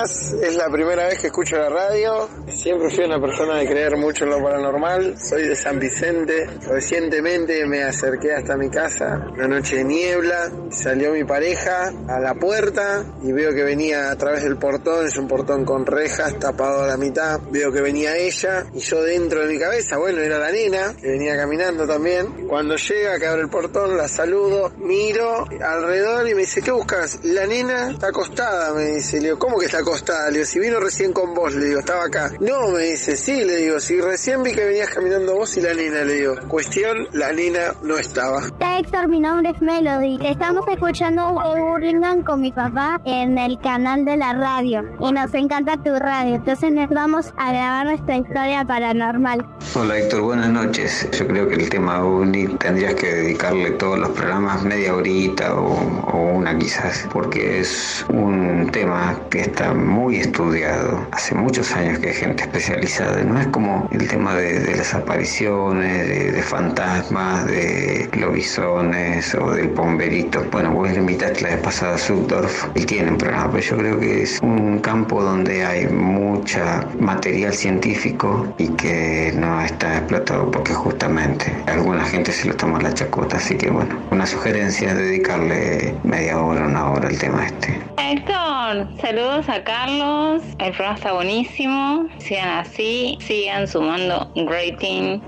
más, es la primera vez que escucho la radio. Siempre fui una persona de creer mucho en lo paranormal. Soy de San Vicente. Recientemente me acerqué hasta mi casa, una noche de niebla. Salió mi pareja a la puerta y veo que venía a través del portón. Es un portón con rejas, tapado a la mitad. Veo que venía ella y yo dentro de mi cabeza, bueno, era la nena que venía caminando también. Cuando llega, que abre el portón, la saludo, miro alrededor y me dice, ¿qué buscas? La nena está acostada, me dice. Le digo, ¿cómo que está acostada? Le digo, si vino recién con vos, le digo, estaba acá. No, me dice, sí, le digo, si recién vi que venías caminando vos y la nena, le digo. Cuestión, la nena no estaba. Hola Héctor, mi nombre es Melody. Estamos escuchando Burlingame con mi papá en el canal de la radio y nos encanta tu radio, entonces nos vamos a grabar nuestra historia paranormal. Hola Héctor, buenas noches. Yo creo que el tema OVNI tendrías que dedicarle todos los programas media horita o una quizás, porque es un tema que está muy estudiado. Hace muchos años que hay gente especializada. No es como el tema de las apariciones, de fantasmas, de lobisones o del pomberito. Bueno, vos le invitaste la vez pasada a Sugdorf. Él tiene un programa, pero yo creo que es un campo donde hay mucha material científico y que no está explotado porque justamente alguna gente se lo toma la chacota. Así que bueno, una sugerencia es dedicarle media hora, una hora al tema este. Héctor, saludos a Carlos. El programa está buenísimo. Sigan así, sigan sumando rating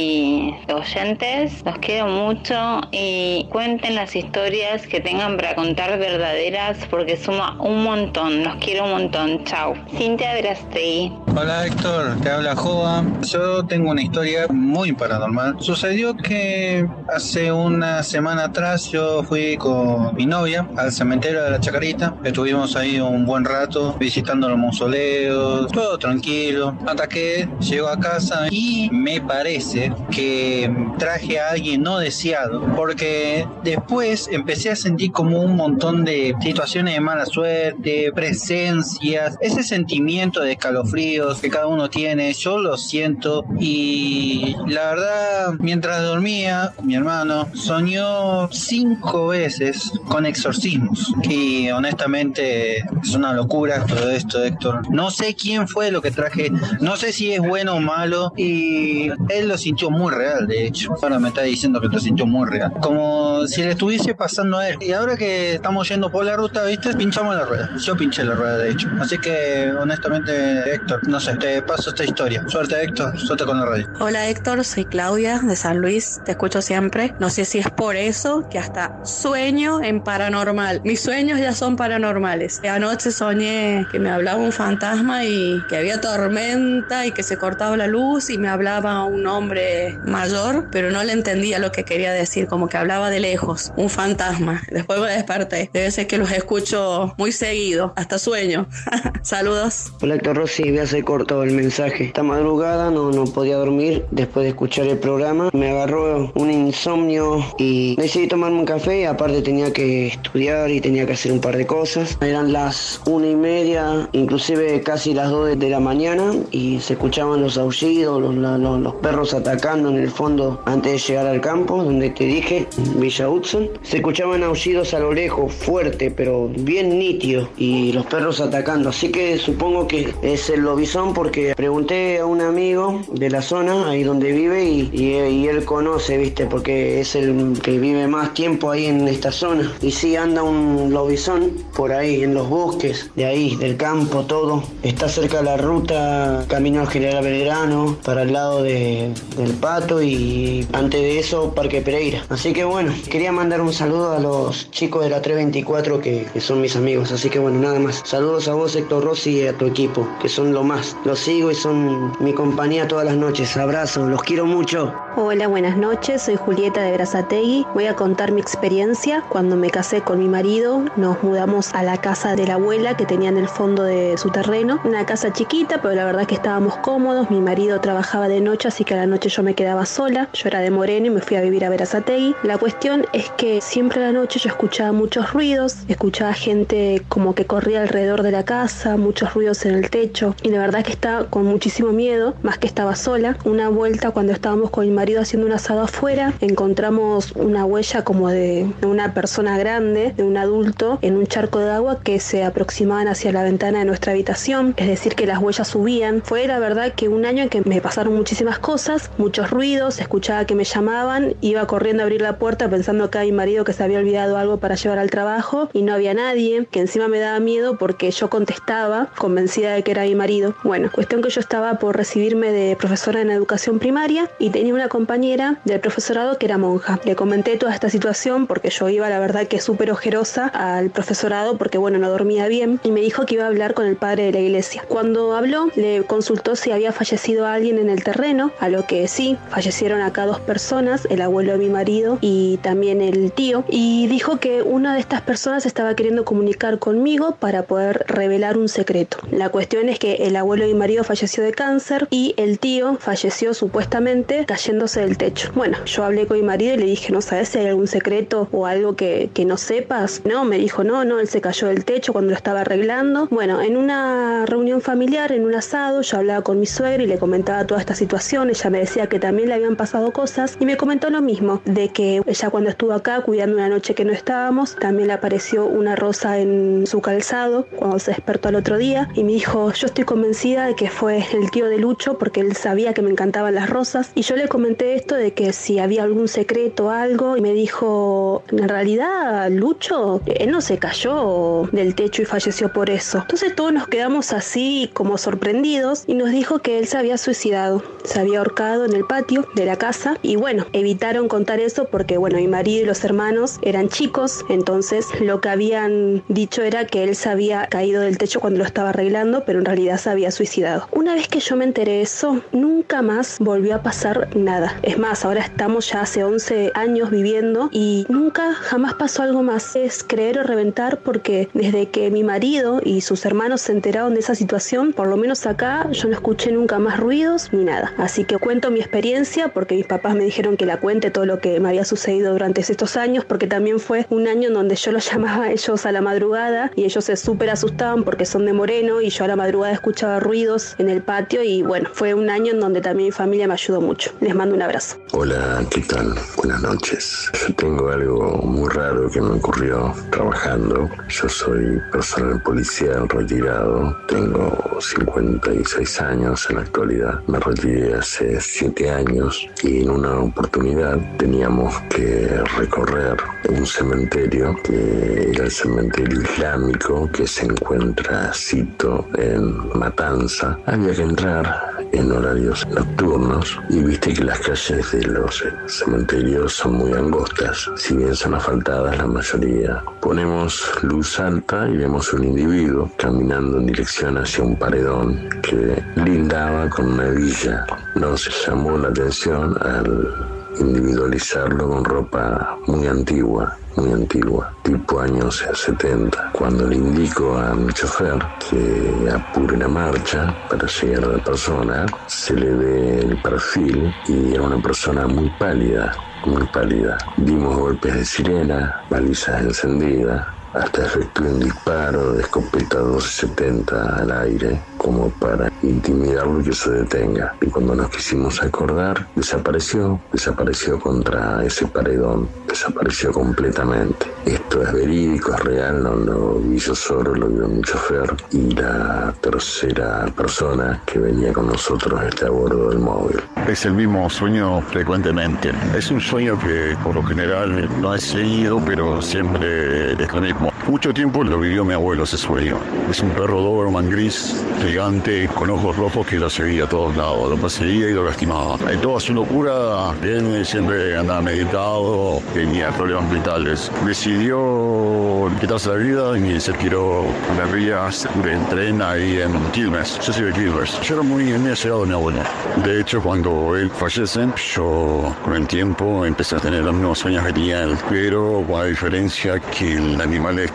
y oyentes. Los quiero mucho y cuenten las historias que tengan para contar verdaderas porque suma un montón. Los quiero un montón. Chao. Cintia Verastei. Hola Héctor, te habla Jova. Yo tengo una historia muy paranormal. Sucedió que hace una semana atrás yo fui con mi novia al cementerio de la Chacarita. Estuvimos ahí un buen rato visitando los mausoleos, todo tranquilo, hasta que llego a casa y me parece que traje a alguien no deseado, porque después empecé a sentir como un montón de situaciones de mala suerte, presencias, ese sentimiento de escalofríos que cada uno tiene. Yo lo siento y la verdad, mientras dormía, mi hermano soñó 5 veces con exorcismos y honestamente es una locura todo esto, Héctor. No sé quién fue lo que traje, no sé si es bueno o malo, y él lo sintió muy real, de hecho. Ahora me está diciendo que lo sintió muy real, como si le estuviese pasando a él. Y ahora que estamos yendo por la ruta, ¿viste? Pinchamos la rueda. Yo pinché la rueda, de hecho. Así que honestamente, Héctor, no sé, te paso esta historia. Suerte, Héctor, suerte con la radio. Hola Héctor, soy Claudia de San Luis, te escucho siempre. No sé si es por eso que hasta sueño en paranormal. Mis sueños ya son paranormales. Anoche soñé que me hablaba un fantasma y que había tormenta y que se cortaba la luz y me hablaba un hombre mayor, pero no le entendía lo que quería decir, como que hablaba de lejos, un fantasma. Después me desperté. Debe ser que los escucho muy seguido, hasta sueño. Saludos. Hola Héctor Rossi, voy a hacer corto el mensaje. Esta madrugada no podía dormir después de escuchar el programa. Me agarró un insomnio y decidí tomarme un café. Aparte tenía que estudiar y tenía que hacer un par de cosas. Eran las 1:30, inclusive casi las 2 de la mañana, y se escuchaban los aullidos, los perros atacando en el fondo antes de llegar al campo, donde te dije, Villa Hudson. Se escuchaban aullidos a lo lejos, fuerte, pero bien nítido, y los perros atacando. Así que supongo que es el lobizón, porque pregunté a un amigo de la zona, ahí donde vive, y él conoce, viste, porque es el que vive más tiempo ahí en esta zona. Y sí, anda un lobizón por ahí, en los bosques, de ahí, del campo, todo. Está cerca de la ruta, camino al General Belgrano, para el lado del Pato, y antes de eso, Parque Pereira. Así que bueno, quería mandar un saludo a los chicos de la 324 que son mis amigos. Así que bueno, nada más. Saludos a vos, Héctor Rossi, y a tu equipo, que son lo más. Los sigo y son mi compañía todas las noches. Abrazo, los quiero mucho. Hola, buenas noches, soy Julieta de Berazategui. Voy a contar mi experiencia. Cuando me casé con mi marido, nos mudamos a la casa de la abuela que tenía en el fondo de su terreno. Una casa chiquita, pero la verdad es que estábamos cómodos. Mi marido trabajaba de noche, así que a la noche yo me quedaba sola. Yo era de Moreno y me fui a vivir a Berazategui. La cuestión es que siempre a la noche yo escuchaba muchos ruidos, escuchaba gente como que corría alrededor de la casa, muchos ruidos en el techo, y la verdad es que estaba con muchísimo miedo, más que estaba sola. Una vuelta, cuando estábamos con mi marido marido haciendo un asado afuera, encontramos una huella como de una persona grande, de un adulto, en un charco de agua que se aproximaban hacia la ventana de nuestra habitación, es decir que las huellas subían. Fue la verdad que un año en que me pasaron muchísimas cosas, muchos ruidos, escuchaba que me llamaban, iba corriendo a abrir la puerta pensando que era mi marido que se había olvidado algo para llevar al trabajo y no había nadie, que encima me daba miedo porque yo contestaba convencida de que era mi marido. Bueno, cuestión que yo estaba por recibirme de profesora en educación primaria y tenía una compañera del profesorado que era monja. Le comenté toda esta situación porque yo iba, la verdad, que súper ojerosa al profesorado porque, bueno, no dormía bien, y me dijo que iba a hablar con el padre de la iglesia. Cuando habló, le consultó si había fallecido alguien en el terreno, a lo que sí, fallecieron acá 2 personas, el abuelo de mi marido y también el tío, y dijo que una de estas personas estaba queriendo comunicar conmigo para poder revelar un secreto. La cuestión es que el abuelo de mi marido falleció de cáncer y el tío falleció supuestamente cayéndose del techo. Bueno, yo hablé con mi marido y le dije, ¿no sabes si hay algún secreto o algo que no sepas? No, me dijo, no, él se cayó del techo cuando lo estaba arreglando. Bueno, en una reunión familiar, en un asado, yo hablaba con mi suegra y le comentaba toda esta situación. Ella me decía que también le habían pasado cosas y me comentó lo mismo, de que ella cuando estuvo acá cuidando una noche que no estábamos, también le apareció una rosa en su calzado cuando se despertó al otro día y me dijo, yo estoy convencida de que fue el tío de Lucho porque él sabía que me encantaban las rosas. Y yo le comenté esto de que si había algún secreto o algo, y me dijo, en realidad Lucho, él no se cayó del techo y falleció por eso. Entonces todos nos quedamos así como sorprendidos y nos dijo que él se había suicidado, se había ahorcado en el patio de la casa. Y bueno, evitaron contar eso porque, bueno, mi marido y los hermanos eran chicos, entonces lo que habían dicho era que él se había caído del techo cuando lo estaba arreglando, pero en realidad se había suicidado. Una vez que yo me enteré de eso, nunca más volvió a pasar nada. Es más, ahora estamos ya hace 11 años viviendo y nunca jamás pasó algo más. Es creer o reventar porque desde que mi marido y sus hermanos se enteraron de esa situación, por lo menos acá yo no escuché nunca más ruidos ni nada. Así que cuento mi experiencia porque mis papás me dijeron que la cuente todo lo que me había sucedido durante estos años, porque también fue un año en donde yo los llamaba a ellos a la madrugada y ellos se súper asustaban porque son de Moreno y yo a la madrugada escuchaba ruidos en el patio y bueno, fue un año en donde también mi familia me ayudó mucho. Les mando un abrazo. Hola, ¿qué tal? Buenas noches. Yo tengo algo muy raro que me ocurrió trabajando. Yo soy personal policial retirado, tengo 56 años en la actualidad. Me retiré hace 7 años y en una oportunidad teníamos que recorrer un cementerio que era el cementerio islámico que se encuentra cito en Matanza. Había que entrar en horarios nocturnos y viste que las calles de los cementerios son muy angostas, si bien son asfaltadas la mayoría. Ponemos luz alta y vemos un individuo caminando en dirección hacia un paredón que lindaba con una villa. Nos llamó la atención al individualizarlo con ropa muy antigua, tipo años 70. Cuando le indico a mi chofer que apure la marcha para llegar a la persona, se le ve el perfil y era una persona muy pálida. Dimos golpes de sirena, balizas encendidas, hasta efectué un disparo de escopeta 1270 al aire como para intimidarlo y que se detenga. Y cuando nos quisimos acordar, desapareció contra ese paredón, desapareció completamente. Esto es verídico, es real, no lo vi yo solo, lo vio mi chofer y la tercera persona que venía con nosotros está a bordo del móvil. Es el mismo sueño frecuentemente. Es un sueño que por lo general no he seguido, pero siempre es lo mismo. Mucho tiempo lo vivió mi abuelo ese sueño. Es un perro Doberman gris, gigante, con ojos rojos que lo seguía a todos lados. Lo perseguía y lo lastimaba. En toda su locura, él siempre andaba medicado, tenía problemas mentales. Decidió quitarse la vida y se tiró a las vías del tren ahí en Quilmes. Yo soy de Quilmes. Yo era muy allegado de mi abuelo. De hecho, cuando él fallece, yo con el tiempo empecé a tener los mismos sueños que tenía él, pero con la diferencia que el animal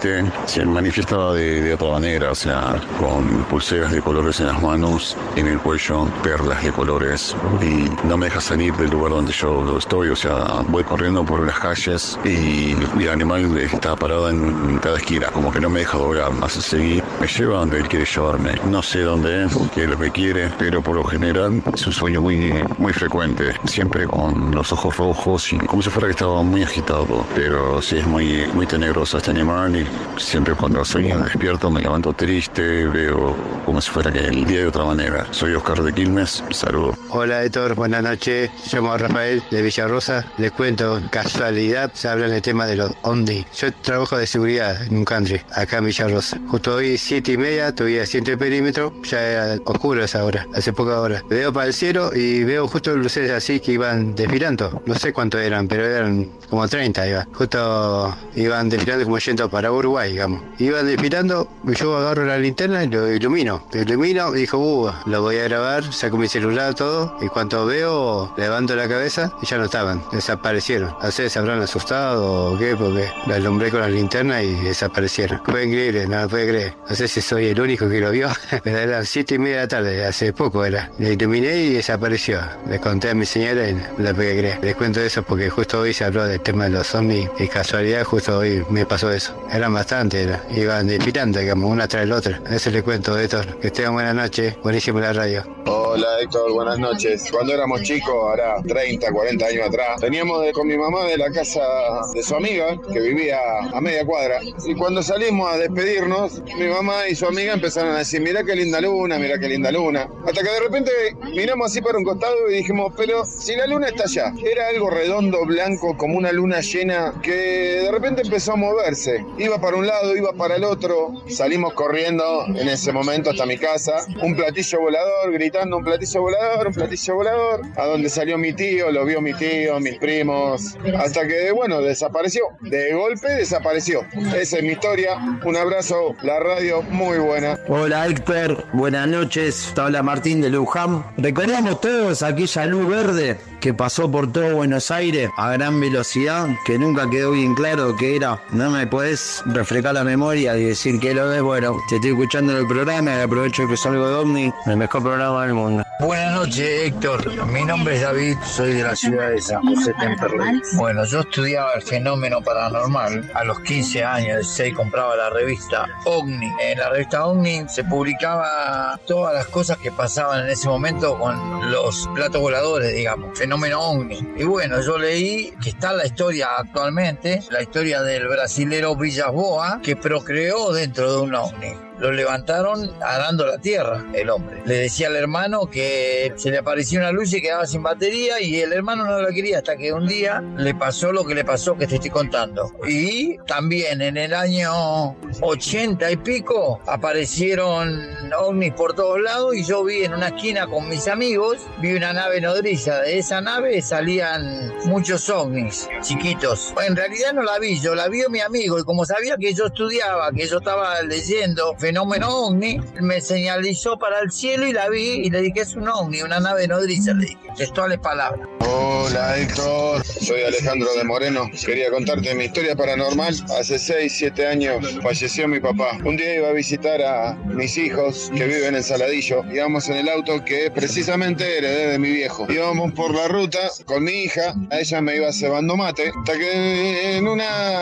triste, se manifiesta de otra manera, o sea, con pulseras de colores en las manos, en el cuello, perlas de colores, y no me deja salir del lugar donde yo estoy, o sea, voy corriendo por las calles y el animal está parado en cada esquina, como que no me deja doblar, más seguir, me lleva donde él quiere llevarme. No sé dónde es, qué es lo que quiere, pero por lo general es un sueño muy frecuente, siempre con los ojos rojos y como si fuera que estaba muy agitado, pero sí es muy tenebroso este animal y siempre cuando sueño despierto me levanto triste, veo como si fuera que el día de otra manera. Soy Oscar de Quilmes, saludos. Hola Héctor, buenas noches, llamo a Rafael de Villarrosa, les cuento, casualidad, se habla del tema de los OVNI. Yo trabajo de seguridad en un country, acá en Villarrosa. Justo hoy 7:30, todavía siento el perímetro, ya era oscuro esa hora, hace poca hora. Veo para el cielo y veo justo luces así que iban desfilando, no sé cuántos eran, pero eran como 30, justo iban desfilando como yendo para Uruguay, digamos. Iban desfilando, yo agarro la linterna y lo ilumino y dijo, lo voy a grabar, saco mi celular, todo, y cuando veo, levanto la cabeza y ya no estaban, desaparecieron. No sé, se habrán asustado o qué, porque la alumbré con la linterna y desaparecieron. Fue increíble, no lo puede creer. No sé si soy el único que lo vio, pero eran 7:30 de la tarde, hace poco era. Le iluminé y desapareció. Le conté a mi señora y no la puede creer. Les cuento eso porque justo hoy se habló del tema de los ovnis y casualidad justo hoy me pasó eso. Eran bastante, iban desfilando, digamos, una tras la otra. Eso les cuento, Héctor. Que tengan buena noche, buenísimo la radio. Hola Héctor, buenas noches. Cuando éramos chicos, ahora 30, 40 años atrás, teníamos con mi mamá de la casa de su amiga, que vivía a media cuadra, y cuando salimos a despedirnos, mi mamá y su amiga empezaron a decir, mirá qué linda luna, hasta que de repente miramos así para un costado y dijimos, pero si la luna está allá, era algo redondo, blanco, como una luna llena, que de repente empezó a moverse, iba para un lado, iba para el otro, salimos corriendo en ese momento hasta mi casa, un platillo volador, gritando un platillo volador, a donde salió mi tío, lo vio mi tío, mis primos, hasta que, bueno, desapareció, de golpe desapareció. Esa es mi historia, un abrazo, la radio muy buena. Hola Héctor, buenas noches, te habla Martín de Luján. Recordamos todos aquella luz verde que pasó por todo Buenos Aires a gran velocidad, que nunca quedó bien claro qué era. No me podés refrescar la memoria y decir que lo ves. Bueno, te estoy escuchando en el programa y aprovecho que salgo de OVNI, el mejor programa del mundo. Buenas noches Héctor, mi nombre es David, soy de la ciudad de San José Temperley. Bueno, yo estudiaba el fenómeno paranormal, a los 15 años compraba la revista OVNI. En la revista OVNI se publicaba todas las cosas que pasaban en ese momento con los platos voladores, digamos, fenómeno OVNI. Y bueno, yo leí que está la historia actualmente, la historia del brasilero Villas Boas, que procreó dentro de un OVNI. Lo levantaron arando la tierra, el hombre. Le decía al hermano que se le aparecía una luz y quedaba sin batería y el hermano no lo quería hasta que un día le pasó lo que le pasó que te estoy contando. Y también en el año 80 y pico aparecieron ovnis por todos lados y yo vi en una esquina con mis amigos, vi una nave nodriza. De esa nave salían muchos ovnis chiquitos. En realidad no la vi, yo la vio mi amigo y como sabía que yo estudiaba, que yo estaba leyendo fenómeno ovni, me señalizó para el cielo y la vi y le dije, es un ovni, una nave nodriza, le dije, textuales palabras. Hola Héctor, soy Alejandro de Moreno. Quería contarte mi historia paranormal. Hace 6, 7 años falleció mi papá. Un día iba a visitar a mis hijos que viven en Saladillo. Íbamos en el auto que precisamente heredé de mi viejo. Íbamos por la ruta con mi hija, a ella me iba cebando mate, hasta que en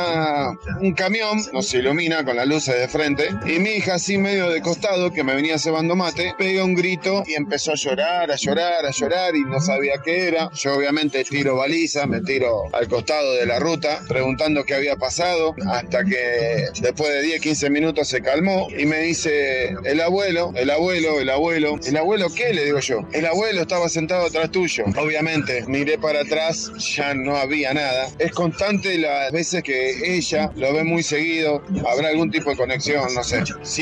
un camión nos ilumina con las luces de frente y mi hija así medio de costado que me venía cebando mate, pega un grito y empezó a llorar y no sabía qué era. Yo obviamente tiro baliza, me tiro al costado de la ruta preguntando qué había pasado, hasta que después de 10, 15 minutos se calmó y me dice, el abuelo, ¿el abuelo qué? Le digo yo, el abuelo estaba sentado atrás tuyo. Obviamente miré para atrás, ya no había nada. Es constante las veces que ella lo ve muy seguido, habrá algún tipo de conexión, no sé. Siempre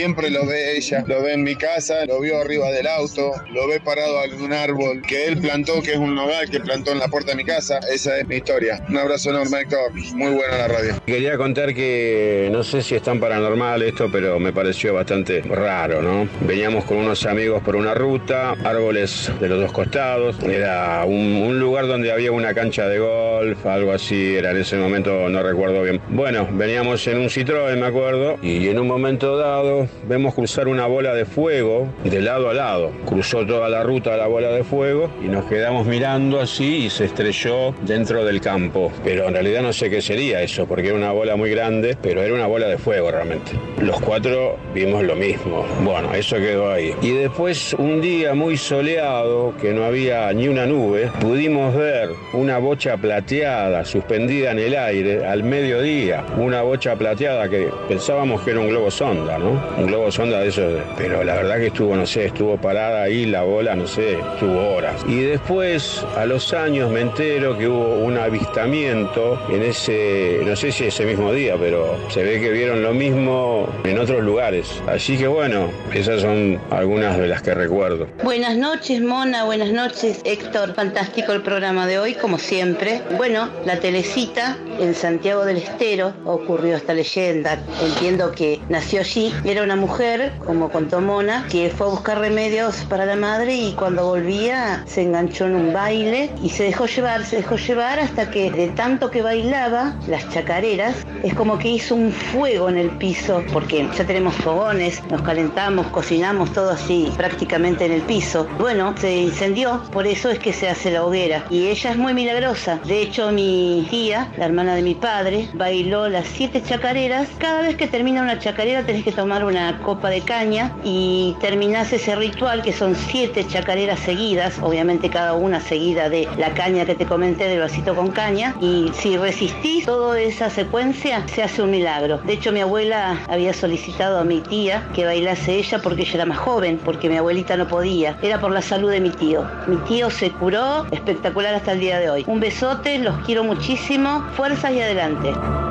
siempre lo ve ella, lo ve en mi casa, lo vio arriba del auto, lo ve parado en un árbol que él plantó, que es un nogal que plantó en la puerta de mi casa. Esa es mi historia. Un abrazo enorme, Héctor. Muy buena la radio. Quería contar que no sé si es tan paranormal esto, pero me pareció bastante raro, ¿no? Veníamos con unos amigos por una ruta, árboles de los dos costados, era un lugar donde había una cancha de golf, algo así, era en ese momento, no recuerdo bien. Bueno, veníamos en un Citroën, me acuerdo, y en un momento dado vemos cruzar una bola de fuego de lado a lado. Cruzó toda la ruta la bola de fuego y nos quedamos mirando así y se estrelló dentro del campo. Pero en realidad no sé qué sería eso, porque era una bola muy grande, pero era una bola de fuego realmente. Los cuatro vimos lo mismo. Bueno, eso quedó ahí. Y después, un día muy soleado, que no había ni una nube, pudimos ver una bocha plateada suspendida en el aire al mediodía. Una bocha plateada que pensábamos que era un globo sonda, ¿no? Un globo sonda de esos. Pero la verdad que estuvo, no sé, estuvo parada ahí la bola, no sé, estuvo horas. Y después, a los años, me entero que hubo un avistamiento en ese, no sé si ese mismo día, pero se ve que vieron lo mismo en otros lugares. Así que bueno, esas son algunas de las que recuerdo. Buenas noches, Mona, buenas noches, Héctor. Fantástico el programa de hoy, como siempre. Bueno, la Telecita en Santiago del Estero ocurrió esta leyenda. Entiendo que nació allí. Era una mujer, como contó Mona, que fue a buscar remedios para la madre y cuando volvía se enganchó en un baile y se dejó llevar hasta que de tanto que bailaba, las chacareras, es como que hizo un fuego en el piso, porque ya tenemos fogones, nos calentamos, cocinamos todo así prácticamente en el piso. Bueno, se incendió, por eso es que se hace la hoguera y ella es muy milagrosa. De hecho, mi tía, la hermana de mi padre, bailó las 7 chacareras. Cada vez que termina una chacarera tenés que tomar una copa de caña y terminás ese ritual que son 7 chacareras seguidas, obviamente cada una seguida de la caña que te comenté, del vasito con caña, y si resistís toda esa secuencia se hace un milagro. De hecho, mi abuela había solicitado a mi tía que bailase ella porque ella era más joven, porque mi abuelita no podía, era por la salud de mi tío. Mi tío se curó espectacular hasta el día de hoy. Un besote, los quiero muchísimo, fuerzas y adelante.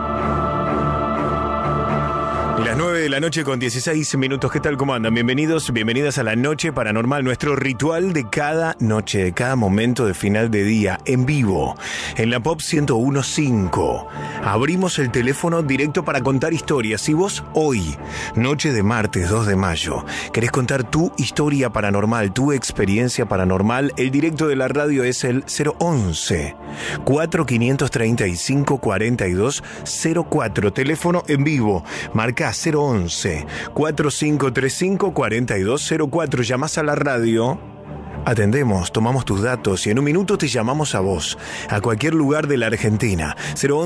Las 9 de la noche con 16 minutos. ¿Qué tal? ¿Cómo andan? Bienvenidos, bienvenidas a la Noche Paranormal, nuestro ritual de cada noche, de cada momento de final de día, en vivo, en la Pop 101.5. Abrimos el teléfono directo para contar historias. Si vos hoy, noche de martes 2 de mayo, querés contar tu historia paranormal, tu experiencia paranormal, el directo de la radio es el 011-4535-4204. Teléfono en vivo. Marca 011-4535-4204. Llamás a la radio, atendemos, tomamos tus datos y en un minuto te llamamos a vos, a cualquier lugar de la Argentina.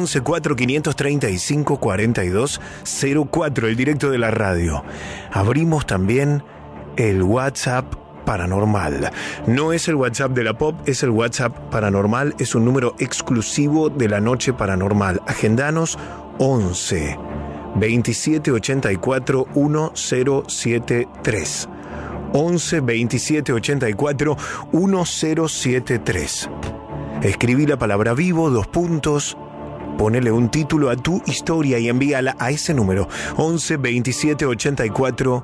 011-4535-4204, el directo de la radio. Abrimos también el WhatsApp Paranormal. No es el WhatsApp de la Pop, es el WhatsApp Paranormal, es un número exclusivo de la Noche Paranormal. Agendanos 11 27 84 1073. 11 27 84 1073. Escribí la palabra vivo, 2 puntos, ponele un título a tu historia y envíala a ese número 11 27 84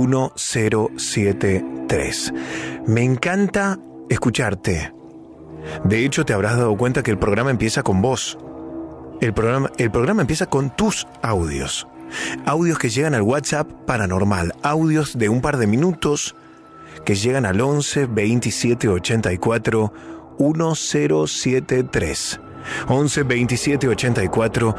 1073. Me encanta escucharte. De hecho, te habrás dado cuenta que el programa empieza con vos. El programa empieza con tus audios. Audios que llegan al WhatsApp Paranormal. Audios de un par de minutos que llegan al 11 27 84 1073. 11 27 84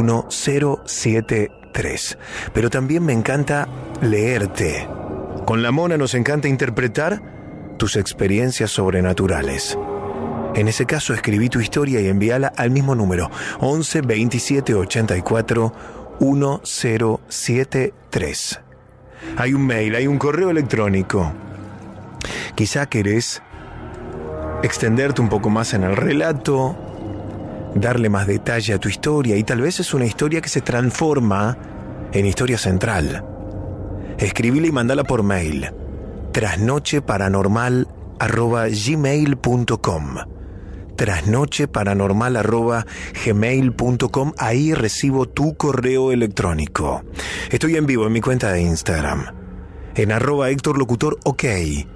1073. Pero también me encanta leerte. Con la Mona nos encanta interpretar tus experiencias sobrenaturales. En ese caso, escribí tu historia y envíala al mismo número, 11 27 84 1073. Hay un mail, hay un correo electrónico. Quizá querés extenderte un poco más en el relato, darle más detalle a tu historia, y tal vez es una historia que se transforma en historia central. Escribila y mandala por mail, trasnocheparanormal@gmail.com. trasnocheparanormal@gmail.com. Ahí recibo tu correo electrónico. Estoy en vivo en mi cuenta de Instagram, en @HéctorLocutorOK.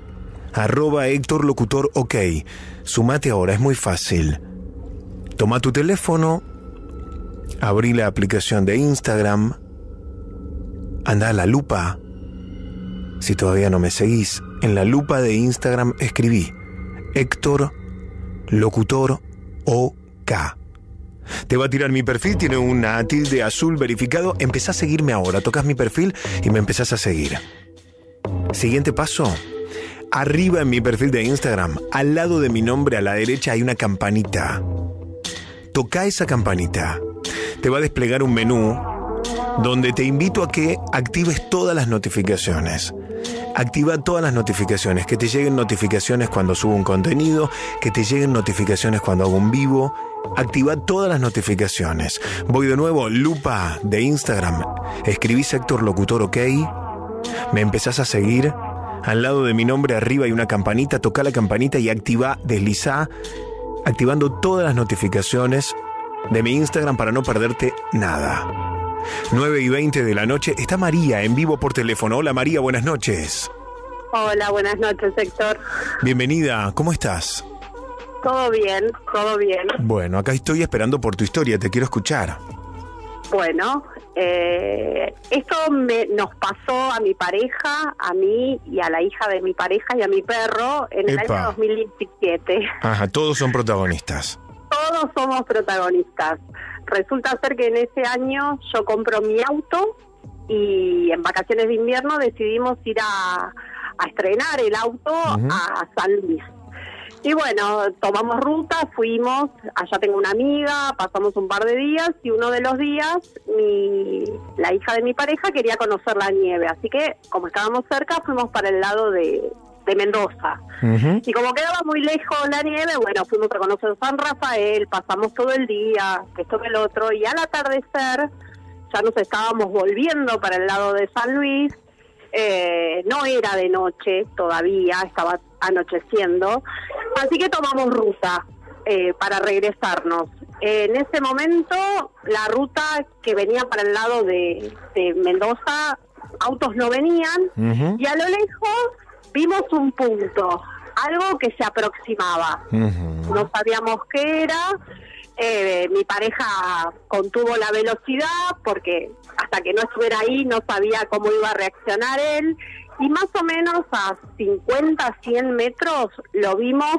@HéctorLocutorOK. Sumate ahora, es muy fácil. Toma tu teléfono, abrí la aplicación de Instagram, anda a la lupa. Si todavía no me seguís, en la lupa de Instagram escribí Héctor Locutor OK. Te va a tirar mi perfil, tiene una tilde azul verificado. Empezá a seguirme ahora, tocas mi perfil y me empezás a seguir. Siguiente paso. Arriba en mi perfil de Instagram, al lado de mi nombre a la derecha hay una campanita. Toca esa campanita. Te va a desplegar un menú donde te invito a que actives todas las notificaciones. Activa todas las notificaciones, que te lleguen notificaciones cuando subo un contenido, que te lleguen notificaciones cuando hago un vivo. Activa todas las notificaciones. Voy de nuevo, lupa de Instagram. Escribís Héctor Locutor OK. Me empezás a seguir. Al lado de mi nombre arriba hay una campanita. Toca la campanita y activa, deslizá, activando todas las notificaciones de mi Instagram para no perderte nada. 9:20 de la noche. Está María en vivo por teléfono. Hola María, buenas noches. Hola, buenas noches, Héctor. Bienvenida, ¿cómo estás? Todo bien, todo bien. Bueno, acá estoy esperando por tu historia, te quiero escuchar. Bueno, esto nos pasó a mi pareja, a mí y a la hija de mi pareja y a mi perro en el año 2017. Ajá, todos son protagonistas. Todos somos protagonistas. Resulta ser que en ese año yo compro mi auto y en vacaciones de invierno decidimos ir a estrenar el auto a San Luis. Y bueno, tomamos ruta, fuimos, allá tengo una amiga, pasamos un par de días y uno de los días la hija de mi pareja quería conocer la nieve, así que como estábamos cerca fuimos para el lado de Mendoza. Y como quedaba muy lejos la nieve, bueno, fuimos a conocer San Rafael, pasamos todo el día, esto que el otro, y al atardecer ya nos estábamos volviendo para el lado de San Luis. No era de noche todavía, estaba anocheciendo, así que tomamos ruta para regresarnos. En ese momento la ruta que venía para el lado de Mendoza, autos no venían, y a lo lejos vimos un punto, algo que se aproximaba. No sabíamos qué era. Mi pareja contuvo la velocidad porque hasta que no estuviera ahí no sabía cómo iba a reaccionar él, y más o menos a 50, 100 metros lo vimos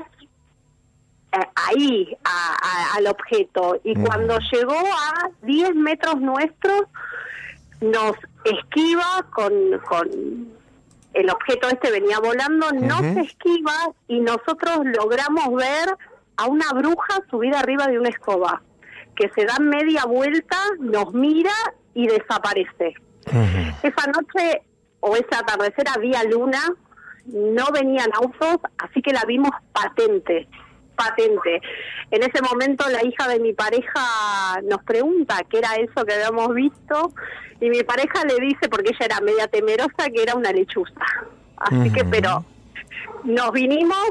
ahí, al objeto, y cuando llegó a 10 metros nuestros nos esquiva con el objeto venía volando, nos esquiva y nosotros logramos ver a una bruja subida arriba de una escoba, que se da media vuelta, nos mira y desaparece. Esa noche o ese atardecer había luna, no venían autos, así que la vimos patente. En ese momento la hija de mi pareja nos pregunta qué era eso que habíamos visto, y mi pareja le dice, porque ella era media temerosa, que era una lechuza. Así que, pero nos vinimos...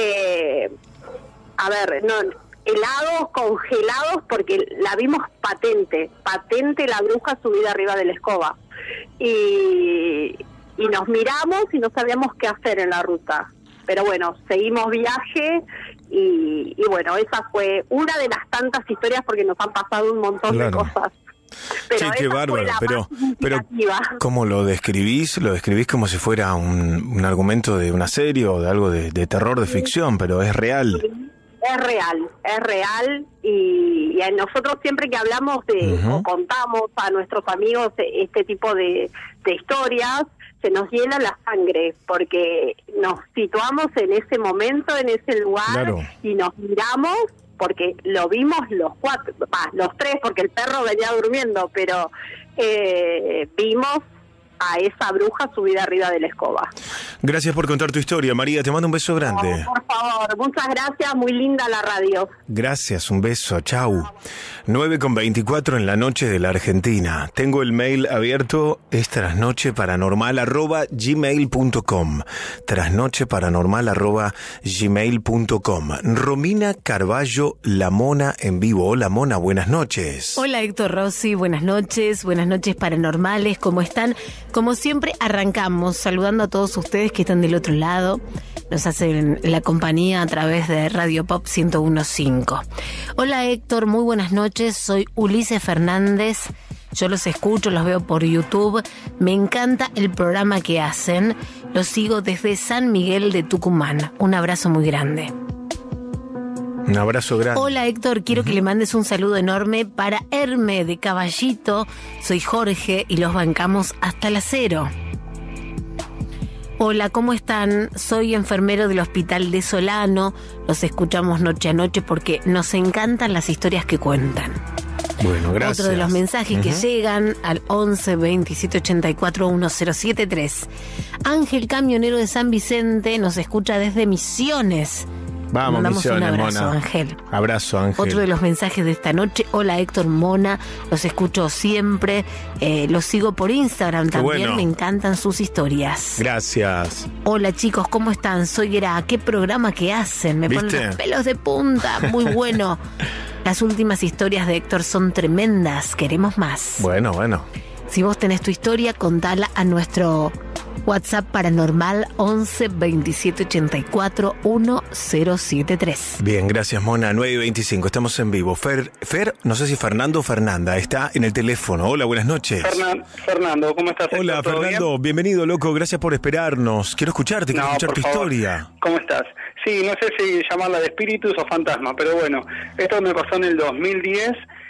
helados, congelados, porque la vimos patente la bruja subida arriba de la escoba. Y nos miramos y no sabíamos qué hacer en la ruta. Pero bueno, seguimos viaje y bueno, esa fue una de las tantas historias, porque nos han pasado un montón de cosas. Pero sí, qué bárbaro, pero ¿cómo lo describís? Lo describís como si fuera un argumento de una serie o de algo de terror, de ficción, pero es real. Es real, y nosotros siempre que hablamos o contamos a nuestros amigos este tipo de historias, se nos hiela la sangre, porque nos situamos en ese momento, en ese lugar, y nos miramos, porque lo vimos los tres, porque el perro venía durmiendo, pero vimos a esa bruja subida arriba de la escoba. Gracias por contar tu historia, María. Te mando un beso grande. Por favor, muchas gracias. Muy linda la radio. Gracias, un beso. Chau. 9:24 en la noche de la Argentina. Tengo el mail abierto, es trasnocheparanormal@gmail.com. Trasnocheparanormal@gmail.com. Romina Carballo, La Mona en vivo. Hola, Mona, buenas noches. Hola, Héctor Rossi, buenas noches paranormales, ¿cómo están? Como siempre, arrancamos saludando a todos ustedes que están del otro lado, nos hacen la compañía a través de Radio Pop 101.5. Hola, Héctor, muy buenas noches, soy Ulises Fernández, yo los escucho, los veo por YouTube, me encanta el programa que hacen, los sigo desde San Miguel de Tucumán, un abrazo muy grande. Un abrazo grande. Hola, Héctor, quiero que le mandes un saludo enorme para Herme de Caballito. Soy Jorge y los bancamos hasta el acero. Hola, ¿cómo están? Soy enfermero del Hospital de Solano. Los escuchamos noche a noche porque nos encantan las historias que cuentan. Bueno, gracias. Otro de los mensajes que llegan al 11 27 84 1073. Ángel, camionero de San Vicente, nos escucha desde Misiones. Vamos, mandamos Misiones, un abrazo, Mona. Ángel. Abrazo, Ángel. Otro de los mensajes de esta noche. Hola, Héctor, Mona, los escucho siempre, los sigo por Instagram también, bueno. Me encantan sus historias. Gracias. Hola, chicos, ¿cómo están? Soy Era, ¿qué programa que hacen? Me ¿Viste? ponen los pelos de punta, muy bueno. Las últimas historias de Héctor son tremendas, queremos más. Bueno. Si vos tenés tu historia, contala a nuestro WhatsApp paranormal 11 27 84 1073. Bien, gracias, Mona. 9:25, estamos en vivo. Fer, no sé si Fernando o Fernanda, está en el teléfono. Hola, buenas noches. Fernando, ¿cómo estás? Hola, Fernando, bienvenido, loco, gracias por esperarnos. Quiero escucharte, quiero escuchar tu historia. ¿Cómo estás? Sí, no sé si llamarla de espíritus o fantasma, pero bueno, esto me pasó en el 2010.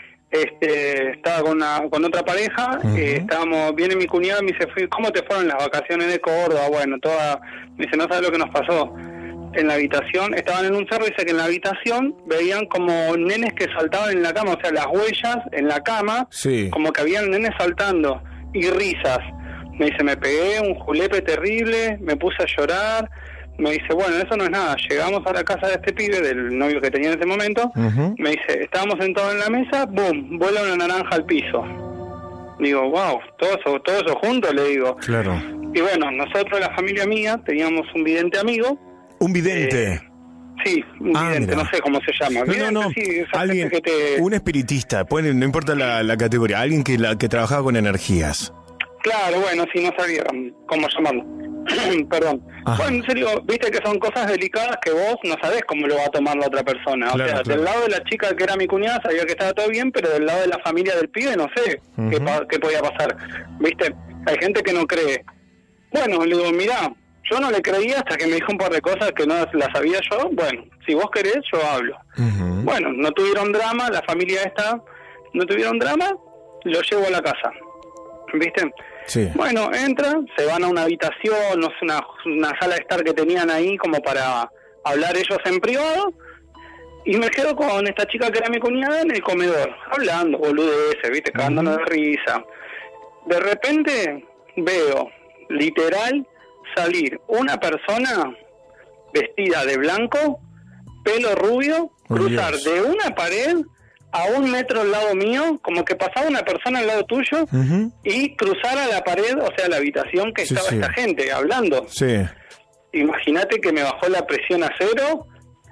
Estaba con otra pareja, viene mi cuñada y me dice, ¿cómo te fueron las vacaciones de Córdoba? Bueno, me dice, no sabes lo que nos pasó. En la habitación, estaban en un cerro, dice que en la habitación veían como nenes que saltaban en la cama, o sea, las huellas en la cama, sí, como que habían nenes saltando, y risas. Me dice, me pegué un julepe terrible, me puse a llorar. Me dice, bueno, eso no es nada. Llegamos a la casa de este pibe, del novio que tenía en ese momento. Me dice, estábamos sentados en la mesa, boom, vuela una naranja al piso. Digo, wow, todo eso junto, le digo. Claro. Y bueno, nosotros, la familia mía, teníamos un vidente amigo. ¿Un vidente? Sí, un vidente, mira. no sé cómo se llama. No. Sí, Alguien, un espiritista, no importa la categoría, alguien que trabajaba con energías. Claro, bueno, sí, no sabía cómo llamarlo. Perdón. Ajá. Bueno, en serio, viste que son cosas delicadas que vos no sabés cómo lo va a tomar la otra persona. Claro, o sea, claro. del lado de la chica que era mi cuñada sabía que estaba todo bien, pero del lado de la familia del pibe no sé qué podía pasar. Viste, hay gente que no cree. Bueno, le digo, mirá, yo no le creía hasta que me dijo un par de cosas que no las sabía yo. Bueno, si vos querés, yo hablo. Bueno, no tuvieron drama, la familia esta no tuvieron drama, lo llevo a la casa. ¿Viste? Sí. Bueno, entran, se van a una habitación, no sé, una sala de estar que tenían ahí como para hablar ellos en privado, y me quedo con esta chica que era mi cuñada en el comedor, hablando boludeces, ¿viste? Cagándonos de risa. De repente veo, literal, salir una persona vestida de blanco, pelo rubio, cruzar de una pared a 1 metro al lado mío, como que pasaba una persona al lado tuyo, y cruzar a la pared, o sea, la habitación que estaba esta gente hablando. Sí. Imagínate que me bajó la presión a cero,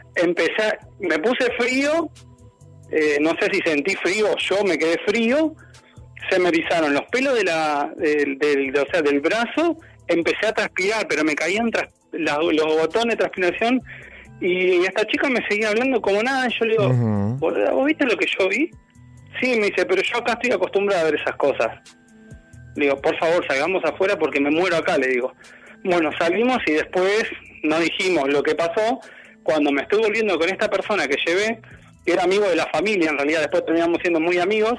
me puse frío, no sé si sentí frío, yo me quedé frío, se me erizaron los pelos del brazo, empecé a transpirar, pero me caían los botones de transpiración. Y esta chica me seguía hablando como nada, y yo le digo, boluda, ¿vos viste lo que yo vi? Sí, me dice, pero yo acá estoy acostumbrada a ver esas cosas. Le digo, por favor, salgamos afuera porque me muero acá, le digo. Bueno, salimos y después no dijimos lo que pasó. Cuando me estoy volviendo con esta persona que llevé, que era amigo de la familia, en realidad después terminamos siendo muy amigos,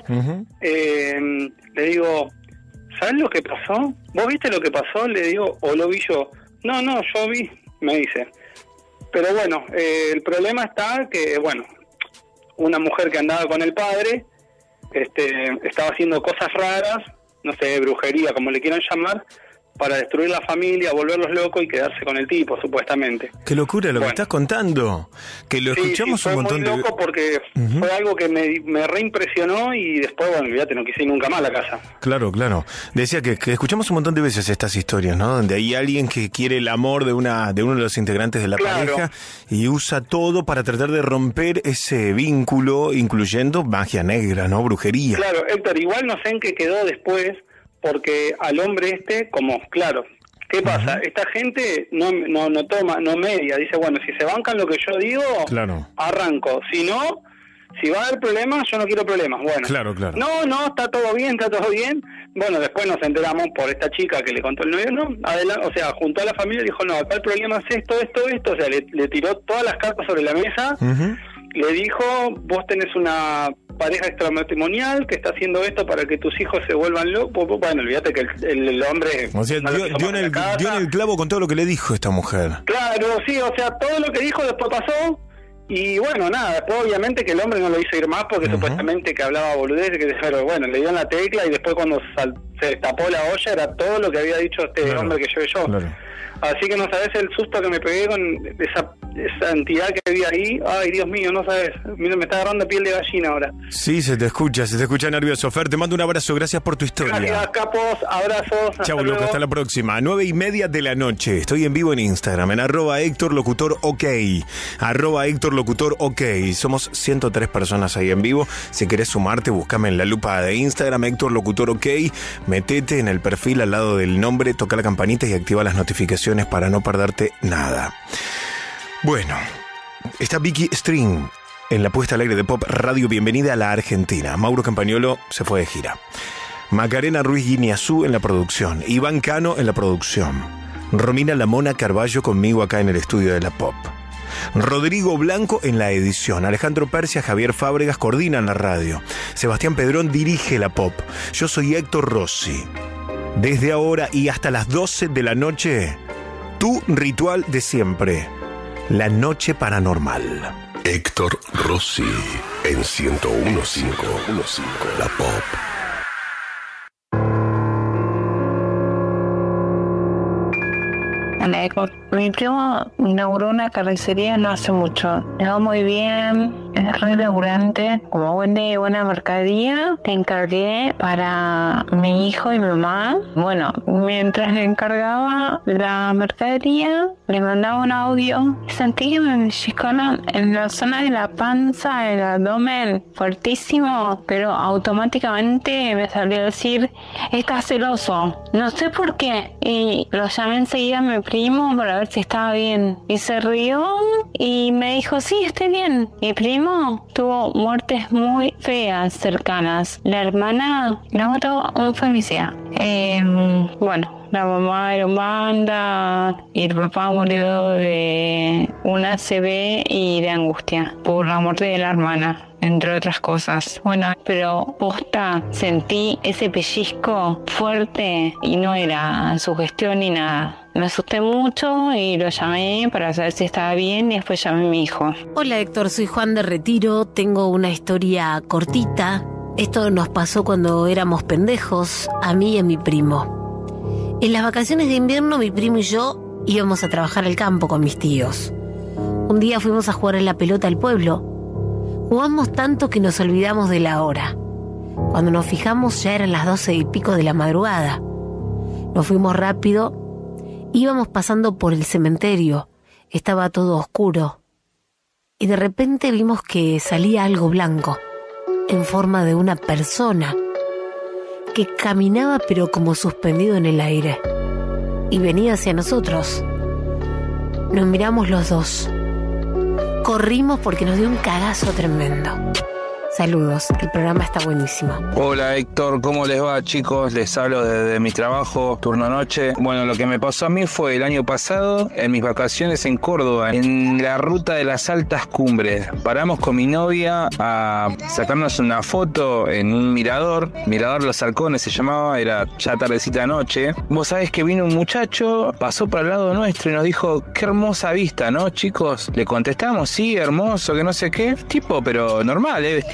le digo, ¿sabes lo que pasó? ¿Vos viste lo que pasó? Le digo, ¿o lo vi yo? No, yo vi, me dice. Pero bueno, el problema está que, bueno, una mujer que andaba con el padre, estaba haciendo cosas raras, no sé, brujería, como le quieran llamar, para destruir la familia, volverlos locos y quedarse con el tipo, supuestamente. Qué locura lo que estás contando. Que lo escuchamos un montón de veces. Fue muy loco porque fue algo que me reimpresionó y después, bueno, olvídate, no quise ir nunca más a la casa. Claro. Decía que escuchamos un montón de veces estas historias, ¿no? Donde hay alguien que quiere el amor de uno de los integrantes de la pareja y usa todo para tratar de romper ese vínculo, incluyendo magia negra, ¿no? Brujería. Claro, Héctor, igual no sé en qué quedó después, porque al hombre claro, ¿qué pasa? Esta gente no toma, no media, dice, bueno, si se bancan lo que yo digo, arranco, si no, si va a haber problemas, yo no quiero problemas, bueno. Claro. No, está todo bien, bueno, después nos enteramos por esta chica que le contó el novio, juntó a la familia y dijo, no, acá el problema es esto, o sea, le tiró todas las cartas sobre la mesa, le dijo, vos tenés una pareja extramatrimonial que está haciendo esto para que tus hijos se vuelvan locos. Bueno, olvídate que el hombre... O sea, dio en el clavo con todo lo que le dijo esta mujer. Claro, sí, o sea, todo lo que dijo después pasó. Y bueno, nada, después obviamente que el hombre no lo hizo ir más porque supuestamente que hablaba boludeces, pero bueno, le dio en la tecla y después cuando se destapó la olla era todo lo que había dicho este hombre que yo. Así que no sabes el susto que me pegué con esa entidad que había ahí. Ay, Dios mío, no sabes. Mira, me está agarrando piel de gallina ahora. Sí, se te escucha nervioso. Fer, te mando un abrazo, gracias por tu historia. Gracias, capos, abrazos. Chau, loco, hasta la próxima. 9:30 de la noche. Estoy en vivo en Instagram, en @HéctorLocutorOK. @HéctorLocutorOK. Somos 103 personas ahí en vivo. Si querés sumarte, búscame en la lupa de Instagram, HéctorLocutorOK. Metete en el perfil al lado del nombre, toca la campanita y activa las notificaciones para no perderte nada. Bueno, está Vicky String en la puesta al aire de Pop Radio. Bienvenida a la Argentina. Mauro Campagnolo se fue de gira. Macarena Ruiz Guiñazú en la producción. Iván Cano en la producción. Romina La Mona Carballo conmigo acá en el estudio de la Pop. Rodrigo Blanco en la edición. Alejandro Persia, Javier Fábregas coordinan la radio. Sebastián Pedrón dirige la Pop. Yo soy Héctor Rossi. Desde ahora y hasta las 12 de la noche, tu ritual de siempre, la noche paranormal. Héctor Rossi en 101.5 La Pop. Mi primo inauguró una carnicería no hace mucho. Le va muy bien, es re laburante. Como buena mercadería, te encargué para mi hijo y mi mamá. Bueno, mientras le encargaba la mercadería, le mandaba un audio. Sentí que me pellizcaron en la zona de la panza, el abdomen, fuertísimo, pero automáticamente me salió a decir, estás celoso. No sé por qué. Y lo llamé enseguida a mi primo para ver si estaba bien. Y se rió y me dijo, sí, estoy bien. Mi primo tuvo muertes muy feas cercanas. La hermana la mató un femicida. La mamá era banda y el papá murió de una ACV y de angustia por la muerte de la hermana, entre otras cosas. Bueno, pero posta, sentí ese pellizco fuerte y no era sugestión ni nada. Me asusté mucho y lo llamé para saber si estaba bien y después llamé a mi hijo. Hola Héctor, soy Juan de Retiro, tengo una historia cortita. Esto nos pasó cuando éramos pendejos, a mí y a mi primo. En las vacaciones de invierno mi primo y yo íbamos a trabajar al campo con mis tíos. Un día fuimos a jugar a la pelota al pueblo. Jugamos tanto que nos olvidamos de la hora. Cuando nos fijamos ya eran las 12 y pico de la madrugada. Nos fuimos rápido. Íbamos pasando por el cementerio. Estaba todo oscuro. Y de repente vimos que salía algo blanco, en forma de una persona, que caminaba pero como suspendido en el aire. Y venía hacia nosotros. Nos miramos los dos. Corrimos porque nos dio un cagazo tremendo. Saludos, el programa está buenísimo. Hola Héctor, ¿cómo les va, chicos? Les hablo desde mi trabajo, turno noche. Bueno, lo que me pasó a mí fue el año pasado, en mis vacaciones en Córdoba, en la ruta de las altas cumbres. Paramos con mi novia a sacarnos una foto en un mirador Los Halcones se llamaba, era ya tardecita noche. Vos sabés que vino un muchacho, pasó por el lado nuestro y nos dijo, qué hermosa vista, ¿no, chicos? Le contestamos, sí, hermoso, que no sé qué. Tipo, pero normal, vestido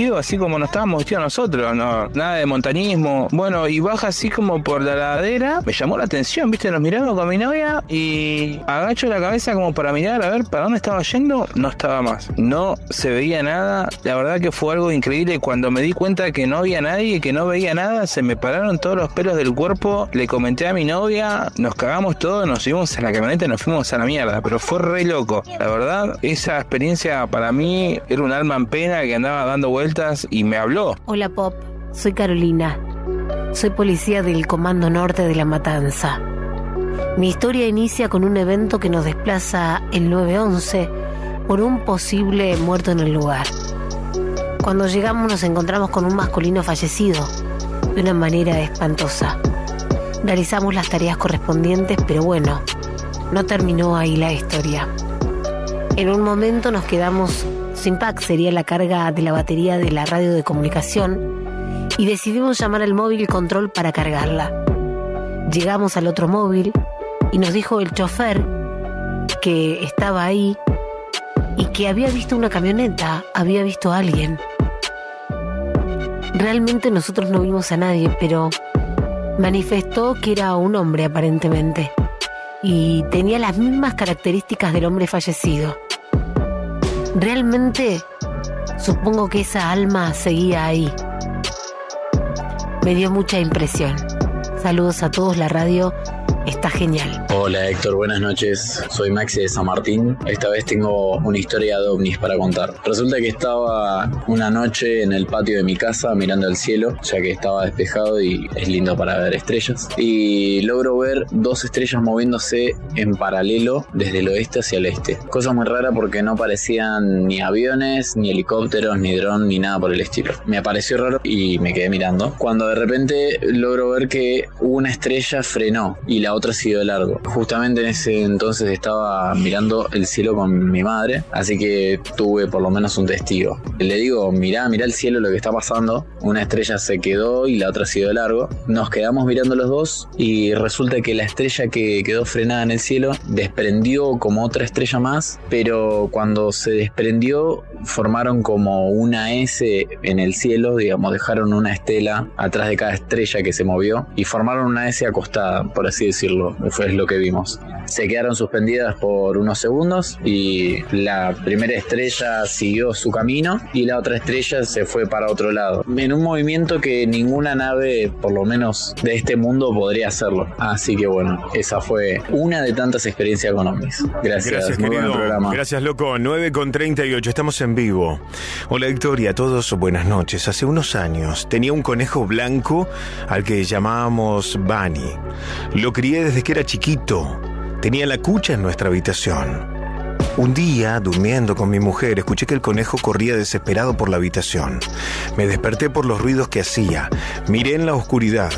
vestido así como nos estábamos vestidos nosotros, no, nada de montañismo. Bueno, y baja así como por la ladera, me llamó la atención, viste, nos miramos con mi novia y agacho la cabeza como para mirar a ver para dónde estaba yendo, no estaba más. No se veía nada, la verdad que fue algo increíble. Cuando me di cuenta que no había nadie, que no veía nada, se me pararon todos los pelos del cuerpo, le comenté a mi novia, nos cagamos todos, nos subimos a la camioneta y nos fuimos a la mierda, pero fue re loco. La verdad, esa experiencia para mí era un alma en pena que andaba dando vueltas y me habló. Hola Pop, soy Carolina. Soy policía del Comando Norte de La Matanza. Mi historia inicia con un evento que nos desplaza el 911 por un posible muerto en el lugar. Cuando llegamos nos encontramos con un masculino fallecido de una manera espantosa. Realizamos las tareas correspondientes, pero bueno, no terminó ahí la historia. En un momento nos quedamos sin pack, sería la carga de la batería de la radio de comunicación, y decidimos llamar al móvil control para cargarla. Llegamos al otro móvil y nos dijo el chofer que estaba ahí y que había visto una camioneta, había visto a alguien. Realmente nosotros no vimos a nadie, pero manifestó que era un hombre aparentemente y tenía las mismas características del hombre fallecido. Realmente supongo que esa alma seguía ahí. Me dio mucha impresión. Saludos a todos, la radio está genial. Hola Héctor, buenas noches. Soy Maxi de San Martín. Esta vez tengo una historia de ovnis para contar. Resulta que estaba una noche en el patio de mi casa mirando al cielo, ya que estaba despejado y es lindo para ver estrellas. Y logro ver 2 estrellas moviéndose en paralelo desde el oeste hacia el este. Cosa muy rara porque no parecían ni aviones, ni helicópteros, ni dron, ni nada por el estilo. Me apareció raro y me quedé mirando. Cuando de repente logro ver que una estrella frenó y la otra siguió de largo. Justamente en ese entonces estaba mirando el cielo con mi madre, así que tuve por lo menos un testigo. Le digo, mirá el cielo, lo que está pasando. Una estrella se quedó y la otra siguió de largo. Nos quedamos mirando los dos y resulta que la estrella que quedó frenada en el cielo desprendió como otra estrella más, pero cuando se desprendió formaron como una S en el cielo, digamos, dejaron una estela atrás de cada estrella que se movió y formaron una S acostada, por así decirlo. Fue lo que vimos. Se quedaron suspendidas por unos segundos y la primera estrella siguió su camino y la otra estrella se fue para otro lado, en un movimiento que ninguna nave, por lo menos de este mundo, podría hacerlo. Así que bueno, esa fue una de tantas experiencias con ovnis. Gracias, muy buen programa. Gracias, loco. 9:38, estamos en vivo. Hola Héctor y a todos, buenas noches. Hace unos años tenía un conejo blanco al que llamábamos Bunny. Lo crié desde que era chiquito. Tenía la cucha en nuestra habitación. Un día, durmiendo con mi mujer, escuché que el conejo corría desesperado por la habitación. Me desperté por los ruidos que hacía. Miré en la oscuridad.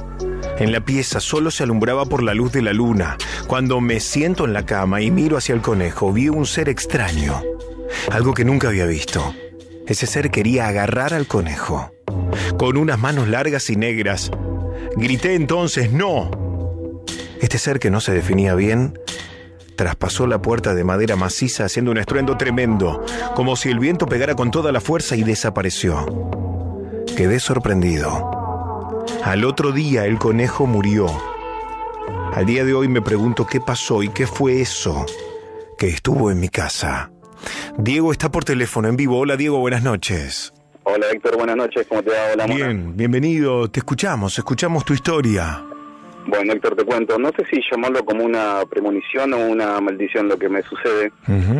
En la pieza solo se alumbraba por la luz de la luna. Cuando me siento en la cama y miro hacia el conejo, vi un ser extraño. Algo que nunca había visto. Ese ser quería agarrar al conejo. Con unas manos largas y negras. Grité entonces, ¡no! Este ser que no se definía bien traspasó la puerta de madera maciza haciendo un estruendo tremendo, como si el viento pegara con toda la fuerza, y desapareció. Quedé sorprendido. Al otro día el conejo murió. Al día de hoy me pregunto qué pasó y qué fue eso que estuvo en mi casa. Diego está por teléfono en vivo. Hola Diego, buenas noches. Hola Héctor, buenas noches, ¿cómo te va? Hola, bien, bienvenido, te escuchamos tu historia. Bueno Héctor, te cuento, no sé si llamarlo como una premonición o una maldición lo que me sucede.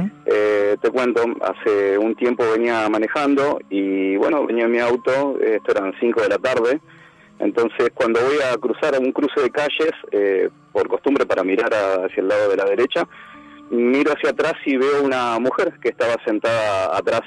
Te cuento, hace un tiempo venía manejando y bueno, venía en mi auto, esto eran 5 de la tarde, entonces cuando voy a cruzar un cruce de calles, por costumbre para mirar hacia el lado de la derecha, miro hacia atrás y veo una mujer que estaba sentada atrás,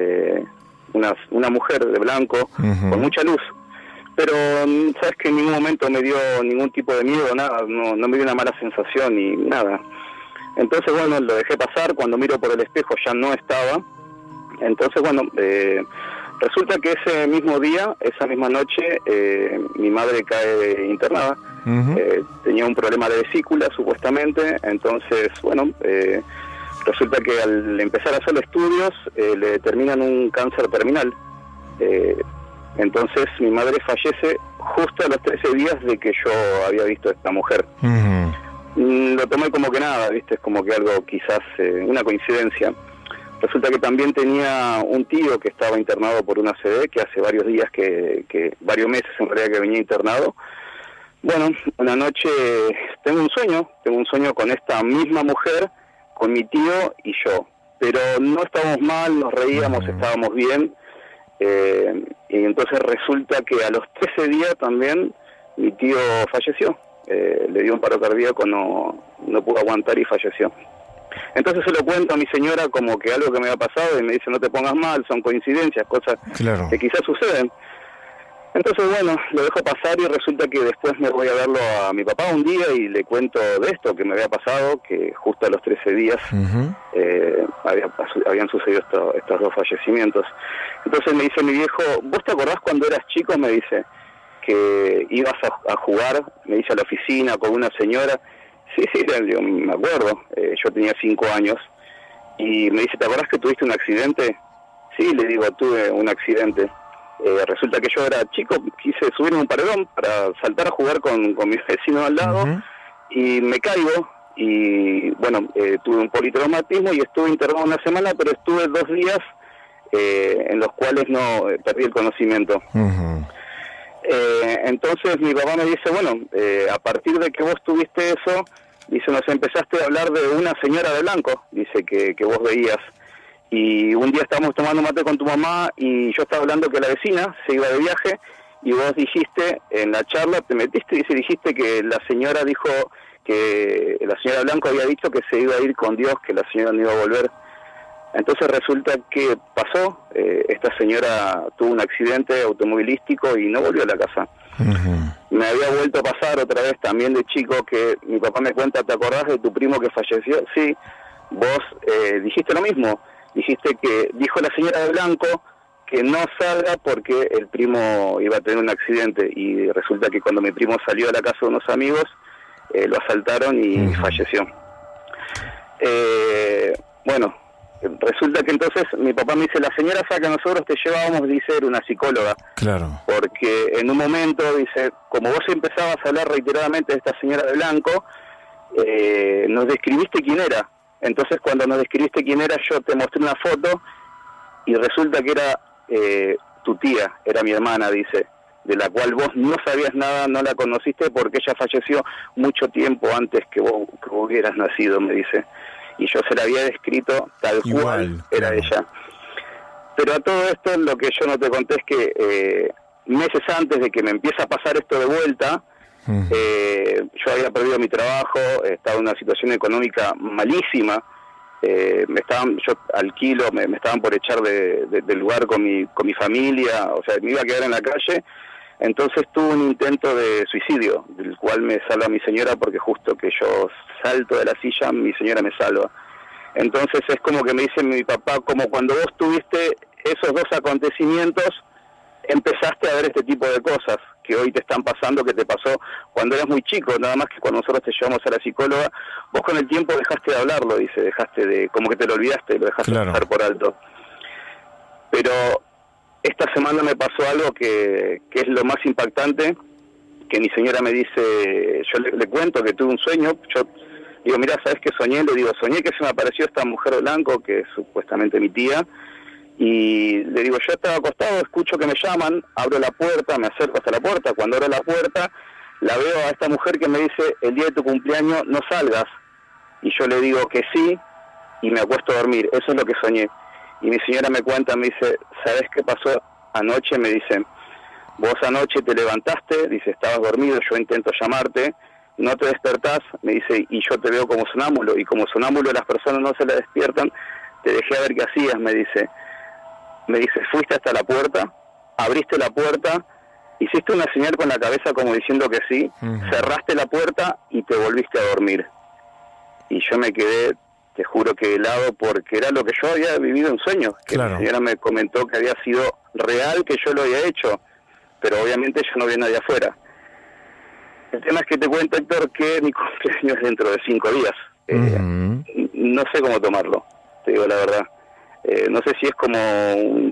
una mujer de blanco, con mucha luz. Pero, sabes que en ningún momento me dio ningún tipo de miedo, nada, no me dio una mala sensación ni nada. Entonces, bueno, lo dejé pasar. Cuando miro por el espejo ya no estaba. Entonces, bueno, resulta que ese mismo día, esa misma noche, mi madre cae internada. Tenía un problema de vesícula, supuestamente. Entonces, bueno, resulta que al empezar a hacer estudios, le determinan un cáncer terminal. Entonces mi madre fallece justo a los 13 días de que yo había visto a esta mujer. Lo tomé como que nada, ¿viste? Es como que algo quizás, una coincidencia. Resulta que también tenía un tío que estaba internado por una ACV, que hace varios días, varios meses en realidad que venía internado. Bueno, una noche tengo un sueño con esta misma mujer, con mi tío y yo. Pero no estábamos mal, nos reíamos, estábamos bien. Y entonces resulta que a los 13 días también mi tío falleció. Le dio un paro cardíaco, no pudo aguantar y falleció. Entonces se lo cuento a mi señora como que algo que me ha pasado y me dice: no te pongas mal, son coincidencias, cosas que quizás suceden. Entonces bueno, lo dejo pasar y resulta que después me voy a verlo a mi papá un día y le cuento de esto que me había pasado, que justo a los 13 días habían sucedido estos dos fallecimientos. Entonces me dice mi viejo: ¿vos te acordás cuando eras chico? Me dice que ibas a jugar, me dice, a la oficina con una señora. Sí, yo me acuerdo, yo tenía 5 años, y me dice: ¿te acordás que tuviste un accidente? Sí, le digo, tuve un accidente. Resulta que yo era chico, quise subir un paredón para saltar a jugar con mi vecino al lado, y me caigo, y bueno, tuve un politraumatismo y estuve internado una semana, pero estuve 2 días en los cuales no perdí el conocimiento. Entonces mi papá me dice: bueno, a partir de que vos tuviste eso, dice, nos empezaste a hablar de una señora de blanco, dice, que vos veías. Y un día estábamos tomando mate con tu mamá y yo estaba hablando que la vecina se iba de viaje, y vos dijiste en la charla, te metiste y dijiste que la señora dijo que la señora Blanco había dicho que se iba a ir con Dios, que la señora no iba a volver. Entonces resulta que pasó, esta señora tuvo un accidente automovilístico y no volvió a la casa. Me había vuelto a pasar otra vez también de chico, que mi papá me cuenta: ¿te acordás de tu primo que falleció? Sí, vos dijiste lo mismo, dijiste que dijo la señora de blanco que no salga porque el primo iba a tener un accidente, y resulta que cuando mi primo salió a la casa de unos amigos, lo asaltaron y falleció. Bueno, resulta que entonces mi papá me dice: la señora esa que nosotros te llevábamos, dice, era una psicóloga. Claro. Porque en un momento, dice, como vos empezabas a hablar reiteradamente de esta señora de blanco, nos describiste quién era. Entonces cuando nos describiste quién era, yo te mostré una foto y resulta que era tu tía, era mi hermana, dice, de la cual vos no sabías nada, no la conociste porque ella falleció mucho tiempo antes que vos hubieras nacido, me dice. Y yo se la había descrito tal cual era ella. Pero a todo esto lo que yo no te conté es que meses antes de que me empiece a pasar esto de vuelta, yo había perdido mi trabajo, estaba en una situación económica malísima, yo alquilo, me estaban por echar del lugar con mi familia, o sea, me iba a quedar en la calle. Entonces tuve un intento de suicidio, del cual me salva mi señora, porque justo que yo salto de la silla, mi señora me salva. Entonces es como que me dice mi papá, como cuando vos tuviste esos dos acontecimientos, empezaste a ver este tipo de cosas que hoy te están pasando, que te pasó cuando eras muy chico, nada más que cuando nosotros te llevamos a la psicóloga, vos con el tiempo dejaste de hablarlo, dice, dejaste de, como que te lo olvidaste, lo dejaste de pasar por alto. Pero esta semana me pasó algo que es lo más impactante, que mi señora me dice, yo le cuento que tuve un sueño, yo digo, mira, ¿sabes qué soñé? Le digo, soñé que se me apareció esta mujer de blanco, que es supuestamente mi tía, y le digo, yo estaba acostado, escucho que me llaman, abro la puerta, me acerco hasta la puerta, cuando abro la puerta, la veo a esta mujer que me dice, el día de tu cumpleaños no salgas, y yo le digo que sí, y me acuesto a dormir, eso es lo que soñé. Y mi señora me cuenta, me dice, ¿sabes qué pasó anoche? Me dice, vos anoche te levantaste, dice, estabas dormido, yo intento llamarte, no te despertás, me dice, y yo te veo como sonámbulo, y como sonámbulo las personas no se le despiertan, te dejé a ver qué hacías, me dice, fuiste hasta la puerta, abriste la puerta, hiciste una señal con la cabeza como diciendo que sí, cerraste la puerta y te volviste a dormir. Y yo me quedé, te juro que helado, porque era lo que yo había vivido en sueños, que mi señora me comentó que había sido real, que yo lo había hecho, pero obviamente yo no había nadie afuera. El tema es que te cuento, Héctor, que mi cumpleaños es dentro de 5 días. No sé cómo tomarlo, te digo la verdad. No sé si es como un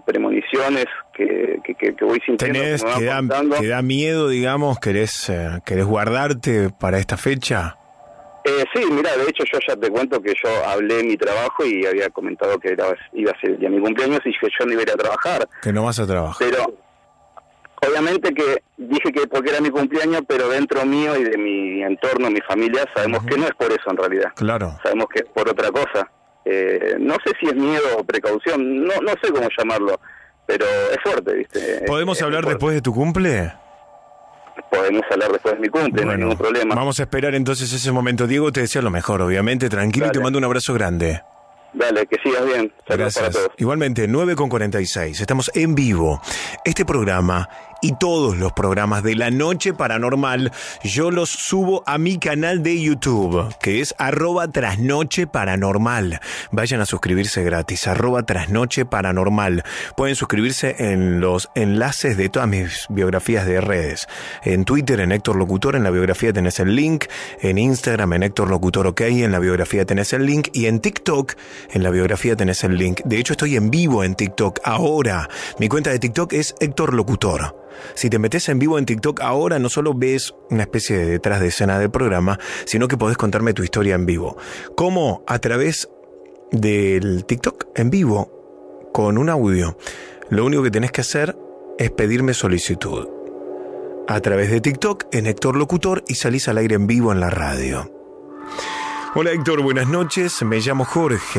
premoniciones que voy sintiendo. ¿Te da miedo, digamos? ¿Querés guardarte para esta fecha? Sí, mira, de hecho yo ya te cuento que yo hablé en mi trabajo y había comentado que iba a ser el día de mi cumpleaños y que yo no iba a ir a trabajar. Que no vas a trabajar. Pero obviamente que dije que porque era mi cumpleaños, pero dentro mío y de mi entorno, mi familia, sabemos que no es por eso en realidad. Claro. Sabemos que es por otra cosa. No sé si es miedo o precaución, no sé cómo llamarlo, pero es fuerte, ¿viste? ¿Podemos hablar después de tu cumple? Podemos hablar después de mi cumple, no hay ningún problema. Vamos a esperar entonces ese momento. Diego, te deseo lo mejor, obviamente, tranquilo. Dale. Y te mando un abrazo grande. Dale, que sigas bien. Saludos para todos. Igualmente, 9:46. Estamos en vivo. Este programa y todos los programas de La Noche Paranormal, yo los subo a mi canal de YouTube, que es @trasnocheparanormal. Vayan a suscribirse gratis, @trasnocheparanormal. Pueden suscribirse en los enlaces de todas mis biografías de redes. En Twitter, en Héctor Locutor, en la biografía tenés el link. En Instagram, en Héctor Locutor OK, en la biografía tenés el link. Y en TikTok, en la biografía tenés el link. De hecho, estoy en vivo en TikTok ahora. Mi cuenta de TikTok es Héctor Locutor. Si te metes en vivo en TikTok ahora, no solo ves una especie de detrás de escena del programa, sino que podés contarme tu historia en vivo. ¿Cómo? A través del TikTok en vivo, con un audio. Lo único que tenés que hacer es pedirme solicitud. A través de TikTok, en Héctor Locutor, y salís al aire en vivo en la radio. Hola Héctor, buenas noches. Me llamo Jorge.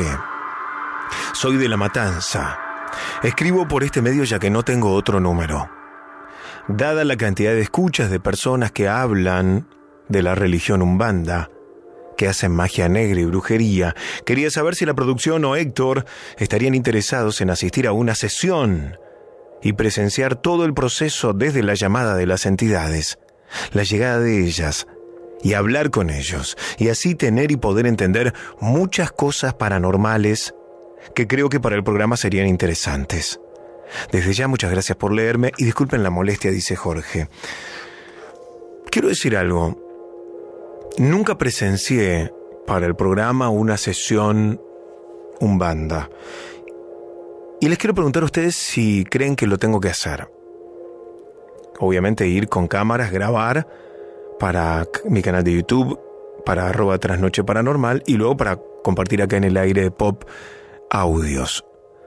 Soy de La Matanza. Escribo por este medio ya que no tengo otro número. Dada la cantidad de escuchas de personas que hablan de la religión Umbanda, que hacen magia negra y brujería, quería saber si la producción o Héctor estarían interesados en asistir a una sesión y presenciar todo el proceso desde la llamada de las entidades, la llegada de ellas, y hablar con ellos, y así tener y poder entender muchas cosas paranormales que creo que para el programa serían interesantes. Desde ya, muchas gracias por leerme y disculpen la molestia, dice Jorge. Quiero decir algo. Nunca presencié para el programa una sesión Umbanda. Y les quiero preguntar a ustedes si creen que lo tengo que hacer. Obviamente ir con cámaras, grabar para mi canal de YouTube, para @trasnocheparanormal y luego para compartir acá en el aire de Pop audios.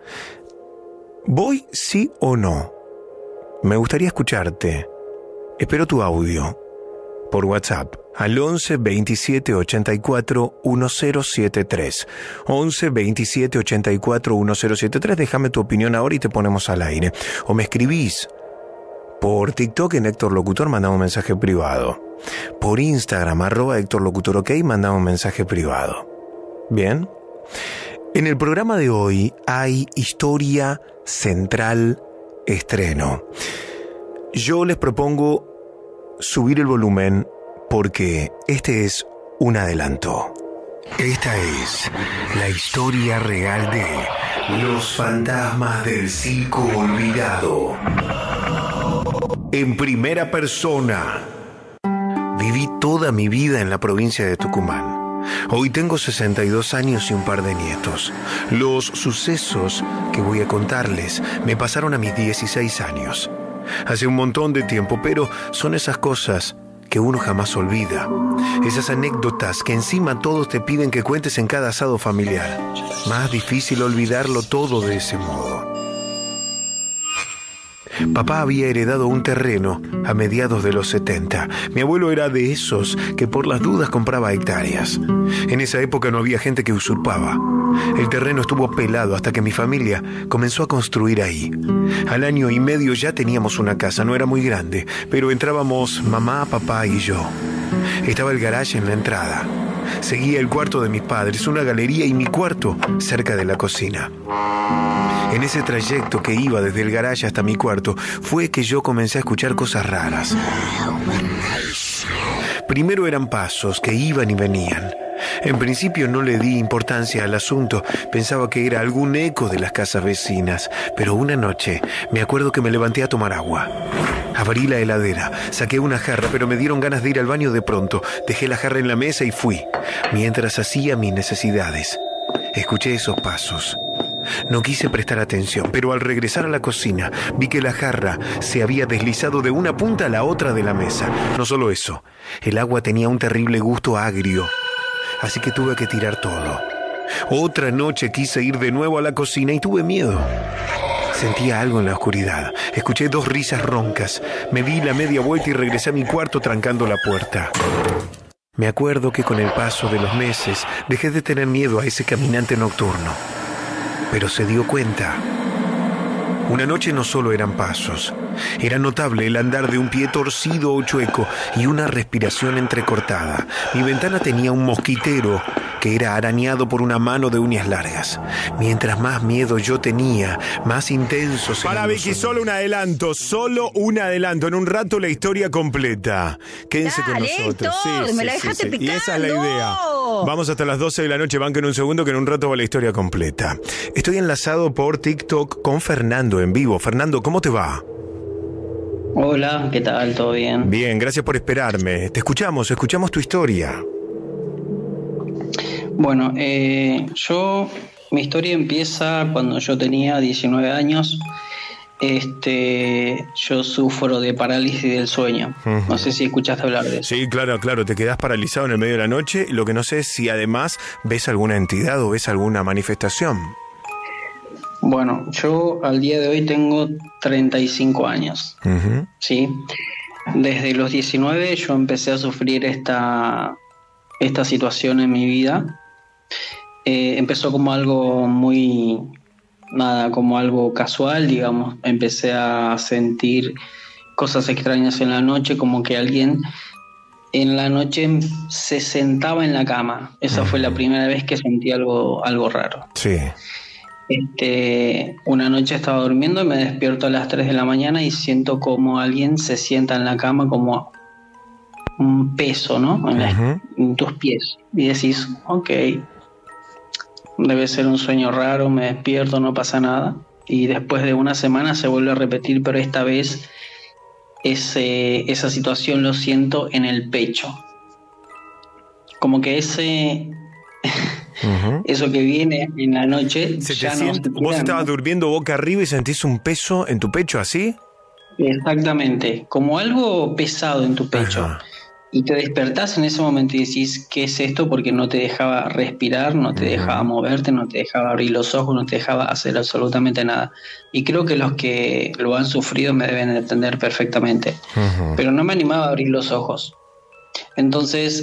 ¿Voy sí o no? Me gustaría escucharte. Espero tu audio por WhatsApp al 11 27 84 1073. 11 27 84 1073. Déjame tu opinión ahora y te ponemos al aire. O me escribís por TikTok en Héctor Locutor, mandame un mensaje privado. Por Instagram, @Héctor Locutor OK, mandame un mensaje privado. ¿Bien? En el programa de hoy hay historia central estreno. Yo les propongo subir el volumen porque este es un adelanto. Esta es la historia real de los fantasmas del circo olvidado. En primera persona. Viví toda mi vida en la provincia de Tucumán. Hoy tengo 62 años y un par de nietos. Los sucesos que voy a contarles me pasaron a mis 16 años. Hace un montón de tiempo, pero son esas cosas que uno jamás olvida. Esas anécdotas que encima todos te piden que cuentes en cada asado familiar. Más difícil olvidarlo todo de ese modo. Papá había heredado un terreno a mediados de los 70. Mi abuelo era de esos que por las dudas compraba hectáreas. En esa época no había gente que usurpaba. El terreno estuvo pelado hasta que mi familia comenzó a construir ahí. Al año y medio ya teníamos una casa, no era muy grande, pero entrábamos mamá, papá y yo. Estaba el garaje en la entrada. Seguía el cuarto de mis padres, una galería y mi cuarto cerca de la cocina. En ese trayecto que iba desde el garaje hasta mi cuarto, fue que yo comencé a escuchar cosas raras. Primero eran pasos que iban y venían. En principio no le di importancia al asunto, pensaba que era algún eco de las casas vecinas, pero una noche me acuerdo que me levanté a tomar agua. Abrí la heladera, saqué una jarra, pero me dieron ganas de ir al baño de pronto. Dejé la jarra en la mesa y fui. Mientras hacía mis necesidades, escuché esos pasos. No quise prestar atención, pero al regresar a la cocina vi que la jarra se había deslizado de una punta a la otra de la mesa. No solo eso, el agua tenía un terrible gusto agrio, así que tuve que tirar todo. Otra noche quise ir de nuevo a la cocina y tuve miedo. Sentía algo en la oscuridad. Escuché 2 risas roncas. Me di la media vuelta y regresé a mi cuarto trancando la puerta. Me acuerdo que con el paso de los meses dejé de tener miedo a ese caminante nocturno. Pero se dio cuenta. Una noche no solo eran pasos. Era notable el andar de un pie torcido o chueco y una respiración entrecortada. Mi ventana tenía un mosquitero que era arañado por una mano de uñas largas. Mientras más miedo yo tenía, más intensos. Para Vicky, solo un adelanto. En un rato la historia completa. Quédense con nosotros. Héctor, me la dejaste picando. Y esa es la idea. Vamos hasta las 12 de la noche. Banquen un segundo que en un rato va la historia completa. Estoy enlazado por TikTok con Fernando en vivo. Fernando, ¿cómo te va? Hola, ¿qué tal? ¿Todo bien? Bien, gracias por esperarme. Te escuchamos tu historia. Bueno, mi historia empieza cuando yo tenía 19 años. Yo sufro de parálisis del sueño. No sé si escuchaste hablar de eso. Sí, claro, te quedás paralizado en el medio de la noche. Lo que no sé es si además ves alguna entidad o ves alguna manifestación. Bueno, yo al día de hoy tengo 35 años. ¿Sí? Desde los 19 yo empecé a sufrir esta situación en mi vida. Empezó como algo como algo casual, digamos. Empecé a sentir cosas extrañas en la noche, como que alguien en la noche se sentaba en la cama. Esa fue la primera vez que sentí algo raro. Sí. Una noche estaba durmiendo y me despierto a las 3 de la mañana y siento como alguien se sienta en la cama, como un peso, ¿no? En tus pies. Y decís, ok, debe ser un sueño raro, me despierto, no pasa nada. Y después de una semana se vuelve a repetir, pero esta vez esa situación lo siento en el pecho. Como que eso que viene en la noche ya no se ¿Vos estabas durmiendo boca arriba y sentís un peso en tu pecho así? Exactamente, como algo pesado en tu pecho. Ajá. Y te despertás en ese momento y decís, ¿qué es esto? Porque no te dejaba respirar, no te dejaba moverte, no te dejaba abrir los ojos, no te dejaba hacer absolutamente nada. Y creo que los que lo han sufrido me deben entender perfectamente. Pero no me animaba a abrir los ojos. Entonces,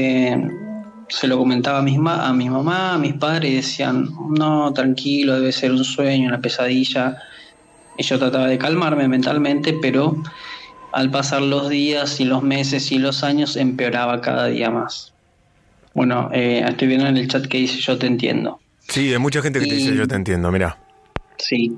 se lo comentaba a mi mamá, a mis padres, y decían, no, tranquilo, debe ser un sueño, una pesadilla. Y yo trataba de calmarme mentalmente, pero al pasar los días y los meses y los años empeoraba cada día más. Bueno, estoy viendo en el chat que dice yo te entiendo. Sí, hay mucha gente que te dice yo te entiendo, mirá. Sí.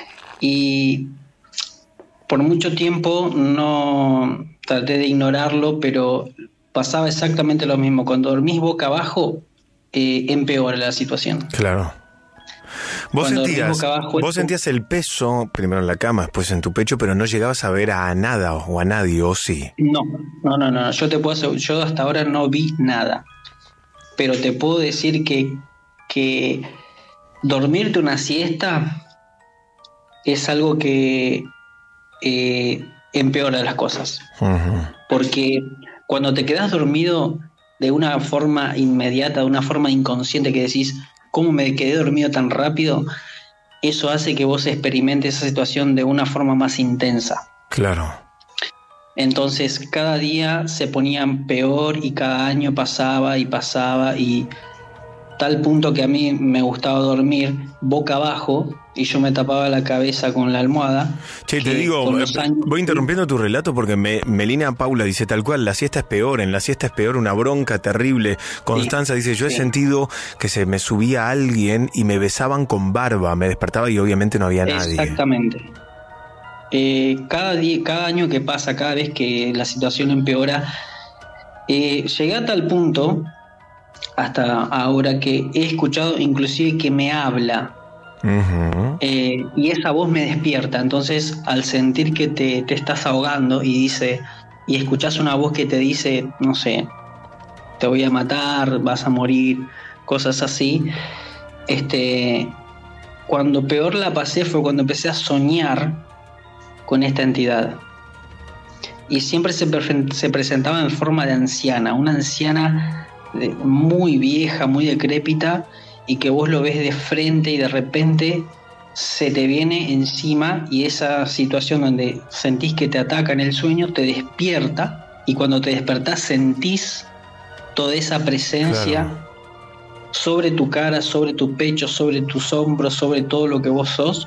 Y por mucho tiempo no traté de ignorarlo, pero pasaba exactamente lo mismo. Cuando dormís boca abajo, empeora la situación. Claro. Vos sentías el peso, primero en la cama, después en tu pecho, pero no llegabas a ver a nada o a nadie, ¿o sí? No. Yo hasta ahora no vi nada. Pero te puedo decir que dormirte una siesta es algo que empeora las cosas. Porque cuando te quedas dormido de una forma inmediata, de una forma inconsciente, que decís, ¿cómo me quedé dormido tan rápido? Eso hace que vos experimentes esa situación de una forma más intensa. Claro. Entonces cada día se ponían peor y cada año pasaba y tal punto que a mí me gustaba dormir boca abajo y yo me tapaba la cabeza con la almohada. Che, te digo, voy interrumpiendo tu relato porque Melina Paula dice tal cual, la siesta es peor, en la siesta es peor, una bronca terrible. Constanza dice, yo he sentido que se me subía alguien y me besaban con barba, me despertaba y obviamente no había nadie. Exactamente. Cada año que pasa, cada vez que la situación empeora, llegué a tal punto, hasta ahora, que he escuchado inclusive que me habla. Y esa voz me despierta. Entonces, al sentir que te estás ahogando y escuchás una voz que te dice, no sé, te voy a matar, vas a morir, cosas así, cuando peor la pasé fue cuando empecé a soñar con esta entidad. Y siempre se presentaba en forma de anciana, una anciana muy vieja, muy decrépita, y que vos lo ves de frente y de repente se te viene encima, y esa situación donde sentís que te ataca en el sueño te despierta, y cuando te despertás sentís toda esa presencia sobre tu cara, sobre tu pecho, sobre tus hombros, sobre todo lo que vos sos,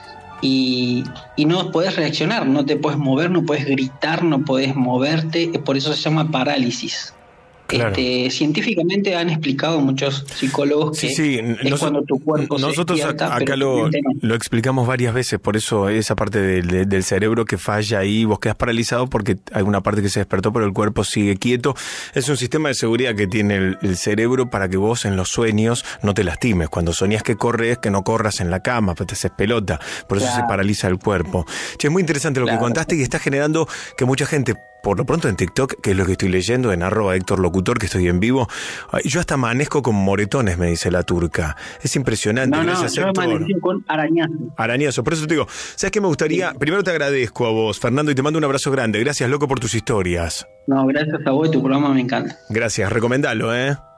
y no podés reaccionar, no te podés mover, no podés gritar, no podés moverte, por eso se llama parálisis. Claro. Científicamente han explicado muchos psicólogos que es cuando tu cuerpo nosotros se despierta, acá lo explicamos varias veces, por eso esa parte del cerebro que falla ahí, vos quedás paralizado porque hay una parte que se despertó pero el cuerpo sigue quieto. Es un sistema de seguridad que tiene el cerebro para que vos en los sueños no te lastimes. Cuando soñás que corres, que no corras en la cama, pues te haces pelota, por eso se paraliza el cuerpo. Che, es muy interesante lo que contaste y está generando que mucha gente, por lo pronto en TikTok, que es lo que estoy leyendo, en @HéctorLocutor, que estoy en vivo, yo hasta amanezco con moretones, me dice la turca. Es impresionante. Yo amanecí con arañazo. Arañazo, por eso te digo, ¿sabes qué me gustaría? Primero te agradezco a vos, Fernando, y te mando un abrazo grande. Gracias, loco, por tus historias. No, gracias a vos y tu programa me encanta. Gracias, recomendalo,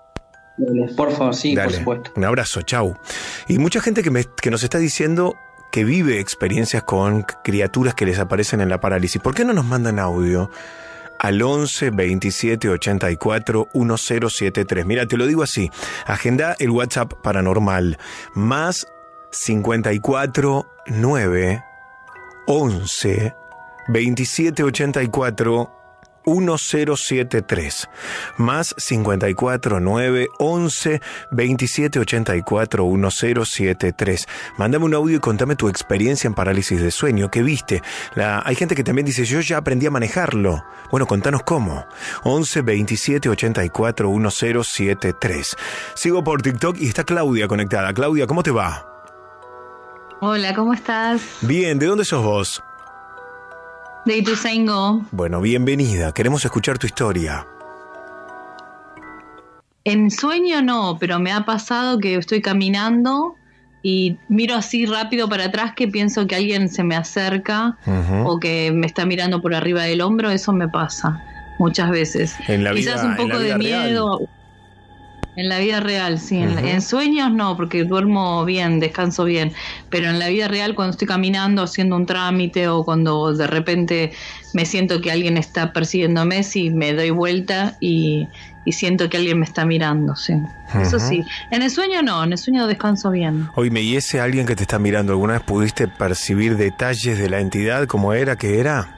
Por favor, sí, dale, por supuesto. Un abrazo, chau. Y mucha gente que nos está diciendo que vive experiencias con criaturas que les aparecen en la parálisis. ¿Por qué no nos mandan audio al 11 27 84 1073? Mira, te lo digo así. Agenda el WhatsApp paranormal. Más 54 9 11 27 84 1073. Más 54 9 11 27 84 1073. Mándame un audio y contame tu experiencia en parálisis de sueño. ¿Qué viste? Hay gente que también dice, yo ya aprendí a manejarlo. Bueno, contanos cómo. 11 27 84 1073. Sigo por TikTok y está Claudia conectada. Claudia, ¿cómo te va? Hola, ¿cómo estás? Bien, ¿de dónde sos vos? De Ituzaingó. Bueno, bienvenida. Queremos escuchar tu historia. En sueño no, pero me ha pasado que estoy caminando y miro así rápido para atrás que pienso que alguien se me acerca o que me está mirando por arriba del hombro. Eso me pasa muchas veces. En la Quizás vida, un poco de miedo. Real. En la vida real, sí. En sueños no, porque duermo bien, descanso bien. Pero en la vida real, cuando estoy caminando, haciendo un trámite o cuando de repente me siento que alguien está persiguiéndome, sí, me doy vuelta y siento que alguien me está mirando, sí. Eso sí. En el sueño no, en el sueño descanso bien. Oíme, ¿y ese alguien que te está mirando, alguna vez pudiste percibir detalles de la entidad, cómo era, qué era?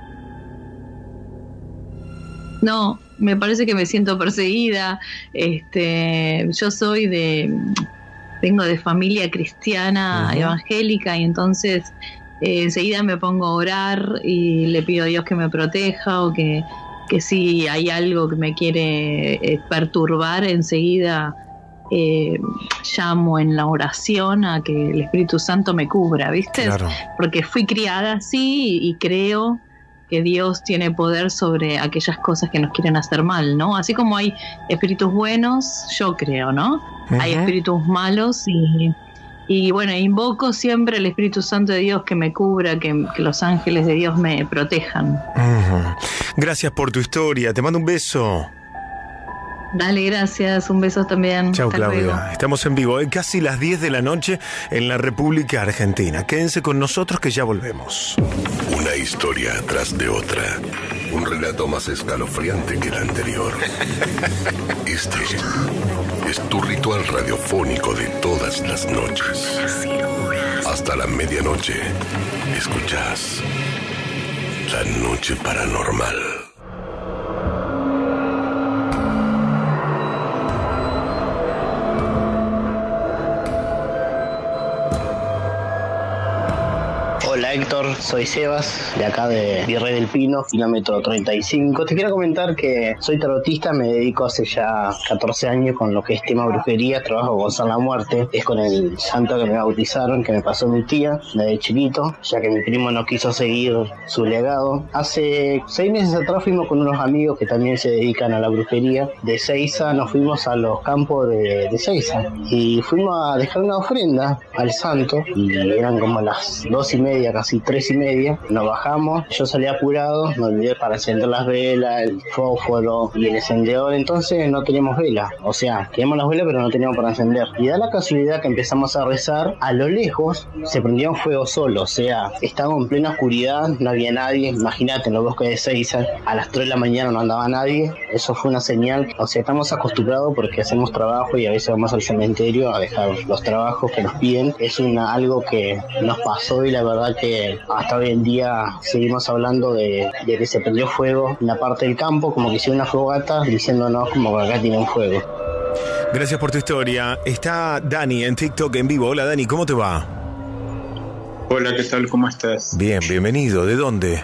No, me parece que me siento perseguida. Yo vengo de familia cristiana, evangélica, y entonces enseguida me pongo a orar y le pido a Dios que me proteja, o que si hay algo que me quiere perturbar, enseguida llamo en la oración a que el Espíritu Santo me cubra, ¿viste? Claro. Porque fui criada así y creo que Dios tiene poder sobre aquellas cosas que nos quieren hacer mal, ¿no? Así como hay espíritus buenos, yo creo, ¿no? Hay espíritus malos y bueno, invoco siempre el Espíritu Santo de Dios que me cubra, que los ángeles de Dios me protejan. Gracias por tu historia, te mando un beso. Dale, gracias, un beso también. Chao, Claudia. Luego. Estamos en vivo, casi las 10 de la noche en la República Argentina. Quédense con nosotros que ya volvemos. Una historia tras de otra. Un relato más escalofriante que el anterior. Este es tu ritual radiofónico de todas las noches. Hasta la medianoche. Escuchás La Noche Paranormal. Hola Héctor, soy Sebas, de acá de Virrey del Pino, kilómetro 35. Te quiero comentar que soy tarotista, me dedico hace ya 14 años con lo que es tema brujería, trabajo con San la Muerte, es con el santo que me bautizaron, que me pasó mi tía, desde chiquito, ya que mi primo no quiso seguir su legado. Hace 6 meses atrás fuimos con unos amigos que también se dedican a la brujería. De Seiza nos fuimos a los campos de Seiza y fuimos a dejar una ofrenda al santo y eran como las 2:30, casi 3:30. Nos bajamos, yo salí apurado, me olvidé para encender las velas, el fósforo y el encendedor, entonces no teníamos vela, o sea, teníamos las velas pero no teníamos para encender. Y da la casualidad que empezamos a rezar, a lo lejos se prendió un fuego solo, o sea, estábamos en plena oscuridad, no había nadie, imagínate, en los bosques de Seiza, a las 3 de la mañana no andaba nadie, eso fue una señal, o sea, estamos acostumbrados porque hacemos trabajo y a veces vamos al cementerio a dejar los trabajos que nos piden, es algo que nos pasó y la verdad que hasta hoy en día seguimos hablando de que se prendió fuego en la parte del campo, como que hicieron una fogata diciéndonos como que acá tiene un fuego. Gracias por tu historia. Está Dani en TikTok en vivo. Hola Dani, ¿cómo te va? Hola, ¿qué tal? ¿Cómo estás? Bien, bienvenido. ¿De dónde?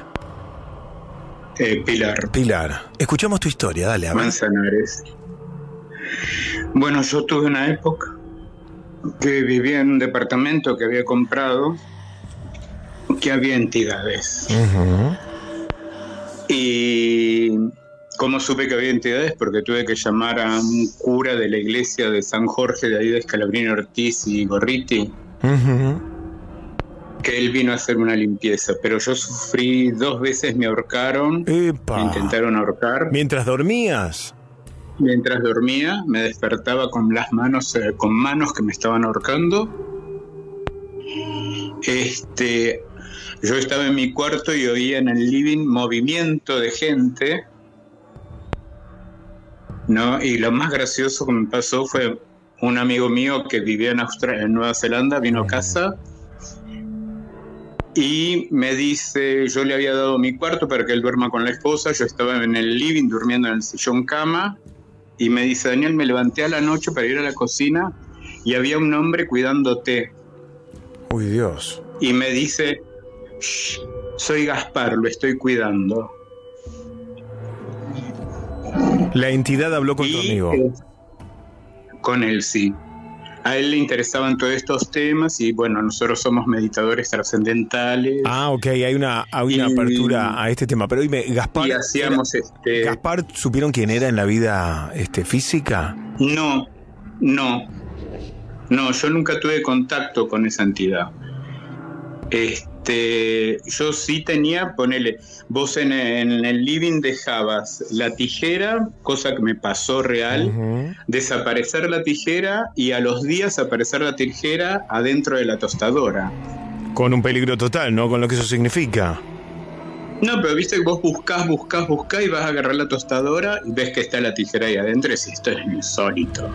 Pilar. Pilar. Escuchamos tu historia, dale. A ver. Manzanares. Bueno, yo tuve una época que vivía en un departamento que había comprado, que había entidades. Uh-huh. Y ¿cómo supe que había entidades? Porque tuve que llamar a un cura de la iglesia de San Jorge, de ahí de Scalabrini Ortiz y Gorriti. Uh-huh. Que él vino a hacer una limpieza, pero yo sufrí 2 veces, me ahorcaron. ¡Epa! Me intentaron ahorcar. ¿Mientras dormías? Mientras dormía, me despertaba con las manos, con manos que me estaban ahorcando. Yo estaba en mi cuarto y oía en el living movimiento de gente, ¿no? Y lo más gracioso que me pasó fue un amigo mío que vivía en Nueva Zelanda, vino a casa y me dice, yo le había dado mi cuarto para que él duerma con la esposa, yo estaba en el living durmiendo en el sillón cama, y me dice, Daniel, me levanté a la noche para ir a la cocina y había un hombre cuidándote. Uy, Dios. Y me dice, soy Gaspar, lo estoy cuidando. La entidad habló con tu amigo. Con él, sí. A él le interesaban todos estos temas y bueno, nosotros somos meditadores trascendentales. Ah, ok, hay una apertura a este tema. Pero dime, Gaspar. Y hacíamos ¿Gaspar supieron quién era en la vida física? No, yo nunca tuve contacto con esa entidad. Yo sí tenía, ponele, vos en el living dejabas la tijera, cosa que me pasó real, desaparecer la tijera y a los días aparecer la tijera adentro de la tostadora. Con un peligro total, ¿no? Con lo que eso significa. No, pero viste que vos buscás y vas a agarrar la tostadora y ves que está la tijera ahí adentro y esto es insólito.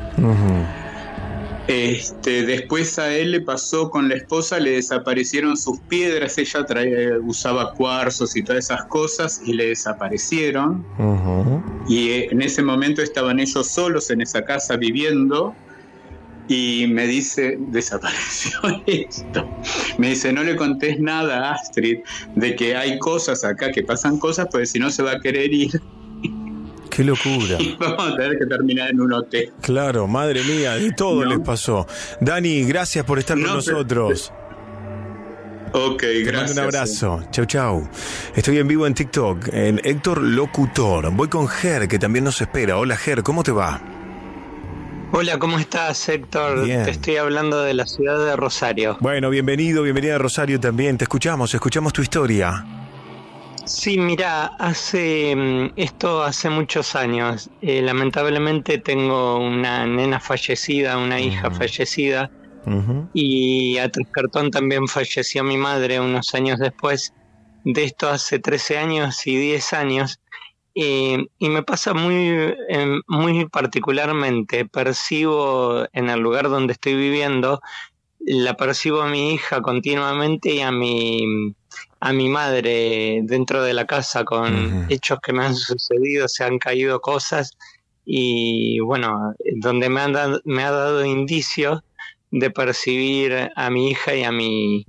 Después a él le pasó con la esposa, le desaparecieron sus piedras, ella usaba cuarzos y todas esas cosas y le desaparecieron. Y en ese momento estaban ellos solos en esa casa viviendo y me dice, desapareció esto. Me dice, no le contés nada a Astrid de que hay cosas acá, que pasan cosas, pues si no se va a querer ir. ¡Qué locura! Vamos a tener que terminar en un hotel. Claro, madre mía, de todo les pasó. Dani, gracias por estar con nosotros. Ok, Te gracias. mando un abrazo. Chau, chau. Estoy en vivo en TikTok, en Héctor Locutor. Voy con Ger, que también nos espera. Hola, Ger, ¿cómo te va? Hola, ¿cómo estás, Héctor? Bien. Te estoy hablando de la ciudad de Rosario. Bueno, bienvenida a Rosario también. Te escuchamos tu historia. Sí, mira, hace muchos años. Lamentablemente tengo una nena fallecida, una hija fallecida, y a trascartón también falleció mi madre unos años después. De esto hace 13 años y 10 años. Y me pasa muy particularmente, percibo en el lugar donde estoy viviendo, la percibo a mi hija continuamente y a mi madre dentro de la casa con hechos que me han sucedido, se han caído cosas y bueno, donde me ha dado indicios de percibir a mi hija y a mi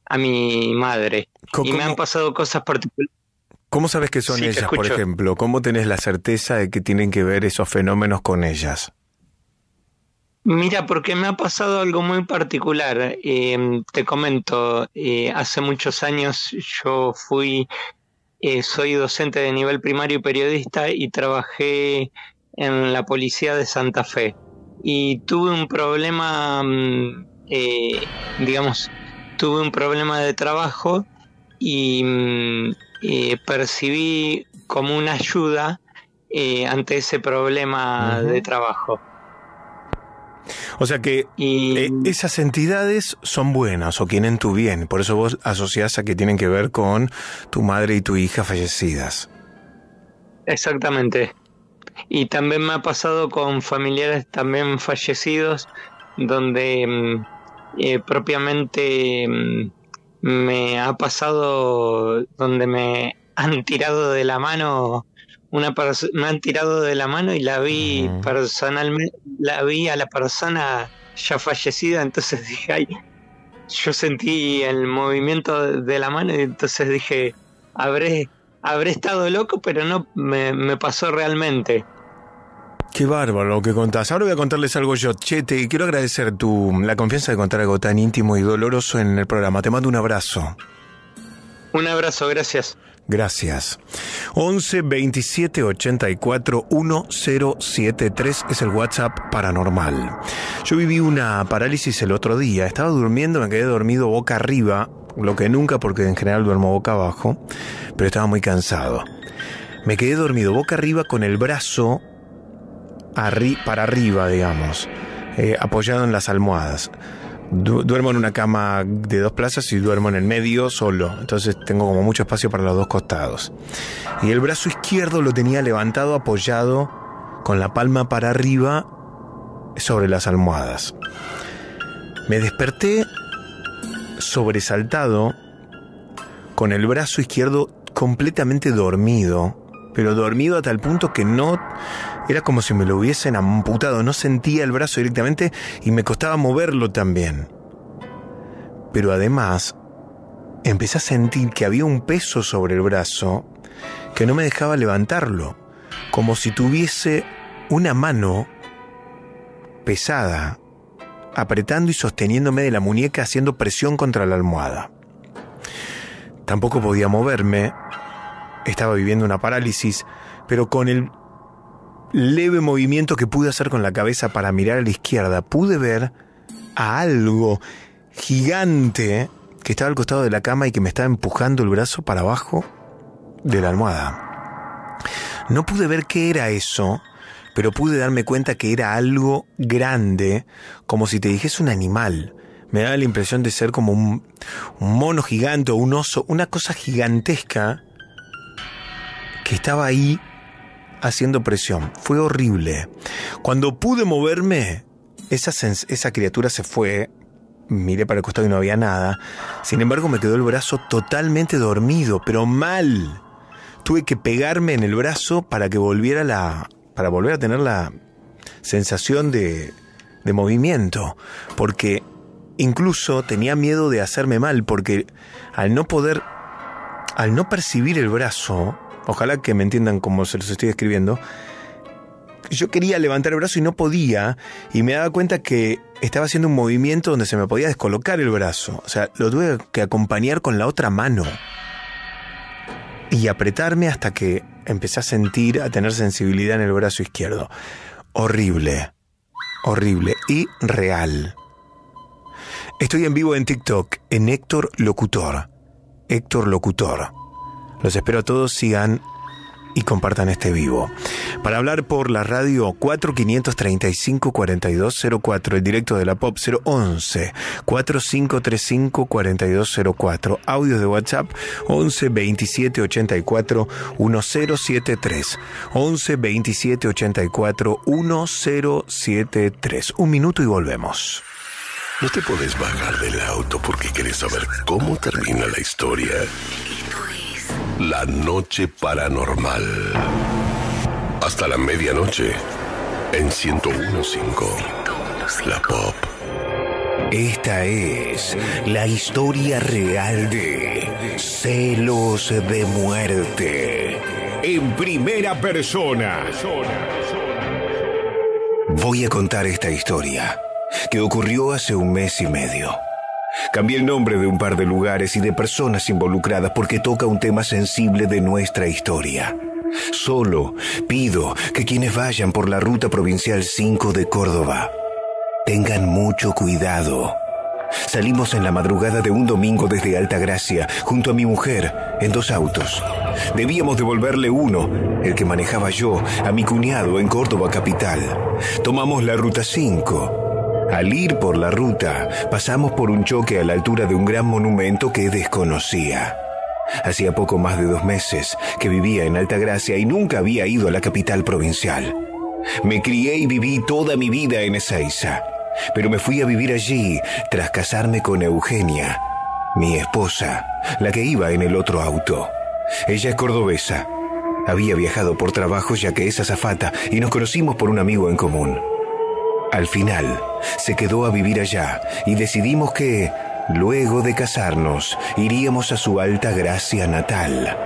a mi madre. Y me han pasado cosas particulares. ¿Cómo sabes que son ellas, por ejemplo? ¿Cómo tenés la certeza de que tienen que ver esos fenómenos con ellas? Mira, porque me ha pasado algo muy particular. Te comento, hace muchos años yo soy docente de nivel primario y periodista y trabajé en la policía de Santa Fe. Y tuve un problema, tuve un problema de trabajo y percibí como una ayuda ante ese problema de trabajo. O sea que esas entidades son buenas o quieren tu bien, por eso vos asociás a que tienen que ver con tu madre y tu hija fallecidas. Exactamente. Y también me ha pasado con familiares también fallecidos, donde propiamente me ha pasado donde me han tirado de la mano. Me han tirado de la mano y la vi personalmente, la vi a la persona ya fallecida, entonces dije, ay, yo sentí el movimiento de la mano y entonces dije, habré estado loco, pero no me pasó realmente. Qué bárbaro lo que contás. Ahora voy a contarles algo yo. Che, te quiero agradecer la confianza de contar algo tan íntimo y doloroso en el programa. Te mando un abrazo. Un abrazo, gracias. Gracias. 11 27 84 1073 es el WhatsApp paranormal. Yo viví una parálisis el otro día. Estaba durmiendo, me quedé dormido boca arriba, lo que nunca porque en general duermo boca abajo, pero estaba muy cansado. Me quedé dormido boca arriba con el brazo para arriba, digamos, apoyado en las almohadas. Duermo en una cama de 2 plazas y duermo en el medio solo, entonces tengo como mucho espacio para los 2 costados. Y el brazo izquierdo lo tenía levantado, apoyado con la palma para arriba sobre las almohadas. Me desperté sobresaltado con el brazo izquierdo completamente dormido, pero dormido a tal punto que no... Era como si me lo hubiesen amputado, no sentía el brazo directamente y me costaba moverlo también. Pero además, empecé a sentir que había un peso sobre el brazo que no me dejaba levantarlo, como si tuviese una mano pesada, apretando y sosteniéndome de la muñeca, haciendo presión contra la almohada. Tampoco podía moverme, estaba viviendo una parálisis, pero con el leve movimiento que pude hacer con la cabeza para mirar a la izquierda, pude ver a algo gigante que estaba al costado de la cama y que me estaba empujando el brazo para abajo de la almohada. No pude ver qué era eso, pero pude darme cuenta que era algo grande, como si te dijese un animal. Me daba la impresión de ser como un mono gigante o un oso, una cosa gigantesca que estaba ahí haciendo presión. Fue horrible. Cuando pude moverme, esa criatura se fue. Miré para el costado y no había nada. Sin embargo, me quedó el brazo totalmente dormido, pero mal. Tuve que pegarme en el brazo para que volver a tener la sensación de movimiento, porque incluso tenía miedo de hacerme mal, porque al no percibir el brazo, ojalá que me entiendan como se los estoy escribiendo, yo quería levantar el brazo y no podía, y me daba cuenta que estaba haciendo un movimiento donde se me podía descolocar el brazo. O sea, lo tuve que acompañar con la otra mano y apretarme hasta que empecé a tener sensibilidad en el brazo izquierdo. Horrible, horrible y real. Estoy en vivo en TikTok, en Héctor Locutor. Héctor Locutor. Los espero a todos, sigan y compartan este vivo. Para hablar por la radio 4535-4204, el directo de la Pop 011-4535-4204, audios de WhatsApp 11 27 84 1073, 11 27 84 1073. Un minuto y volvemos. No te puedes bajar del auto porque quieres saber cómo termina la historia. La Noche Paranormal. Hasta la medianoche en 101.5. La Pop. Esta es la historia real de Celos de Muerte, en primera persona. Voy a contar esta historia, que ocurrió hace 1 mes y medio. Cambié el nombre de un par de lugares y de personas involucradas porque toca un tema sensible de nuestra historia. Solo pido que quienes vayan por la ruta provincial 5 de Córdoba tengan mucho cuidado. Salimos en la madrugada de un domingo desde Altagracia, junto a mi mujer, en 2 autos. Debíamos devolverle uno, el que manejaba yo, a mi cuñado en Córdoba capital. Tomamos la ruta 5. Al ir por la ruta, pasamos por un choque a la altura de un gran monumento que desconocía. Hacía poco más de 2 meses que vivía en Altagracia y nunca había ido a la capital provincial. Me crié y viví toda mi vida en Ezeiza, pero me fui a vivir allí tras casarme con Eugenia, mi esposa, la que iba en el otro auto. Ella es cordobesa. Había viajado por trabajo ya que es azafata y nos conocimos por un amigo en común. Al final, se quedó a vivir allá y decidimos que, luego de casarnos, iríamos a su Altagracia natal.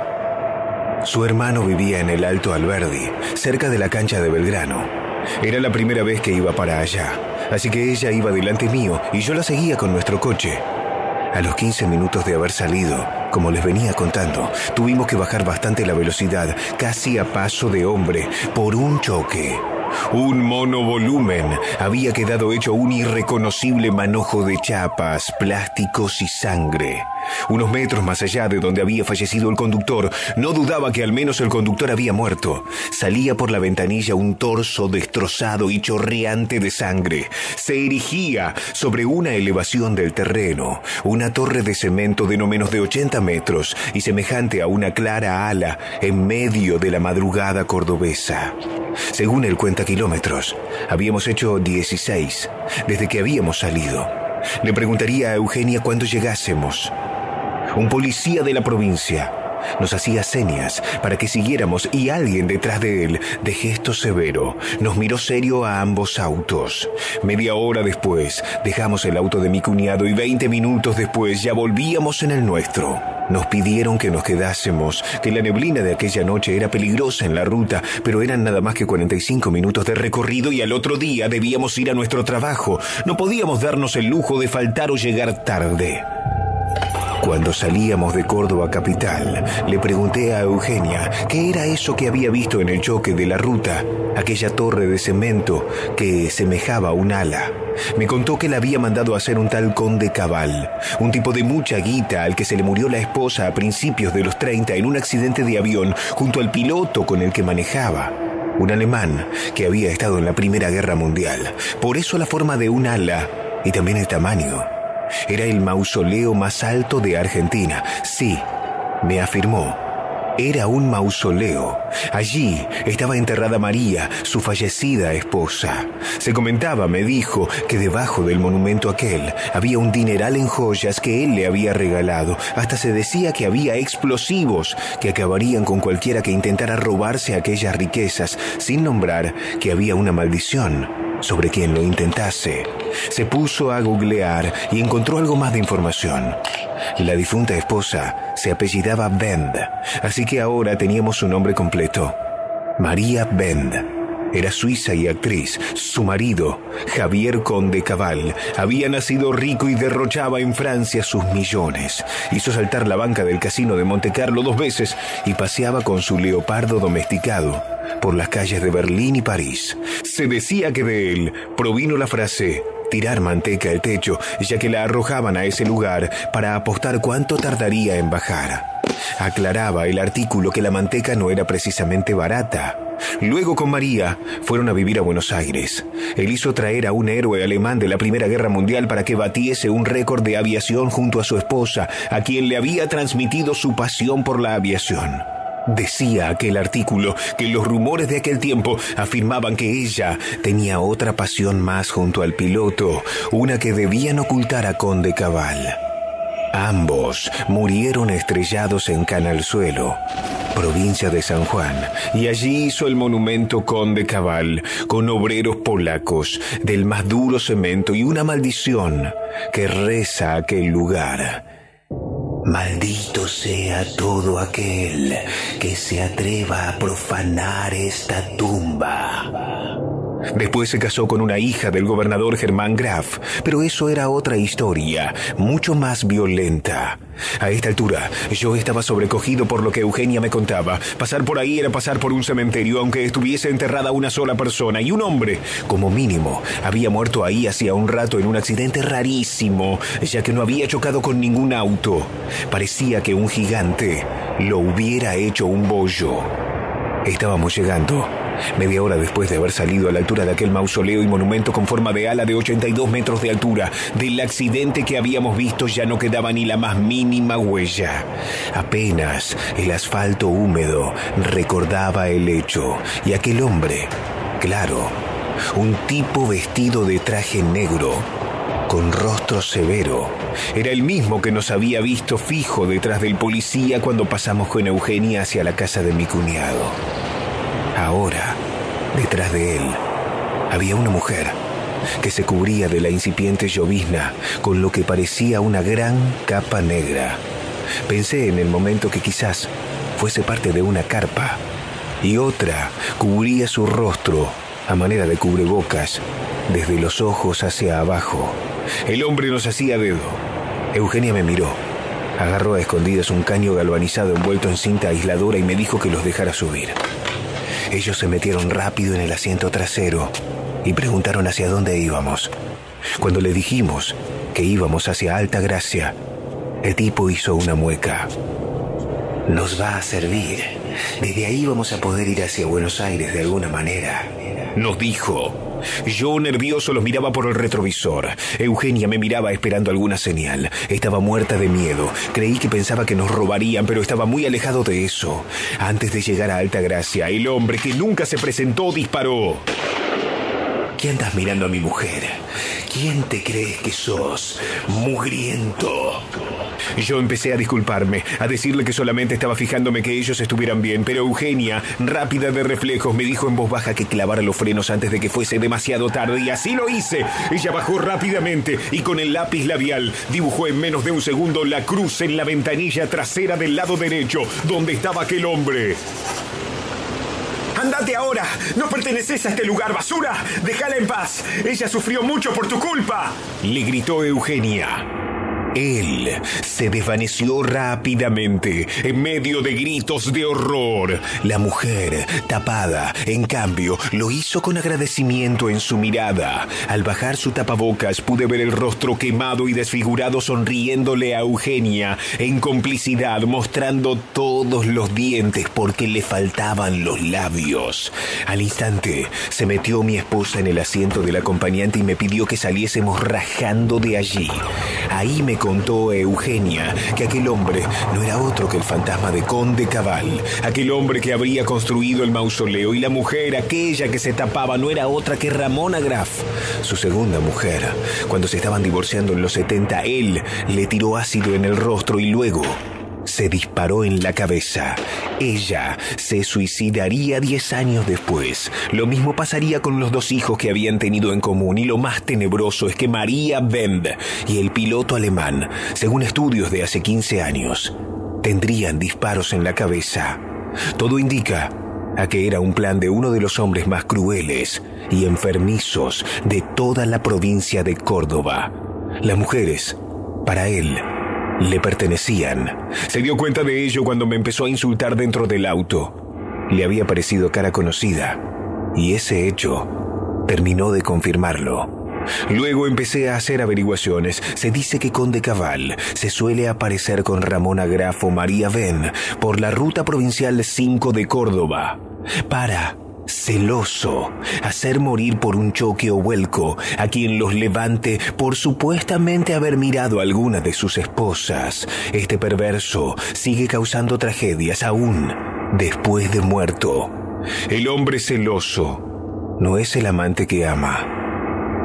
Su hermano vivía en el Alto Alberdi, cerca de la cancha de Belgrano. Era la primera vez que iba para allá, así que ella iba delante mío y yo la seguía con nuestro coche. A los 15 minutos de haber salido, como les venía contando, tuvimos que bajar bastante la velocidad, casi a paso de hombre, por un choque. Un monovolumen había quedado hecho un irreconocible manojo de chapas, plásticos y sangre. Unos metros más allá de donde había fallecido el conductor, no dudaba que al menos el conductor había muerto. Salía por la ventanilla un torso destrozado y chorreante de sangre. Se erigía sobre una elevación del terreno, una torre de cemento de no menos de 80 metros y semejante a una clara ala en medio de la madrugada cordobesa. Según el cuentakilómetros, habíamos hecho 16 desde que habíamos salido. Le preguntaría a Eugenia cuándo llegásemos. Un policía de la provincia nos hacía señas para que siguiéramos y alguien detrás de él, de gesto severo, nos miró serio a ambos autos. Media hora después dejamos el auto de mi cuñado y 20 minutos después ya volvíamos en el nuestro. Nos pidieron que nos quedásemos, que la neblina de aquella noche era peligrosa en la ruta, pero eran nada más que 45 minutos de recorrido y al otro día debíamos ir a nuestro trabajo. No podíamos darnos el lujo de faltar o llegar tarde. Cuando salíamos de Córdoba capital, le pregunté a Eugenia qué era eso que había visto en el choque de la ruta, aquella torre de cemento que semejaba un ala. Me contó que la había mandado a hacer un tal Conde Cabal, un tipo de mucha guita al que se le murió la esposa a principios de los 30 en un accidente de avión junto al piloto con el que manejaba. Un alemán que había estado en la Primera Guerra Mundial. Por eso la forma de un ala y también el tamaño. Era el mausoleo más alto de Argentina. Sí, me afirmó. Era un mausoleo. Allí estaba enterrada María, su fallecida esposa. Se comentaba, me dijo, que debajo del monumento aquel había un dineral en joyas que él le había regalado. Hasta se decía que había explosivos que acabarían con cualquiera que intentara robarse aquellas riquezas, sin nombrar que había una maldición sobre quien lo intentase. Se puso a googlear y encontró algo más de información. La difunta esposa se apellidaba Bend, así que ahora teníamos su nombre completo. María Bend. Era suiza y actriz. Su marido, Javier Conde Cabal, había nacido rico y derrochaba en Francia sus millones. Hizo saltar la banca del casino de Montecarlo 2 veces y paseaba con su leopardo domesticado por las calles de Berlín y París. Se decía que de él provino la frase tirar manteca al techo, ya que la arrojaban a ese lugar para apostar cuánto tardaría en bajar. Aclaraba el artículo que la manteca no era precisamente barata. Luego con María fueron a vivir a Buenos Aires. Él hizo traer a un héroe alemán de la Primera Guerra Mundial para que batiese un récord de aviación junto a su esposa, a quien le había transmitido su pasión por la aviación. Decía aquel artículo que los rumores de aquel tiempo afirmaban que ella tenía otra pasión más junto al piloto, una que debían ocultar a Conde Cabal. Ambos murieron estrellados en Canalzuelo, provincia de San Juan, y allí hizo el monumento Conde Cabal, con obreros polacos del más duro cemento y una maldición que reza aquel lugar. Maldito sea todo aquel que se atreva a profanar esta tumba. Después se casó con una hija del gobernador Germán Graf, pero eso era otra historia, mucho más violenta. A esta altura, yo estaba sobrecogido por lo que Eugenia me contaba. Pasar por ahí era pasar por un cementerio, aunque estuviese enterrada una sola persona. Y un hombre, como mínimo, había muerto ahí hacía un rato en un accidente rarísimo, ya que no había chocado con ningún auto. Parecía que un gigante lo hubiera hecho un bollo. Estábamos llegando. Media hora después de haber salido a la altura de aquel mausoleo y monumento con forma de ala de 82 metros de altura, del accidente que habíamos visto ya no quedaba ni la más mínima huella. Apenas el asfalto húmedo recordaba el hecho. Y aquel hombre, claro, un tipo vestido de traje negro, con rostro severo, era el mismo que nos había visto fijo detrás del policía cuando pasamos con Eugenia hacia la casa de mi cuñado. Ahora, detrás de él, había una mujer que se cubría de la incipiente llovizna con lo que parecía una gran capa negra. Pensé en el momento que quizás fuese parte de una carpa, y otra cubría su rostro a manera de cubrebocas, desde los ojos hacia abajo. El hombre nos hacía dedo. Eugenia me miró, agarró a escondidas un caño galvanizado envuelto en cinta aisladora y me dijo que los dejara subir. Ellos se metieron rápido en el asiento trasero y preguntaron hacia dónde íbamos. Cuando le dijimos que íbamos hacia Alta Gracia, el tipo hizo una mueca. Nos va a servir. Desde ahí vamos a poder ir hacia Buenos Aires de alguna manera, nos dijo. Yo, nervioso, los miraba por el retrovisor. Eugenia me miraba esperando alguna señal. Estaba muerta de miedo. Creí que pensaba que nos robarían, pero estaba muy alejado de eso. Antes de llegar a Alta Gracia, el hombre que nunca se presentó disparó. ¿Qué andas mirando a mi mujer? ¿Quién te crees que sos? Mugriento. Yo empecé a disculparme, a decirle que solamente estaba fijándome que ellos estuvieran bien, pero Eugenia, rápida de reflejos, me dijo en voz baja que clavara los frenos antes de que fuese demasiado tarde, y así lo hice. Ella bajó rápidamente y con el lápiz labial dibujó en menos de un segundo la cruz en la ventanilla trasera del lado derecho, donde estaba aquel hombre. ¡Andate ahora! ¡No perteneces a este lugar, basura! ¡Déjala en paz! ¡Ella sufrió mucho por tu culpa!, le gritó Eugenia. Él se desvaneció rápidamente en medio de gritos de horror. La mujer, tapada, en cambio, lo hizo con agradecimiento en su mirada. Al bajar su tapabocas pude ver el rostro quemado y desfigurado sonriéndole a Eugenia en complicidad, mostrando todos los dientes porque le faltaban los labios. Al instante se metió mi esposa en el asiento del acompañante y me pidió que saliésemos rajando de allí. Ahí me contó Eugenia que aquel hombre no era otro que el fantasma de Conde Cabal, aquel hombre que habría construido el mausoleo, y la mujer, aquella que se tapaba, no era otra que Ramona Graf, su segunda mujer. Cuando se estaban divorciando en los 70, él le tiró ácido en el rostro y luego se disparó en la cabeza. Ella se suicidaría 10 años después. Lo mismo pasaría con los 2 hijos que habían tenido en común, y lo más tenebroso es que María Wendt y el piloto alemán, según estudios de hace 15 años, tendrían disparos en la cabeza. Todo indica a que era un plan de uno de los hombres más crueles y enfermizos de toda la provincia de Córdoba. Las mujeres, para él, le pertenecían. Se dio cuenta de ello cuando me empezó a insultar dentro del auto. Le había parecido cara conocida, y ese hecho terminó de confirmarlo. Luego empecé a hacer averiguaciones. Se dice que Conde Cabal se suele aparecer con Ramona Graf o María Wendt por la ruta provincial 5 de Córdoba para, celoso, hacer morir por un choque o vuelco a quien los levante por supuestamente haber mirado a alguna de sus esposas. Este perverso sigue causando tragedias aún después de muerto. El hombre celoso no es el amante que ama,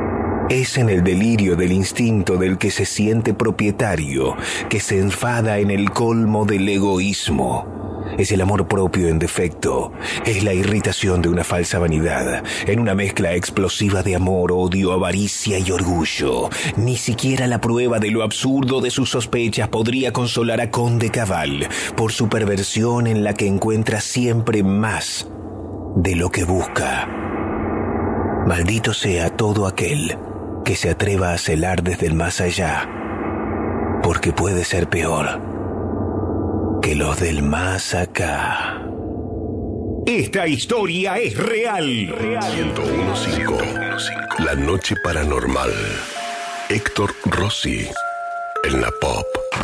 Es en el delirio del instinto del que se siente propietario, que se enfada en el colmo del egoísmo. Es el amor propio en defecto, es la irritación de una falsa vanidad, en una mezcla explosiva de amor, odio, avaricia y orgullo. Ni siquiera la prueba de lo absurdo de sus sospechas podría consolar a Conde Cabal por su perversión en la que encuentra siempre más de lo que busca. Maldito sea todo aquel que se atreva a celar desde el más allá, porque puede ser peor que los del más acá. Esta historia es real. 101.5 La Noche Paranormal. Héctor Rossi en la Pop.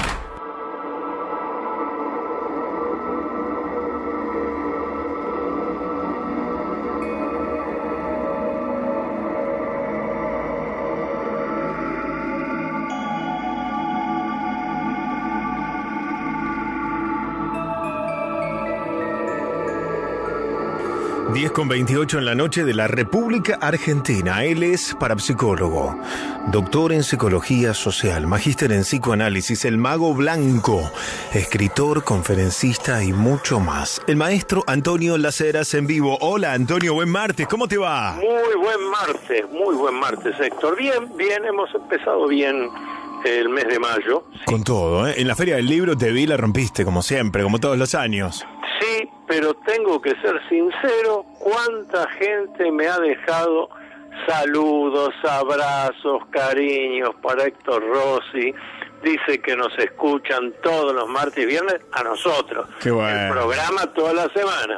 Con 28 en la noche de la República Argentina. Él es parapsicólogo, doctor en psicología social, magíster en psicoanálisis, el mago blanco, escritor, conferencista y mucho más. El maestro Antonio Laceras en vivo. Hola Antonio, buen martes, ¿cómo te va? Muy buen martes, Héctor. Bien, hemos empezado bien el mes de mayo. Sí. Con todo, ¿eh? En la Feria del Libro te vi, la rompiste como siempre, como todos los años. Sí, pero tengo que ser sincero, cuánta gente me ha dejado saludos, abrazos, cariños para Héctor Rossi. Dice que nos escuchan todos los martes y viernes a nosotros. Qué bueno. El programa toda la semana.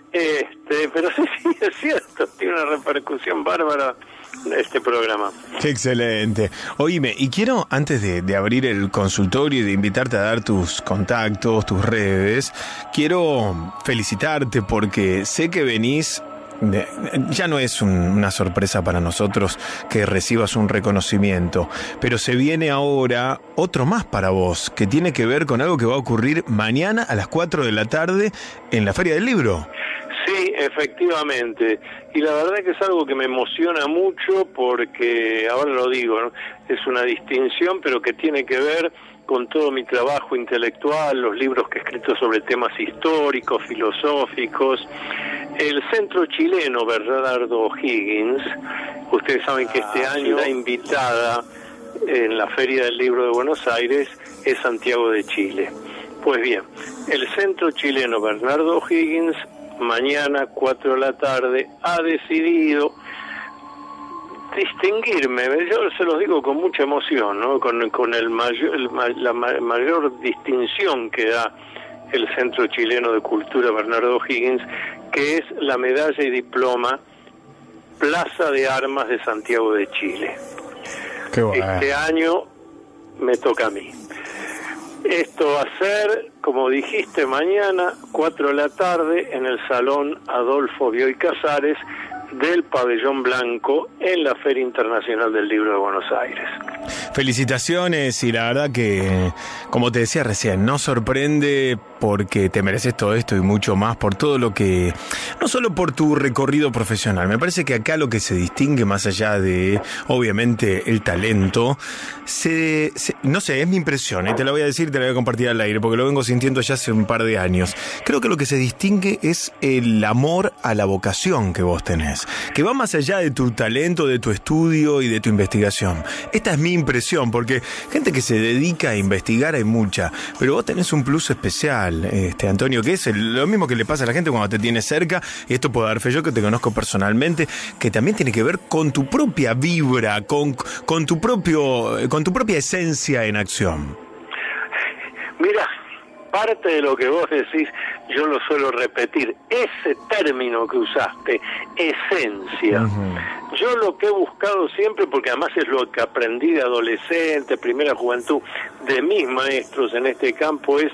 Pero sí, es cierto, tiene una repercusión bárbara este programa. Qué excelente. Oíme, y quiero, antes de abrir el consultorio y de invitarte a dar tus contactos, tus redes, quiero felicitarte porque sé que venís. Ya no es una sorpresa para nosotros que recibas un reconocimiento, pero se viene ahora otro más para vos, que tiene que ver con algo que va a ocurrir mañana a las 4 de la tarde en la Feria del Libro. Sí, efectivamente. Y la verdad que es algo que me emociona mucho porque, ahora lo digo, ¿no? Es una distinción, pero que tiene que ver con todo mi trabajo intelectual, los libros que he escrito sobre temas históricos, filosóficos. El Centro Chileno Bernardo O'Higgins, ustedes saben que este año la invitada en la Feria del Libro de Buenos Aires es Santiago de Chile. Pues bien, el Centro Chileno Bernardo O'Higgins mañana 4 de la tarde ha decidido distinguirme. Yo se los digo con mucha emoción, ¿no? Con la mayor distinción que da el Centro Chileno de Cultura Bernardo O'Higgins, que es la medalla y diploma Plaza de Armas de Santiago de Chile. Qué bueno. Este año me toca a mí. Esto va a ser, como dijiste, mañana, 4 de la tarde, en el Salón Adolfo Bioy Casares del Pabellón Blanco en la Feria Internacional del Libro de Buenos Aires. Felicitaciones, y la verdad que, como te decía recién, no sorprende porque te mereces todo esto y mucho más por todo lo que, no solo por tu recorrido profesional, me parece que acá lo que se distingue más allá de, obviamente, el talento, no sé, es mi impresión, te la voy a decir, te la voy a compartir al aire porque lo vengo sintiendo ya hace un par de años. Creo que lo que se distingue es el amor a la vocación que vos tenés, que va más allá de tu talento, de tu estudio y de tu investigación. Esta es mi impresión, porque gente que se dedica a investigar hay mucha, pero vos tenés un plus especial, Antonio, que es lo mismo que le pasa a la gente cuando te tiene cerca, y esto puedo dar fe yo que te conozco personalmente, que también tiene que ver con tu propia vibra, con tu propia esencia en acción. Mira, parte de lo que vos decís, yo lo suelo repetir, ese término que usaste, esencia. Uh-huh. Yo lo que he buscado siempre, porque además es lo que aprendí de adolescente, primera juventud, de mis maestros en este campo, es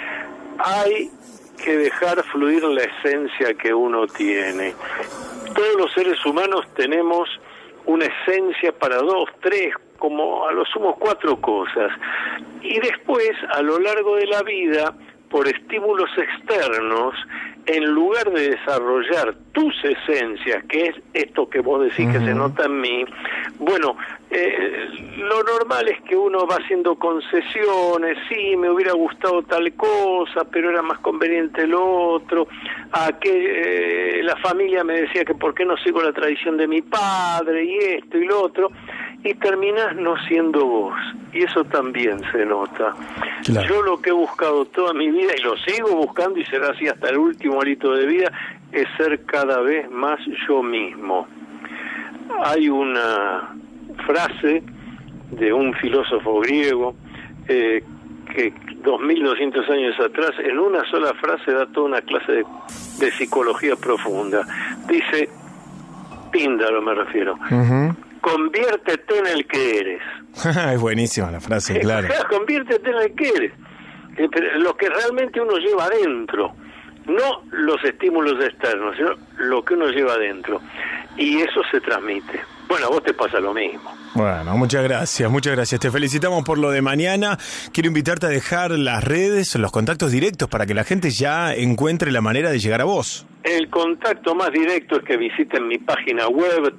hay que dejar fluir la esencia que uno tiene. Todos los seres humanos tenemos una esencia para 2, 3, como a lo sumo 4 cosas. Y después, a lo largo de la vida, por estímulos externos, en lugar de desarrollar tus esencias, que es esto que vos decís que se nota en mí, bueno, lo normal es que uno va haciendo concesiones, sí, me hubiera gustado tal cosa, pero era más conveniente lo otro, la familia me decía que por qué no sigo la tradición de mi padre, y esto y lo otro, y terminás no siendo vos, y eso también se nota. Claro. Yo lo que he buscado toda mi vida, y lo sigo buscando y será así hasta el último hálito de vida, es ser cada vez más yo mismo. Hay una frase de un filósofo griego que 2200 años atrás, en una sola frase, da toda una clase de psicología profunda. Dice, Píndaro me refiero, conviértete en el que eres. Es buenísima la frase, claro. Conviértete en el que eres. Lo que realmente uno lleva adentro, no los estímulos externos, sino lo que uno lleva adentro. Y eso se transmite. Bueno, a vos te pasa lo mismo. Bueno, muchas gracias. Te felicitamos por lo de mañana. Quiero invitarte a dejar las redes, los contactos directos para que la gente ya encuentre la manera de llegar a vos. El contacto más directo es que visiten mi página web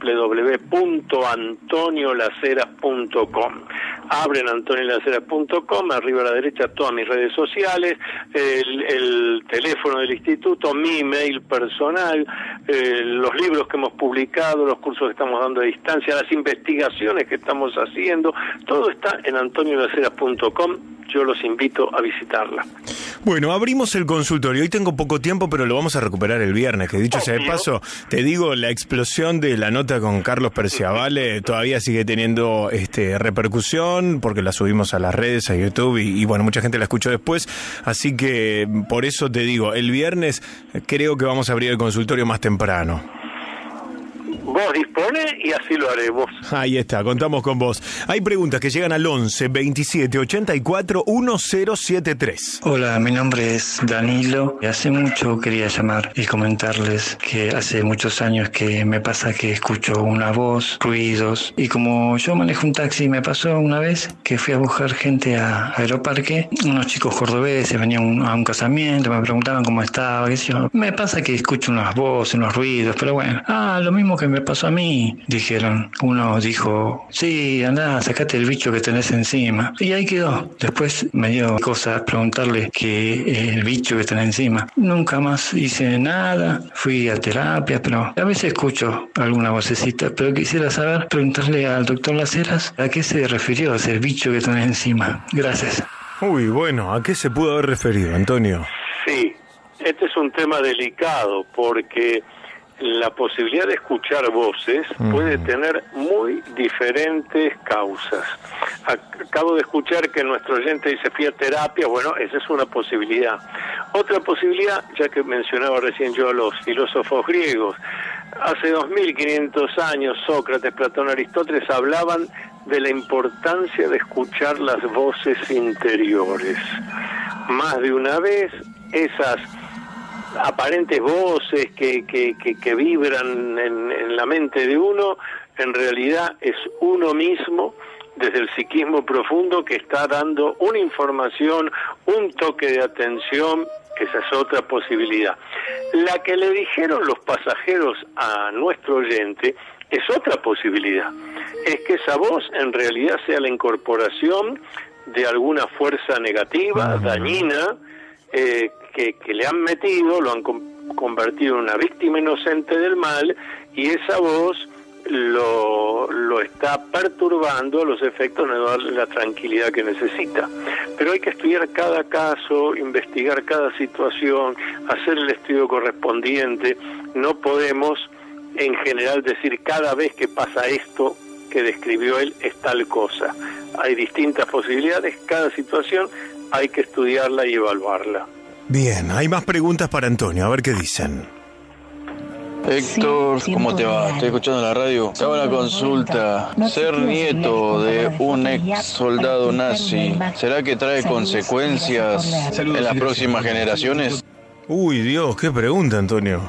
www.antoniolaceras.com. Abren antoniolaceras.com, arriba a la derecha todas mis redes sociales, el teléfono del instituto, mi email personal, los libros que hemos publicado, los cursos que estamos dando a distancia, las investigaciones que estamos haciendo, todo está en antoniolaceras.com. Yo los invito a visitarla. Bueno, abrimos el consultorio. Hoy tengo poco tiempo, pero lo vamos a recuperar el viernes, que dicho sea de paso, te digo, la explosión de la nota con Carlos Perciavale todavía sigue teniendo repercusión, porque la subimos a las redes, a YouTube, y bueno, mucha gente la escuchó después, así que por eso te digo, el viernes creo que vamos a abrir el consultorio más temprano. Vos dispone y así lo haremos. Ahí está, contamos con vos. Hay preguntas que llegan al 11 27 84 1073. Hola, mi nombre es Danilo. Hace mucho quería llamar y comentarles que hace muchos años que me pasa que escucho una voz, ruidos, y como yo manejo un taxi, me pasó una vez que fui a buscar gente a Aeroparque, unos chicos cordobeses venían a un casamiento, me preguntaban cómo estaba, qué sé yo. Me pasa que escucho unas voces, unos ruidos, pero bueno, lo mismo que me pasó a mí, dijeron. Uno dijo, sí, andá, sacate el bicho que tenés encima. Y ahí quedó. Después me dio cosa preguntarle que el bicho que tenés encima. Nunca más hice nada, fui a terapia, pero a veces escucho alguna vocecita, pero quisiera saber, preguntarle al doctor Laceras a qué se refirió ese bicho que tenés encima. Gracias. Uy, bueno, ¿a qué se pudo haber referido, Antonio? Sí, este es un tema delicado porque la posibilidad de escuchar voces puede tener muy diferentes causas. Acabo de escuchar que nuestro oyente dice fui a terapia, bueno, esa es una posibilidad. Otra posibilidad, ya que mencionaba recién yo a los filósofos griegos, hace 2500 años Sócrates, Platón, Aristóteles hablaban de la importancia de escuchar las voces interiores. Más de una vez esas aparentes voces que vibran en la mente de uno, en realidad es uno mismo, desde el psiquismo profundo, que está dando una información, un toque de atención. Esa es otra posibilidad. La que le dijeron los pasajeros a nuestro oyente es otra posibilidad. Es que esa voz en realidad sea la incorporación de alguna fuerza negativa, dañina, que le han metido, lo han convertido en una víctima inocente del mal, y esa voz lo está perturbando a los efectos de no darle la tranquilidad que necesita. Pero hay que estudiar cada caso, investigar cada situación, hacer el estudio correspondiente. No podemos en general decir cada vez que pasa esto que describió él es tal cosa. Hay distintas posibilidades, cada situación hay que estudiarla y evaluarla. Bien, hay más preguntas para Antonio, a ver qué dicen. Héctor, ¿cómo te va? Estoy escuchando la radio. Te hago una consulta. Ser nieto de un ex soldado nazi, ¿será que trae consecuencias en las próximas generaciones? Uy, Dios, qué pregunta, Antonio.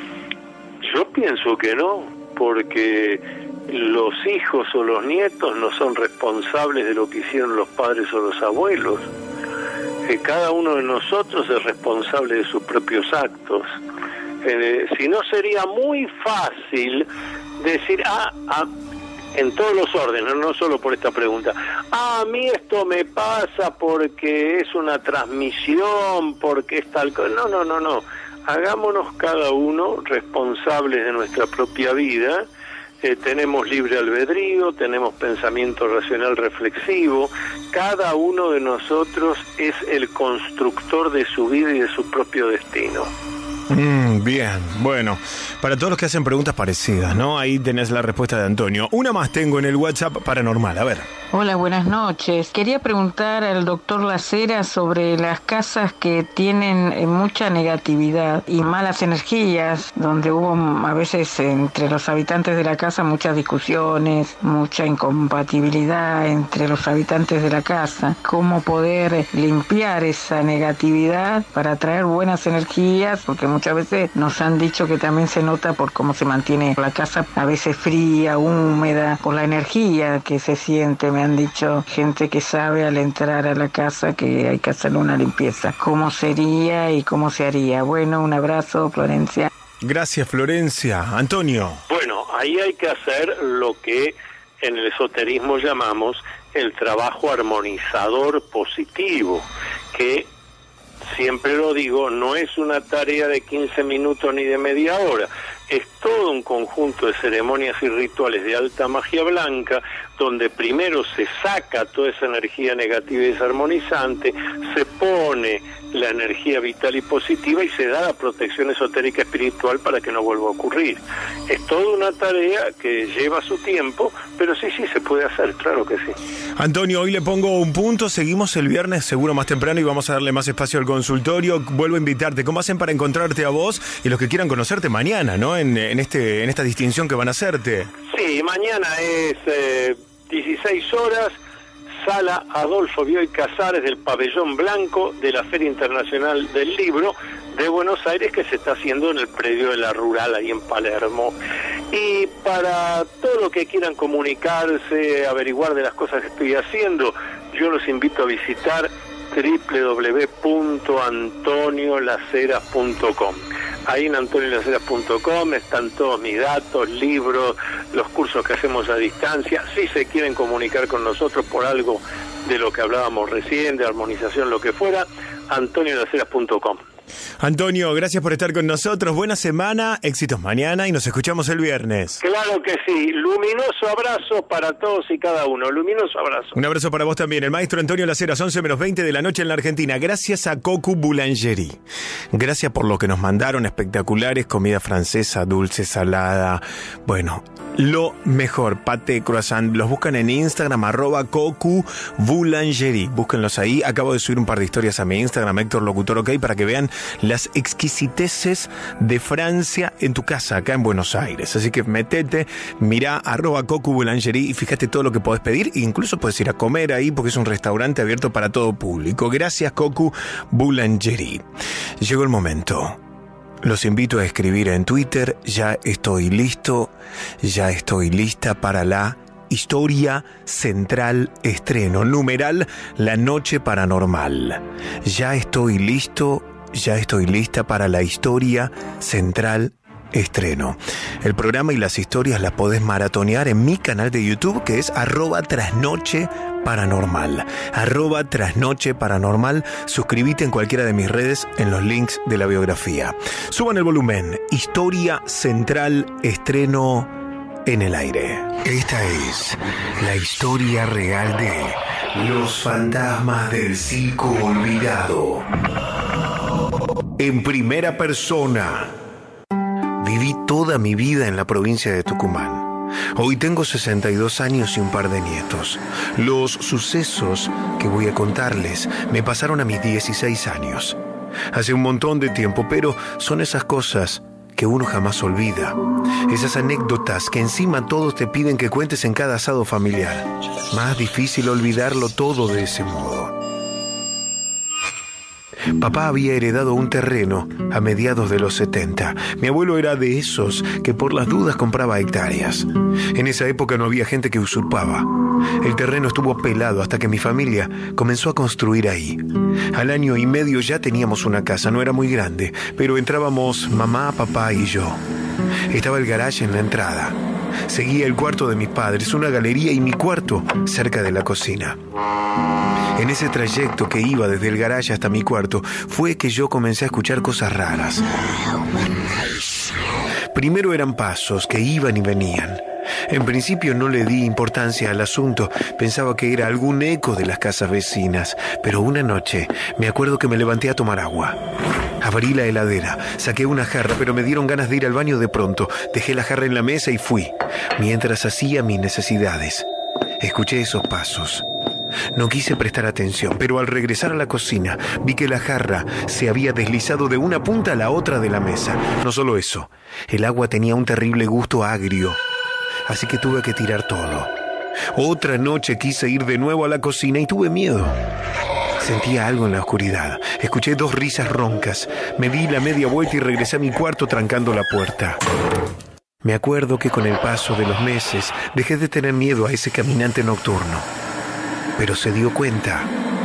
Yo pienso que no, porque los hijos o los nietos no son responsables de lo que hicieron los padres o los abuelos. Cada uno de nosotros es responsable de sus propios actos. Si no, sería muy fácil decir, en todos los órdenes, no solo por esta pregunta, a mí esto me pasa porque es una transmisión, porque es tal cosa. No. Hagámonos cada uno responsables de nuestra propia vida. Tenemos libre albedrío, tenemos pensamiento racional reflexivo. Cada uno de nosotros es el constructor de su vida y de su propio destino. Bien, bueno, para todos los que hacen preguntas parecidas, ¿no? Ahí tenés la respuesta de Antonio. Una más tengo en el WhatsApp paranormal, a ver. Hola, buenas noches. Quería preguntar al doctor Lacera sobre las casas que tienen mucha negatividad y malas energías, donde hubo a veces entre los habitantes de la casa muchas discusiones, mucha incompatibilidad entre los habitantes de la casa. ¿Cómo poder limpiar esa negatividad para traer buenas energías? Porque muchas veces nos han dicho que también se nota por cómo se mantiene la casa, a veces fría, húmeda, por la energía que se siente. Me han dicho gente que sabe al entrar a la casa que hay que hacer una limpieza. ¿Cómo sería y cómo se haría? Bueno, un abrazo, Florencia. Gracias, Florencia. Antonio. Bueno, ahí hay que hacer lo que en el esoterismo llamamos el trabajo armonizador positivo, que siempre lo digo, no es una tarea de 15 minutos ni de media hora, es todo un conjunto de ceremonias y rituales de alta magia blanca, donde primero se saca toda esa energía negativa y desarmonizante, se pone la energía vital y positiva y se da la protección esotérica espiritual para que no vuelva a ocurrir. Es toda una tarea que lleva su tiempo, pero sí se puede hacer, claro que sí. Antonio, hoy le pongo un punto, seguimos el viernes seguro más temprano y vamos a darle más espacio al consultorio. Vuelvo a invitarte, ¿cómo hacen para encontrarte a vos y los que quieran conocerte mañana, ¿no? En esta distinción que van a hacerte. Sí, mañana es 16 horas, Sala Adolfo Bioy Casares del Pabellón Blanco de la Feria Internacional del Libro de Buenos Aires, que se está haciendo en el predio de la Rural, ahí en Palermo. Y para todo lo que quieran comunicarse, averiguar de las cosas que estoy haciendo, yo los invito a visitar www.antoniolaceras.com. Ahí en antoniolaceras.com están todos mis datos, libros, los cursos que hacemos a distancia. Si se quieren comunicar con nosotros por algo de lo que hablábamos recién, de armonización, lo que fuera, antoniolaceras.com. Antonio, gracias por estar con nosotros. Buena semana, éxitos mañana y nos escuchamos el viernes. Claro que sí. Luminoso abrazo para todos y cada uno. Luminoso abrazo. Un abrazo para vos también. El maestro Antonio Laceras, 11:20 de la noche en la Argentina. Gracias a Cocu Boulangerie. Gracias por lo que nos mandaron, espectaculares, comida francesa, dulce, salada. Bueno, lo mejor, paté, croissant. Los buscan en Instagram, @Cocu Boulangerie. Búsquenlos ahí. Acabo de subir un par de historias a mi Instagram, Héctor Locutor OK, para que vean las exquisiteces de Francia en tu casa, acá en Buenos Aires. Así que metete, mirá @Cocu Boulangerie y fíjate todo lo que podés pedir. Incluso podés ir a comer ahí porque es un restaurante abierto para todo público. Gracias, Cocu Boulangerie. Llegó el momento. Los invito a escribir en Twitter: ya estoy listo, ya estoy lista para la Historia Central Estreno. Numeral: La Noche Paranormal. Ya estoy listo, ya estoy lista para la Historia Central Estreno. El programa y las historias las podés maratonear en mi canal de YouTube, que es @trasnocheparanormal. @trasnocheparanormal. Suscríbete en cualquiera de mis redes en los links de la biografía. Suban el volumen. Historia Central Estreno en el aire. Esta es la historia real de los fantasmas del circo olvidado. En primera persona. Viví toda mi vida en la provincia de Tucumán. Hoy tengo 62 años y un par de nietos. Los sucesos que voy a contarles me pasaron a mis 16 años. Hace un montón de tiempo, pero son esas cosas que uno jamás olvida. Esas anécdotas que encima todos te piden que cuentes en cada asado familiar. Más difícil olvidarlo todo de ese modo. Papá había heredado un terreno a mediados de los 70. Mi abuelo era de esos que por las dudas compraba hectáreas. En esa época no había gente que usurpaba. El terreno estuvo pelado hasta que mi familia comenzó a construir ahí. Al año y medio ya teníamos una casa, no era muy grande, pero entrábamos mamá, papá y yo. Estaba el garage en la entrada. Seguía el cuarto de mis padres, una galería y mi cuarto cerca de la cocina. En ese trayecto que iba desde el garage hasta mi cuarto fue que yo comencé a escuchar cosas raras. Primero eran pasos que iban y venían. En principio no le di importancia al asunto, pensaba que era algún eco de las casas vecinas, pero una noche me acuerdo que me levanté a tomar agua. Abrí la heladera, saqué una jarra, pero me dieron ganas de ir al baño de pronto. Dejé la jarra en la mesa y fui, mientras hacía mis necesidades. Escuché esos pasos. No quise prestar atención, pero al regresar a la cocina vi que la jarra se había deslizado de una punta a la otra de la mesa. No solo eso, el agua tenía un terrible gusto agrio, así que tuve que tirar todo. Otra noche quise ir de nuevo a la cocina y tuve miedo. Sentía algo en la oscuridad. Escuché 2 risas roncas. Me di la media vuelta y regresé a mi cuarto trancando la puerta. Me acuerdo que con el paso de los meses dejé de tener miedo a ese caminante nocturno. Pero se dio cuenta.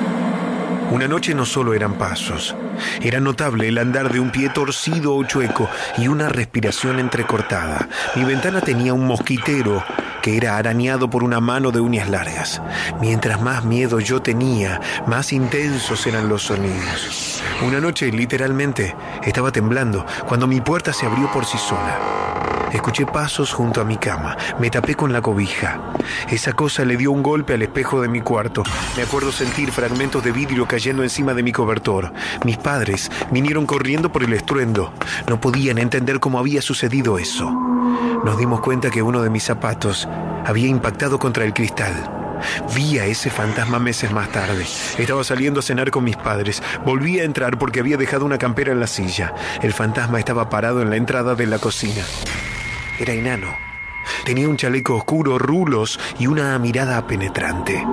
Una noche no solo eran pasos. Era notable el andar de un pie torcido o chueco y una respiración entrecortada. Mi ventana tenía un mosquitero que era arañado por una mano de uñas largas. Mientras más miedo yo tenía, más intensos eran los sonidos. Una noche, literalmente, estaba temblando cuando mi puerta se abrió por sí sola. Escuché pasos junto a mi cama. Me tapé con la cobija. Esa cosa le dio un golpe al espejo de mi cuarto. Me acuerdo sentir fragmentos de vidrio cayendo encima de mi cobertor. Mis padres vinieron corriendo por el estruendo. No podían entender cómo había sucedido eso. Nos dimos cuenta que uno de mis zapatos había impactado contra el cristal. Vi a ese fantasma meses más tarde. Estaba saliendo a cenar con mis padres. Volví a entrar porque había dejado una campera en la silla. El fantasma estaba parado en la entrada de la cocina. Era enano. Tenía un chaleco oscuro, rulos y una mirada penetrante.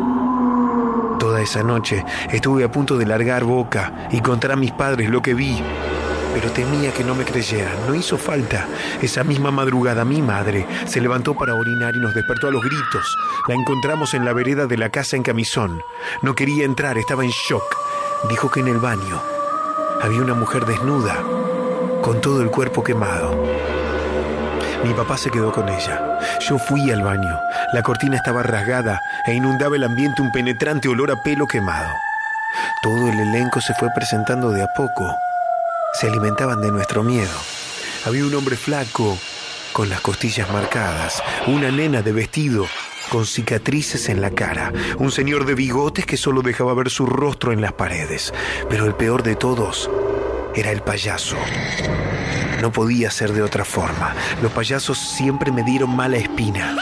Toda esa noche estuve a punto de largar boca y contar a mis padres lo que vi, pero temía que no me creyeran. No hizo falta. Esa misma madrugada mi madre se levantó para orinar y nos despertó a los gritos. La encontramos en la vereda de la casa en camisón. No quería entrar, estaba en shock. Dijo que en el baño había una mujer desnuda, con todo el cuerpo quemado. Mi papá se quedó con ella. Yo fui al baño. La cortina estaba rasgada e inundaba el ambiente un penetrante olor a pelo quemado. Todo el elenco se fue presentando de a poco. Se alimentaban de nuestro miedo. Había un hombre flaco, con las costillas marcadas, una nena de vestido, con cicatrices en la cara, un señor de bigotes que solo dejaba ver su rostro en las paredes. Pero el peor de todos era el payaso. No podía ser de otra forma. Los payasos siempre me dieron mala espina.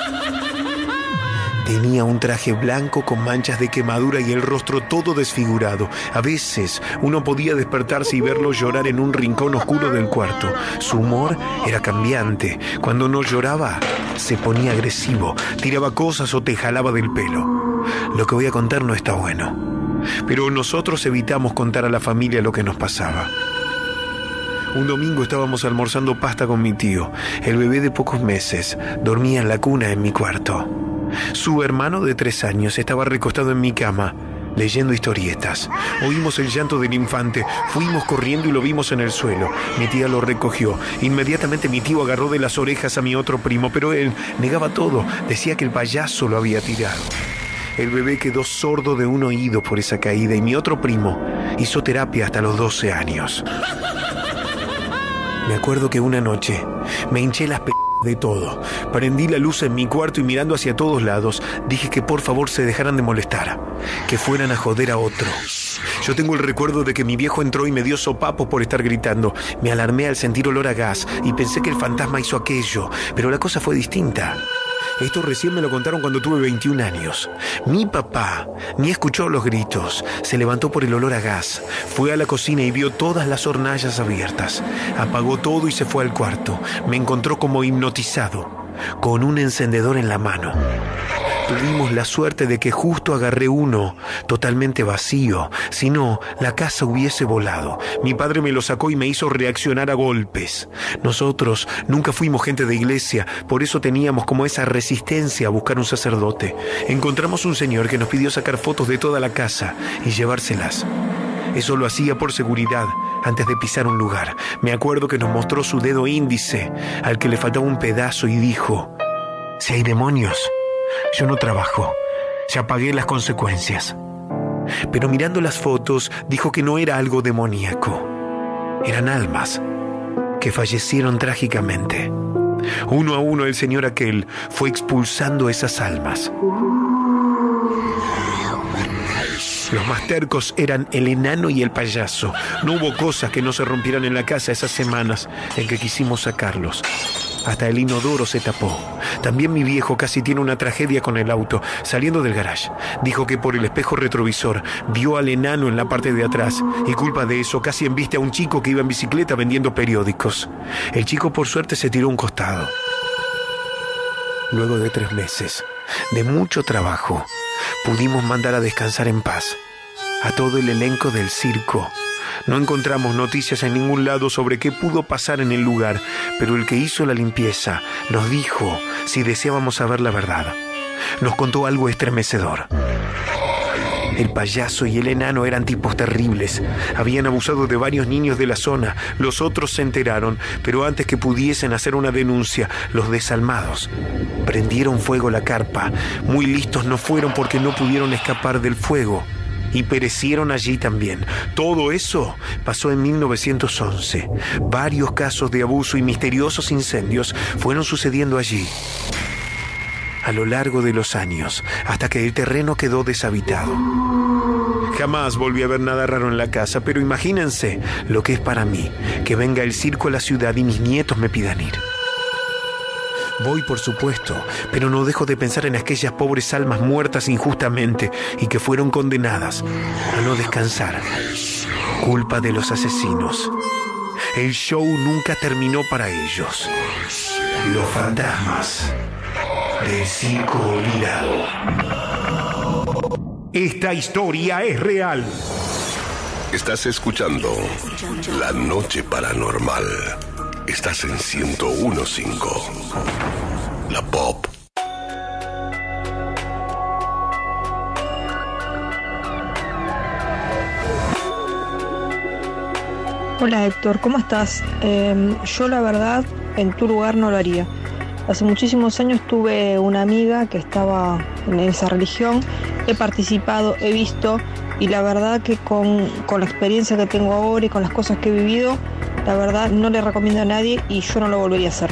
Tenía un traje blanco con manchas de quemadura y el rostro todo desfigurado. A veces uno podía despertarse y verlo llorar en un rincón oscuro del cuarto. Su humor era cambiante. Cuando no lloraba, se ponía agresivo, tiraba cosas o te jalaba del pelo. Lo que voy a contar no está bueno, pero nosotros evitamos contar a la familia lo que nos pasaba. Un domingo estábamos almorzando pasta con mi tío. El bebé de pocos meses dormía en la cuna en mi cuarto. Su hermano de 3 años estaba recostado en mi cama, leyendo historietas. Oímos el llanto del infante, fuimos corriendo y lo vimos en el suelo. Mi tía lo recogió. Inmediatamente mi tío agarró de las orejas a mi otro primo, pero él negaba todo. Decía que el payaso lo había tirado. El bebé quedó sordo de un oído por esa caída y mi otro primo hizo terapia hasta los 12 años. Me acuerdo que una noche me hinché las de todo. Prendí la luz en mi cuarto y mirando hacia todos lados, dije que por favor se dejaran de molestar, que fueran a joder a otro. Yo tengo el recuerdo de que mi viejo entró y me dio sopapos por estar gritando. Me alarmé al sentir olor a gas y pensé que el fantasma hizo aquello, pero la cosa fue distinta. Esto recién me lo contaron cuando tuve 21 años. Mi papá ni escuchó los gritos. Se levantó por el olor a gas. Fue a la cocina y vio todas las hornallas abiertas. Apagó todo y se fue al cuarto. Me encontró como hipnotizado, con un encendedor en la mano. Tuvimos la suerte de que justo agarré uno totalmente vacío. Si no, la casa hubiese volado. Mi padre me lo sacó y me hizo reaccionar a golpes. Nosotros nunca fuimos gente de iglesia, por eso teníamos como esa resistencia a buscar un sacerdote. Encontramos un señor que nos pidió sacar fotos de toda la casa y llevárselas. Eso lo hacía por seguridad, antes de pisar un lugar. Me acuerdo que nos mostró su dedo índice, al que le faltaba un pedazo, y dijo: si hay demonios, yo no trabajo, ya pagué las consecuencias. Pero mirando las fotos, dijo que no era algo demoníaco. Eran almas que fallecieron trágicamente. Uno a uno el señor aquel fue expulsando esas almas. Los más tercos eran el enano y el payaso. No hubo cosas que no se rompieran en la casa esas semanas en que quisimos sacarlos. Hasta el inodoro se tapó. También mi viejo casi tiene una tragedia con el auto. Saliendo del garage, dijo que por el espejo retrovisor vio al enano en la parte de atrás, y culpa de eso casi embiste a un chico que iba en bicicleta vendiendo periódicos. El chico por suerte se tiró a un costado. Luego de 3 meses de mucho trabajo, pudimos mandar a descansar en paz a todo el elenco del circo. No encontramos noticias en ningún lado sobre qué pudo pasar en el lugar, pero el que hizo la limpieza nos dijo si deseábamos saber la verdad. Nos contó algo estremecedor. El payaso y el enano eran tipos terribles. Habían abusado de varios niños de la zona. Los otros se enteraron, pero antes que pudiesen hacer una denuncia, los desalmados prendieron fuego la carpa. Muy listos no fueron porque no pudieron escapar del fuego y perecieron allí también. Todo eso pasó en 1911. Varios casos de abuso y misteriosos incendios fueron sucediendo allí a lo largo de los años, hasta que el terreno quedó deshabitado. Jamás volví a ver nada raro en la casa, pero imagínense lo que es para mí que venga el circo a la ciudad y mis nietos me pidan ir. Voy, por supuesto, pero no dejo de pensar en aquellas pobres almas muertas injustamente y que fueron condenadas a no descansar. Culpa de los asesinos. El show nunca terminó para ellos. Los fantasmas del circo olvidado. Esta historia es real. Estás escuchando La Noche Paranormal. Estás en 101.5. La Pop. Hola Héctor, ¿cómo estás? Yo la verdad en tu lugar no lo haría. Hace muchísimos años tuve una amiga que estaba en esa religión, he participado, he visto, y la verdad que con la experiencia que tengo ahora y con las cosas que he vivido, la verdad no le recomiendo a nadie y yo no lo volvería a hacer.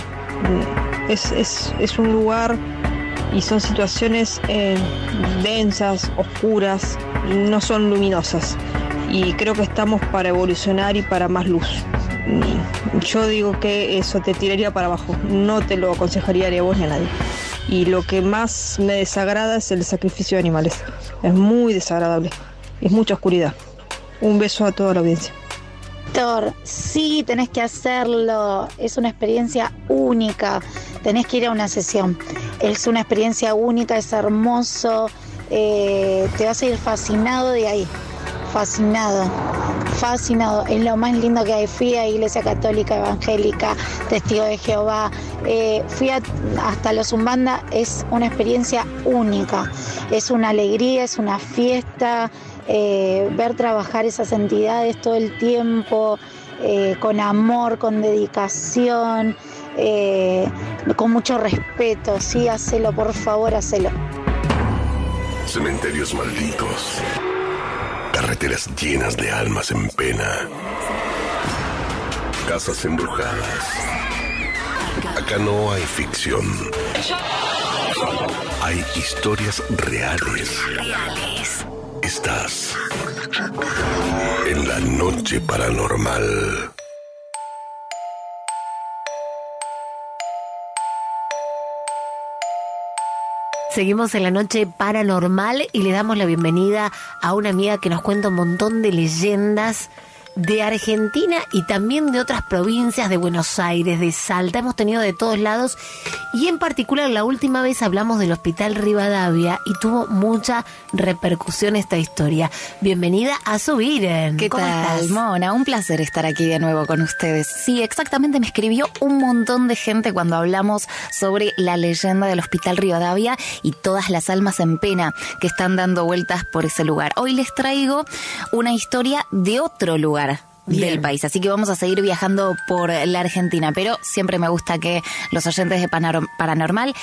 Es un lugar y son situaciones densas, oscuras, no son luminosas, y creo que estamos para evolucionar y para más luz. Yo digo que eso te tiraría para abajo, no te lo aconsejaría ni a vos ni a nadie. Y lo que más me desagrada es el sacrificio de animales. Es muy desagradable, es mucha oscuridad. Un beso a toda la audiencia. Héctor, sí, tenés que hacerlo, es una experiencia única, tenés que ir a una sesión, es una experiencia única, es hermoso, te vas a ir fascinado de ahí. Fascinado, es lo más lindo que hay. Fui a Iglesia Católica, Evangélica, Testigo de Jehová, fui hasta los Umbanda, es una experiencia única, es una alegría, es una fiesta, ver trabajar esas entidades todo el tiempo, con amor, con dedicación, con mucho respeto. Sí, hacelo, por favor, hacelo. Cementerios malditos. Carreteras llenas de almas en pena. Casas embrujadas. Acá no hay ficción. Hay historias reales. Estás en La Noche Paranormal. Seguimos en La Noche Paranormal y le damos la bienvenida a una amiga que nos cuenta un montón de leyendas de Argentina y también de otras provincias, de Buenos Aires, de Salta. Hemos tenido de todos lados y en particular la última vez hablamos del Hospital Rivadavia y tuvo mucha repercusión esta historia. Bienvenida a Subiren. ¿Qué tal, Mona? Un placer estar aquí de nuevo con ustedes. Sí, exactamente, me escribió un montón de gente cuando hablamos sobre la leyenda del Hospital Rivadavia y todas las almas en pena que están dando vueltas por ese lugar. Hoy les traigo una historia de otro lugar del país, así que vamos a seguir viajando por la Argentina, pero siempre me gusta que los oyentes de Paranormal,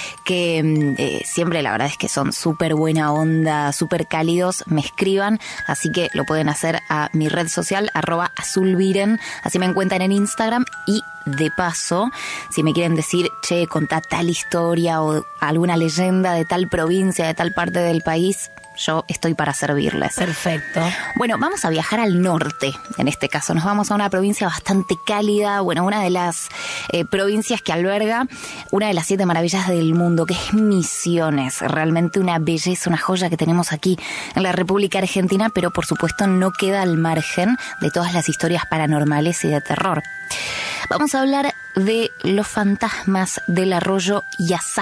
que siempre la verdad es que son súper buena onda, súper cálidos, me escriban, así que lo pueden hacer a mi red social, @azulviren, así me encuentran en Instagram. Y de paso, si me quieren decir, che, contá tal historia o alguna leyenda de tal provincia, de tal parte del país, yo estoy para servirles. Perfecto. Bueno, vamos a viajar al norte, en este caso. Nos vamos a una provincia bastante cálida, bueno, una de las provincias que alberga una de las 7 maravillas del mundo, que es Misiones. Realmente una belleza, una joya que tenemos aquí en la República Argentina, pero por supuesto no queda al margen de todas las historias paranormales y de terror. Vamos a hablar de los fantasmas del arroyo Yasá.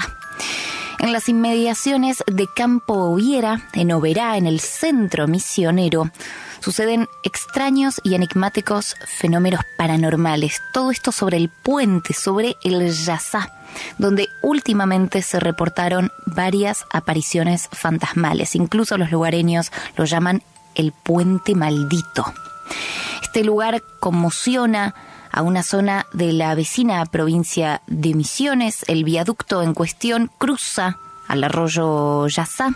En las inmediaciones de Campo Oviera, en Oberá, en el centro misionero, suceden extraños y enigmáticos fenómenos paranormales. Todo esto sobre el puente, sobre el Yasá, donde últimamente se reportaron varias apariciones fantasmales. Incluso los lugareños lo llaman el puente maldito. Este lugar conmociona a una zona de la vecina provincia de Misiones. El viaducto en cuestión cruza al arroyo Yasá.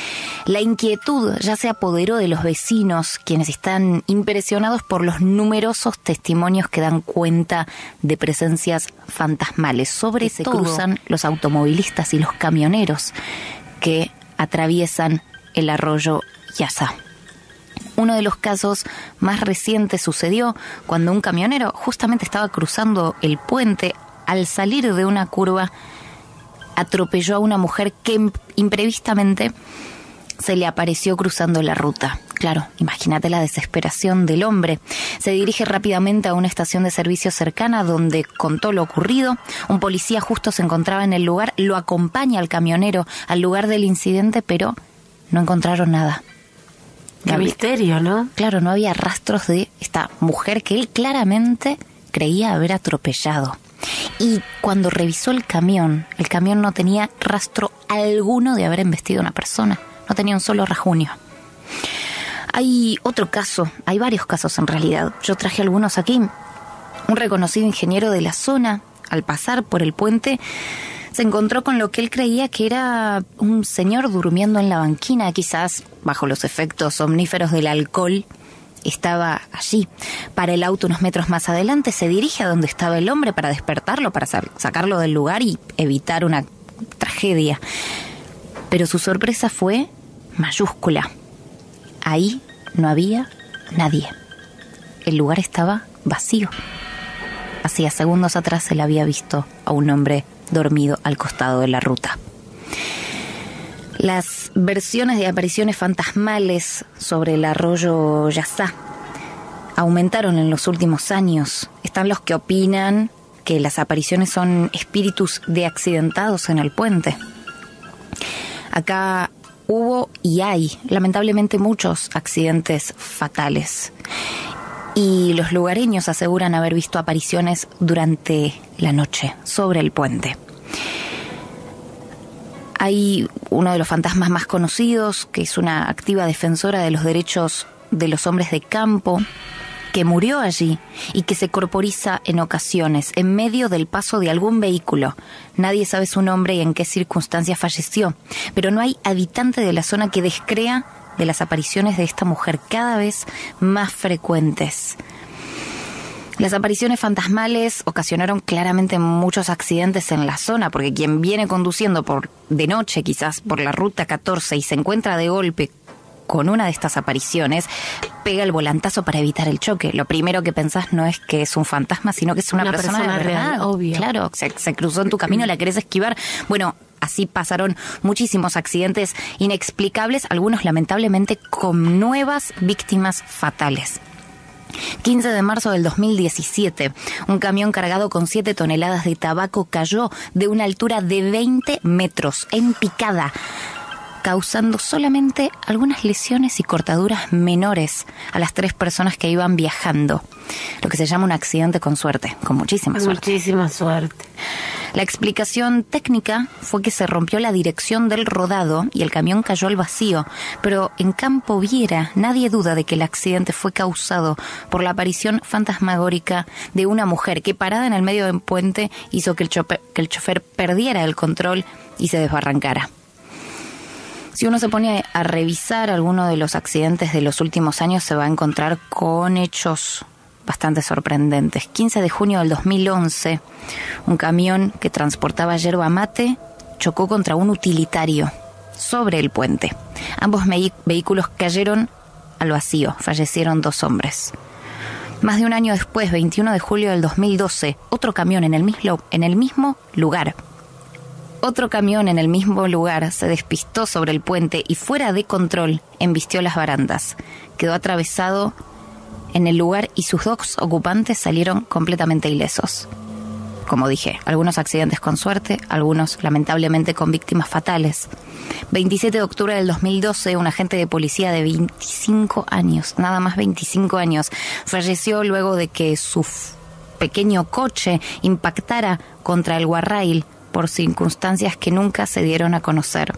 La inquietud ya se apoderó de los vecinos, quienes están impresionados por los numerosos testimonios que dan cuenta de presencias fantasmales. Sobre todo cruzan los automovilistas y los camioneros que atraviesan el arroyo Yasá. Uno de los casos más recientes sucedió cuando un camionero justamente estaba cruzando el puente. Al salir de una curva, atropelló a una mujer que imprevistamente se le apareció cruzando la ruta. Claro, imagínate la desesperación del hombre. Se dirige rápidamente a una estación de servicio cercana donde contó lo ocurrido. Un policía justo se encontraba en el lugar, lo acompaña al camionero al lugar del incidente, pero no encontraron nada. Qué misterio, ¿no? Claro, no había rastros de esta mujer que él claramente creía haber atropellado. Y cuando revisó el camión no tenía rastro alguno de haber embestido a una persona. No tenía un solo rasguño. Hay otro caso, hay varios casos en realidad. Yo traje algunos aquí. Un reconocido ingeniero de la zona, al pasar por el puente, se encontró con lo que él creía que era un señor durmiendo en la banquina, quizás bajo los efectos somníferos del alcohol. Estaba allí. Para el auto unos metros más adelante, se dirige a donde estaba el hombre para despertarlo, para sacarlo del lugar y evitar una tragedia. Pero su sorpresa fue mayúscula. Ahí no había nadie. El lugar estaba vacío. Hacía segundos atrás se le había visto a un hombre dormido al costado de la ruta. Las versiones de apariciones fantasmales sobre el arroyo Yasá aumentaron en los últimos años. Están los que opinan que las apariciones son espíritus de accidentados en el puente. Acá hubo y hay, lamentablemente, muchos accidentes fatales. Y los lugareños aseguran haber visto apariciones durante la noche sobre el puente. Hay uno de los fantasmas más conocidos, que es una activa defensora de los derechos de los hombres de campo, que murió allí y que se corporiza en ocasiones en medio del paso de algún vehículo. Nadie sabe su nombre y en qué circunstancias falleció, pero no hay habitante de la zona que descrea de las apariciones de esta mujer, cada vez más frecuentes. Las apariciones fantasmales ocasionaron claramente muchos accidentes en la zona, porque quien viene conduciendo de noche quizás por la ruta 14 y se encuentra de golpe con una de estas apariciones, pega el volantazo para evitar el choque. Lo primero que pensás no es que es un fantasma, sino que es una persona de verdad. Real, obvio. Claro, se cruzó en tu camino, la querés esquivar. Bueno, así pasaron muchísimos accidentes inexplicables, algunos lamentablemente con nuevas víctimas fatales. 15 de marzo del 2017, un camión cargado con 7 toneladas de tabaco cayó de una altura de 20 metros en picada, causando solamente algunas lesiones y cortaduras menores a las 3 personas que iban viajando. Lo que se llama un accidente con suerte, con muchísima suerte. Muchísima suerte. La explicación técnica fue que se rompió la dirección del rodado y el camión cayó al vacío, pero en Campo Viera nadie duda de que el accidente fue causado por la aparición fantasmagórica de una mujer que, parada en el medio del puente, hizo que el chofer perdiera el control y se desbarrancara. Si uno se pone a revisar alguno de los accidentes de los últimos años, se va a encontrar con hechos bastante sorprendentes. 15 de junio del 2011, un camión que transportaba yerba mate chocó contra un utilitario sobre el puente. Ambos vehículos cayeron al vacío, fallecieron 2 hombres. Más de un año después, 21 de julio del 2012, otro camión en el mismo lugar. Otro camión en el mismo lugar se despistó sobre el puente y, fuera de control, embistió las barandas. Quedó atravesado en el lugar y sus 2 ocupantes salieron completamente ilesos. Como dije, algunos accidentes con suerte, algunos lamentablemente con víctimas fatales. 27 de octubre del 2012, un agente de policía de 25 años, nada más 25 años, falleció luego de que su pequeño coche impactara contra el guarrail por circunstancias que nunca se dieron a conocer.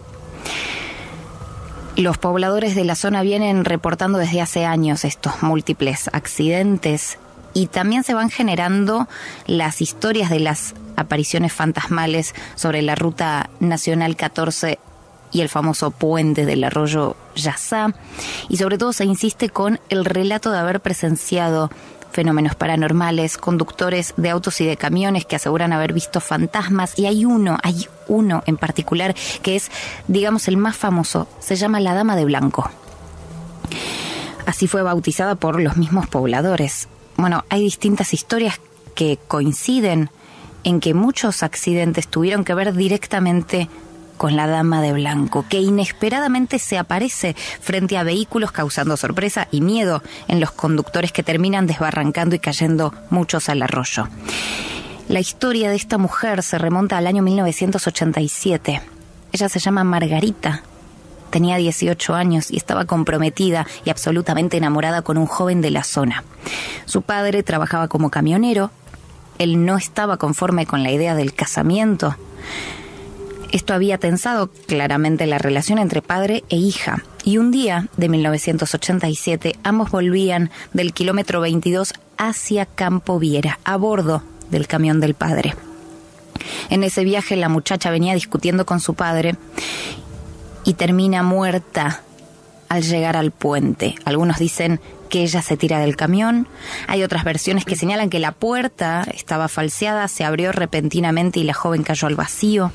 Los pobladores de la zona vienen reportando desde hace años estos múltiples accidentes y también se van generando las historias de las apariciones fantasmales sobre la ruta nacional 14 y el famoso puente del arroyo Yazá, y sobre todo se insiste con el relato de haber presenciado fenómenos paranormales, conductores de autos y de camiones que aseguran haber visto fantasmas, y hay uno en particular que es, digamos, el más famoso. Se llama la Dama de Blanco. Así fue bautizada por los mismos pobladores. Bueno, hay distintas historias que coinciden en que muchos accidentes tuvieron que ver directamente con la Dama de Blanco, que inesperadamente se aparece frente a vehículos, causando sorpresa y miedo en los conductores, que terminan desbarrancando y cayendo muchos al arroyo. La historia de esta mujer se remonta al año 1987. Ella se llama Margarita, tenía 18 años y estaba comprometida y absolutamente enamorada con un joven de la zona. Su padre trabajaba como camionero, él no estaba conforme con la idea del casamiento. Esto había tensado claramente la relación entre padre e hija, y un día de 1987 ambos volvían del kilómetro 22 hacia Campo Viera, a bordo del camión del padre. En ese viaje la muchacha venía discutiendo con su padre y termina muerta al llegar al puente. Algunos dicen que ella se tira del camión. Hay otras versiones que señalan que la puerta estaba falseada, se abrió repentinamente y la joven cayó al vacío.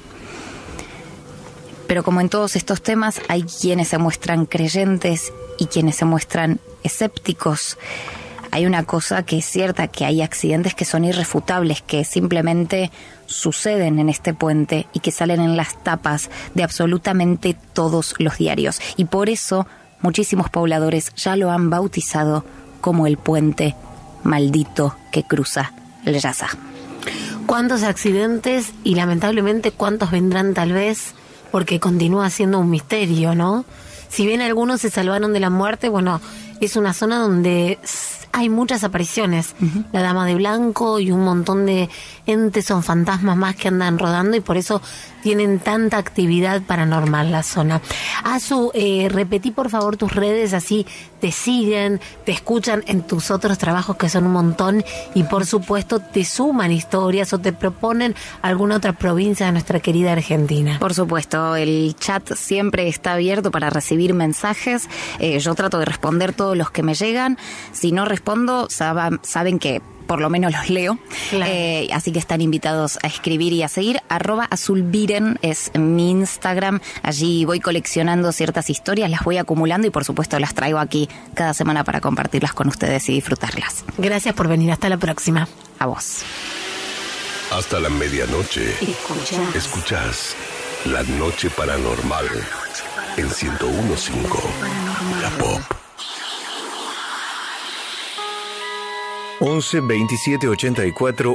Pero como en todos estos temas, hay quienes se muestran creyentes y quienes se muestran escépticos. Hay una cosa que es cierta, que hay accidentes que son irrefutables, que simplemente suceden en este puente y que salen en las tapas de absolutamente todos los diarios. Y por eso muchísimos pobladores ya lo han bautizado como el puente maldito que cruza el Yazá. ¿Cuántos accidentes y lamentablemente cuántos vendrán tal vez? Porque continúa siendo un misterio, ¿no? Si bien algunos se salvaron de la muerte, bueno, es una zona donde hay muchas apariciones. Uh-huh. La Dama de Blanco y un montón de entes o fantasmas más que andan rodando, y por eso tienen tanta actividad paranormal la zona. Azu, repetí por favor tus redes, así te siguen, te escuchan en tus otros trabajos, que son un montón, y por supuesto te suman historias o te proponen alguna otra provincia de nuestra querida Argentina. Por supuesto, el chat siempre está abierto para recibir mensajes. Yo trato de responder todos los que me llegan. Si no respondo, saben que por lo menos los leo. Claro. Así que están invitados a escribir y a seguir. @azulbiren es mi Instagram. Allí voy coleccionando ciertas historias, las voy acumulando y por supuesto las traigo aquí cada semana para compartirlas con ustedes y disfrutarlas. Gracias por venir. Hasta la próxima. A vos. Hasta la medianoche. Escuchás La Noche Paranormal en 101.5 La Pop. 11 27 84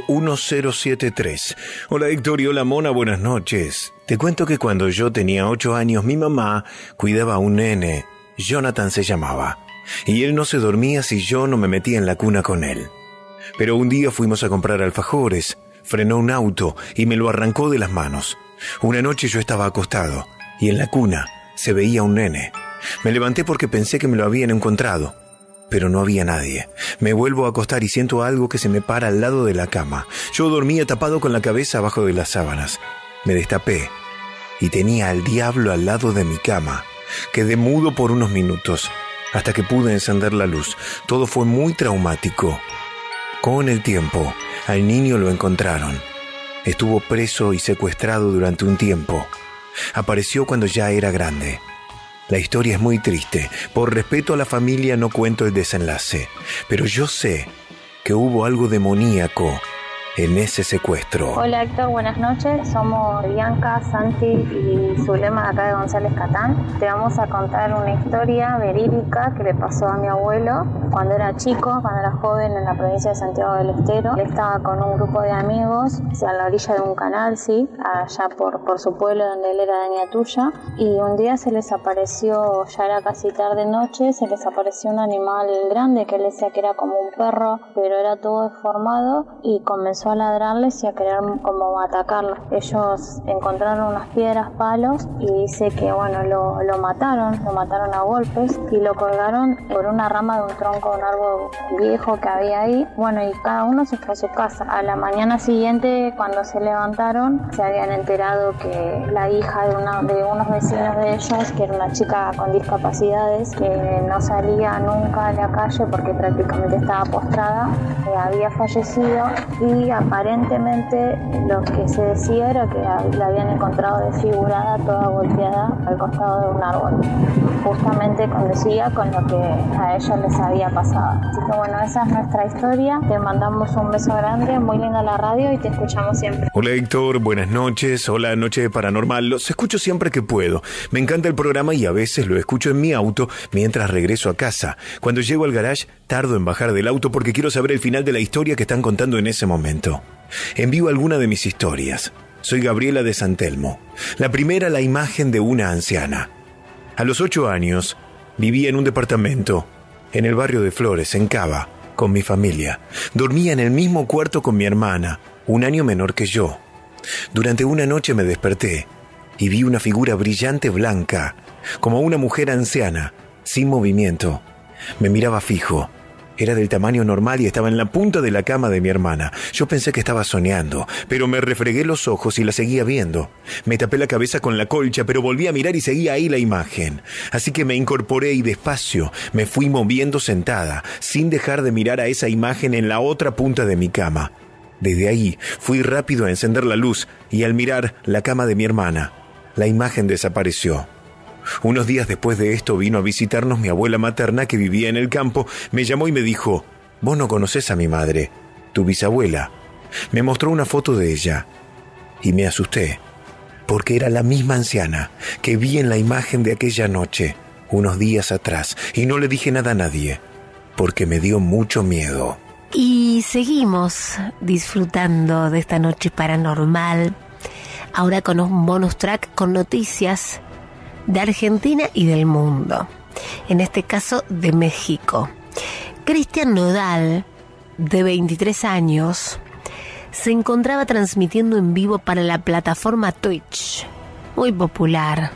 1073. Hola Héctor y hola Mona, buenas noches. Te cuento que cuando yo tenía 8 años, mi mamá cuidaba a un nene. Jonathan se llamaba. Y él no se dormía si yo no me metía en la cuna con él. Pero un día fuimos a comprar alfajores. Frenó un auto y me lo arrancó de las manos. Una noche yo estaba acostado y en la cuna se veía un nene. Me levanté porque pensé que me lo habían encontrado, pero no había nadie. Me vuelvo a acostar y siento algo que se me para al lado de la cama. Yo dormía tapado con la cabeza abajo de las sábanas. Me destapé y tenía al diablo al lado de mi cama. Quedé mudo por unos minutos hasta que pude encender la luz. Todo fue muy traumático. Con el tiempo, al niño lo encontraron. Estuvo preso y secuestrado durante un tiempo. Apareció cuando ya era grande. La historia es muy triste. Por respeto a la familia no cuento el desenlace. Pero yo sé que hubo algo demoníaco en ese secuestro. Hola Héctor, buenas noches. Somos Bianca, Santi y Zulema de acá de González Catán. Te vamos a contar una historia verídica que le pasó a mi abuelo cuando era chico, cuando era joven en la provincia de Santiago del Estero. Él estaba con un grupo de amigos a la orilla de un canal, sí, allá por su pueblo donde él era de Ñatuya. Y un día se les apareció, ya era casi tarde noche, se les apareció un animal grande que él decía que era como un perro, pero era todo deformado y comenzó a ladrarles y a querer como atacarlos. Ellos encontraron unas piedras, palos y dice que bueno, lo mataron a golpes y lo colgaron por una rama de un tronco de un árbol viejo que había ahí. Bueno, y cada uno se fue a su casa. A la mañana siguiente, cuando se levantaron, se habían enterado que la hija de unos vecinos de ellos, que era una chica con discapacidades, que no salía nunca a la calle porque prácticamente estaba postrada, había fallecido y aparentemente lo que se decía era que la habían encontrado desfigurada, toda golpeada al costado de un árbol, justamente coincidía con lo que a ellos les había pasado. Así que bueno, esa es nuestra historia. Te mandamos un beso grande, muy linda la radio y te escuchamos siempre. Hola Héctor, buenas noches. Hola Noche Paranormal. Los escucho siempre que puedo. Me encanta el programa y a veces lo escucho en mi auto mientras regreso a casa. Cuando llego al garage, tardo en bajar del auto porque quiero saber el final de la historia que están contando en ese momento. Envío alguna de mis historias. Soy Gabriela de San Telmo. La primera, la imagen de una anciana. A los 8 años, vivía en un departamento, en el barrio de Flores, en Cava, con mi familia. Dormía en el mismo cuarto con mi hermana, 1 año menor que yo. Durante una noche me desperté y vi una figura brillante blanca, como una mujer anciana, sin movimiento. Me miraba fijo. Era del tamaño normal y estaba en la punta de la cama de mi hermana. Yo pensé que estaba soñando, pero me refregué los ojos y la seguía viendo. Me tapé la cabeza con la colcha, pero volví a mirar y seguía ahí la imagen. Así que me incorporé y despacio me fui moviendo sentada, sin dejar de mirar a esa imagen en la otra punta de mi cama. Desde ahí fui rápido a encender la luz y al mirar la cama de mi hermana, la imagen desapareció. Unos días después de esto vino a visitarnos mi abuela materna que vivía en el campo. Me llamó y me dijo: «Vos no conocés a mi madre, tu bisabuela». Me mostró una foto de ella y me asusté, porque era la misma anciana que vi en la imagen de aquella noche, unos días atrás, y no le dije nada a nadie, porque me dio mucho miedo. Y seguimos disfrutando de esta noche paranormal, ahora con un bonus track con noticias de Argentina y del mundo, en este caso de México. Cristian Nodal, de 23 años, se encontraba transmitiendo en vivo para la plataforma Twitch, muy popular.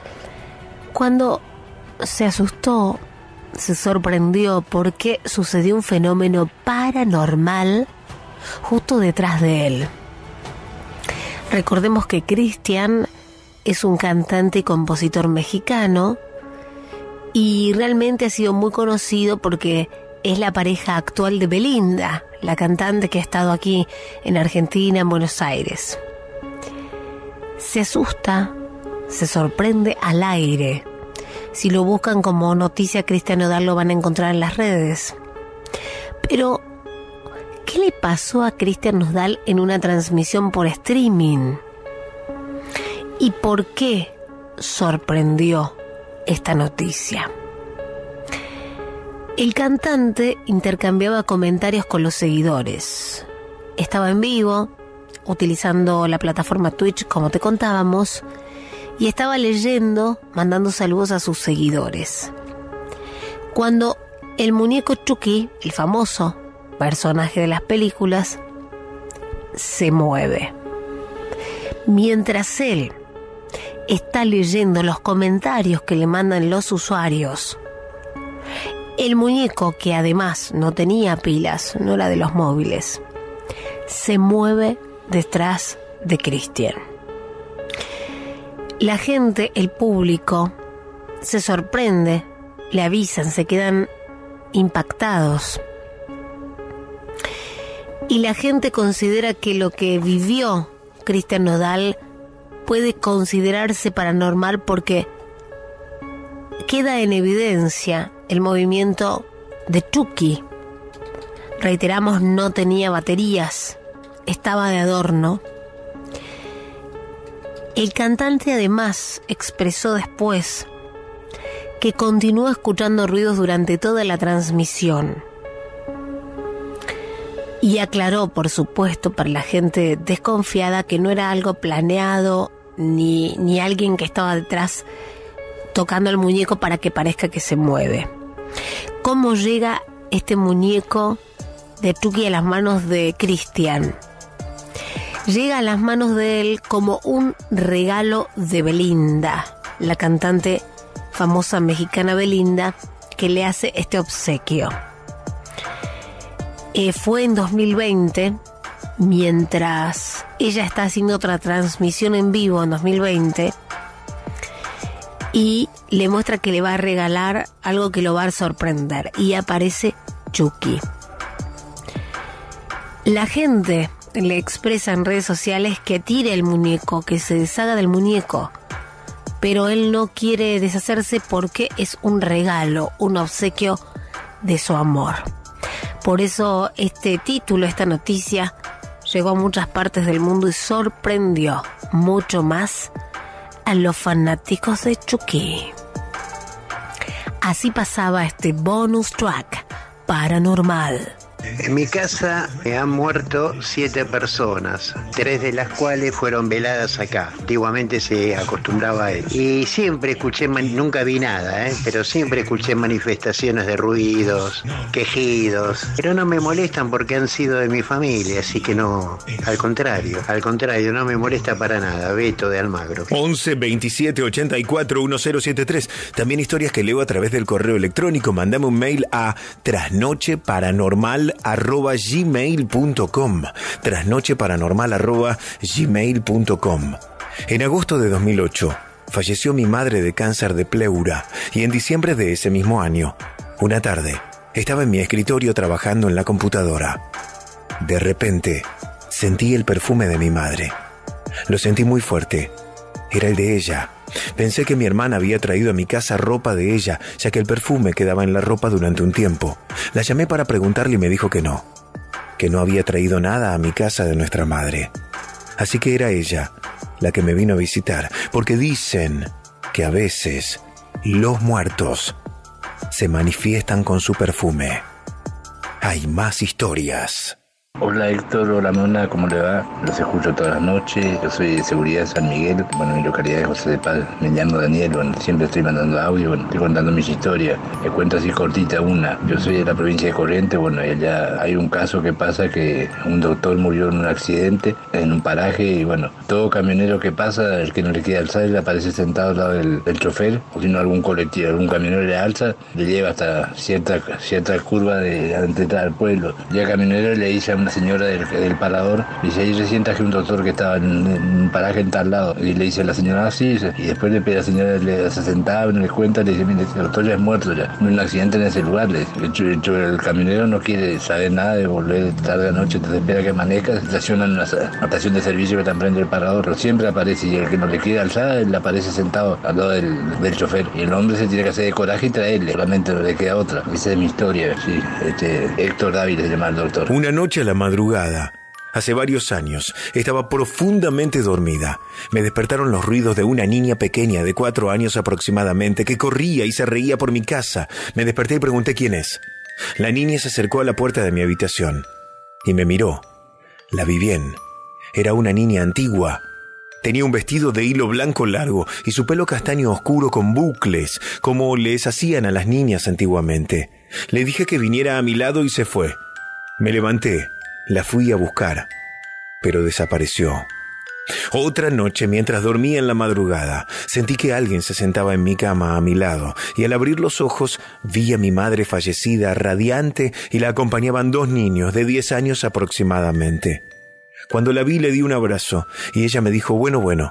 Cuando se asustó, se sorprendió porque sucedió un fenómeno paranormal justo detrás de él. Recordemos que Cristian es un cantante y compositor mexicano y realmente ha sido muy conocido porque es la pareja actual de Belinda, la cantante que ha estado aquí en Argentina, en Buenos Aires. Se asusta, se sorprende al aire. Si lo buscan como noticia Cristian Nodal lo van a encontrar en las redes. Pero, ¿qué le pasó a Cristian Nodal en una transmisión por streaming? ¿Y por qué sorprendió esta noticia? El cantante intercambiaba comentarios con los seguidores. Estaba en vivo, utilizando la plataforma Twitch, como te contábamos, y estaba leyendo, mandando saludos a sus seguidores. Cuando el muñeco Chucky, el famoso personaje de las películas, se mueve. Mientras él está leyendo los comentarios que le mandan los usuarios, el muñeco, que además no tenía pilas, no era de los móviles, se mueve detrás de Cristian. La gente, el público, se sorprende, le avisan, se quedan impactados. Y la gente considera que lo que vivió Cristian Nodal puede considerarse paranormal porque queda en evidencia el movimiento de Chucky. Reiteramos, no tenía baterías, estaba de adorno. El cantante además expresó después que continuó escuchando ruidos durante toda la transmisión. Y aclaró, por supuesto, para la gente desconfiada, que no era algo planeado ni alguien que estaba detrás tocando el muñeco para que parezca que se mueve. ¿Cómo llega este muñeco de Chucky a las manos de Cristian? Llega a las manos de él como un regalo de Belinda, la cantante famosa mexicana Belinda, que le hace este obsequio. Fue en 2020, mientras ella está haciendo otra transmisión en vivo en 2020, y le muestra que le va a regalar algo que lo va a sorprender, y aparece Chucky. La gente le expresa en redes sociales que tire el muñeco, que se deshaga del muñeco, pero él no quiere deshacerse porque es un regalo, un obsequio de su amor. Por eso este título, esta noticia, llegó a muchas partes del mundo y sorprendió mucho más a los fanáticos de Chucky. Así pasaba este bonus track paranormal. En mi casa me han muerto 7 personas, 3 de las cuales fueron veladas acá. Antiguamente se acostumbraba a eso. Y siempre escuché, nunca vi nada, pero siempre escuché manifestaciones de ruidos, quejidos. Pero no me molestan porque han sido de mi familia, así que no, al contrario, no me molesta para nada. Beto de Almagro. 11 27 84 1073. También historias que leo a través del correo electrónico. Mandame un mail a trasnocheparanormal@gmail.com. trasnocheparanormal@gmail.com. En agosto de 2008 falleció mi madre de cáncer de pleura, y en diciembre de ese mismo año, una tarde, estaba en mi escritorio trabajando en la computadora. De repente sentí el perfume de mi madre. Lo sentí muy fuerte. Era el de ella. Pensé que mi hermana había traído a mi casa ropa de ella, ya que el perfume quedaba en la ropa durante un tiempo. La llamé para preguntarle y me dijo que no había traído nada a mi casa de nuestra madre. Así que era ella la que me vino a visitar, porque dicen que a veces los muertos se manifiestan con su perfume. Hay más historias. Hola Héctor, hola Mona, ¿cómo le va? Los escucho todas las noches, yo soy de seguridad de San Miguel, mi localidad es José de Paz, me llamo Daniel, siempre estoy mandando audio, estoy contando mis historias, me cuento así cortita una. Yo soy de la provincia de Corrientes, y allá hay un caso que pasa que un doctor murió en un accidente en un paraje, y todo camionero que pasa, el que no le quiere alzar, le aparece sentado al lado del chofer, o si no algún colectivo, algún camionero le alza, le lleva hasta cierta curva de entrar al pueblo. Ya el camionero le dice a una señora del parador, dice, ahí recién traje un doctor que estaba en un paraje en tal lado, y le dice a la señora, así, y después la señora se sentaba, no le cuenta, le dice, mire, el doctor ya es muerto, ya no hay un accidente en ese lugar. El camionero no quiere saber nada de volver tarde a la noche, entonces espera que amanezca, se estaciona en una estación de servicio que está enfrente del parador, pero siempre aparece, y el que no le quiere alzar, él aparece sentado al lado del chofer, y el hombre se tiene que hacer de coraje y traerle, solamente no le queda otra. Esa es mi historia, sí. Héctor Dávila se llama el doctor. Una noche a la madrugada, Hace varios años estaba profundamente dormida. Me despertaron los ruidos de una niña pequeña de 4 años aproximadamente que corría y se reía por mi casa. Me desperté y pregunté quién es. La niña se acercó a la puerta de mi habitación y me miró. La vi bien. Era una niña antigua. Tenía un vestido de hilo blanco largo y su pelo castaño oscuro con bucles, como les hacían a las niñas antiguamente. Le dije que viniera a mi lado y se fue. Me levanté, la fui a buscar, pero desapareció. Otra noche, mientras dormía en la madrugada, sentí que alguien se sentaba en mi cama a mi lado, y al abrir los ojos vi a mi madre fallecida, radiante, y la acompañaban 2 niños de 10 años aproximadamente. Cuando la vi le di un abrazo y ella me dijo, bueno.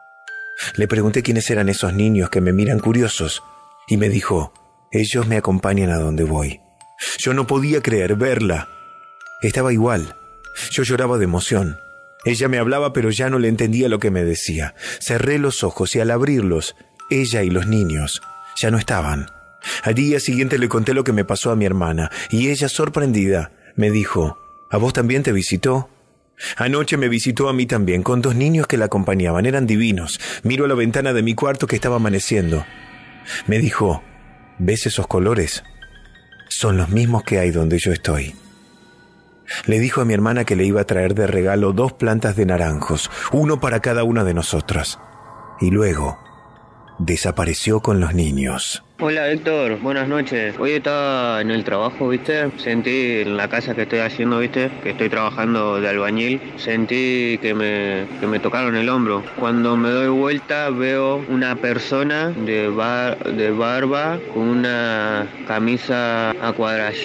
Le pregunté quiénes eran esos niños que me miran curiosos y me dijo, ellos me acompañan a donde voy. Yo no podía creer verla. Estaba igual. Yo lloraba de emoción. Ella me hablaba pero ya no le entendía lo que me decía. Cerré los ojos y al abrirlos, ella y los niños ya no estaban. Al día siguiente le conté lo que me pasó a mi hermana y ella, sorprendida, me dijo, ¿a vos también te visitó? Anoche me visitó a mí también, con 2 niños que la acompañaban. Eran divinos. Miro a la ventana de mi cuarto que estaba amaneciendo. Me dijo, ¿ves esos colores? Son los mismos que hay donde yo estoy. Le dijo a mi hermana que le iba a traer de regalo 2 plantas de naranjos, 1 para cada una de nosotras. Y luego desapareció con los niños. Hola Héctor, buenas noches. Hoy estaba en el trabajo, ¿viste? Sentí en la casa que estoy haciendo, ¿viste? Que estoy trabajando de albañil. Sentí que me tocaron el hombro. Cuando me doy vuelta veo una persona de barba con una camisa a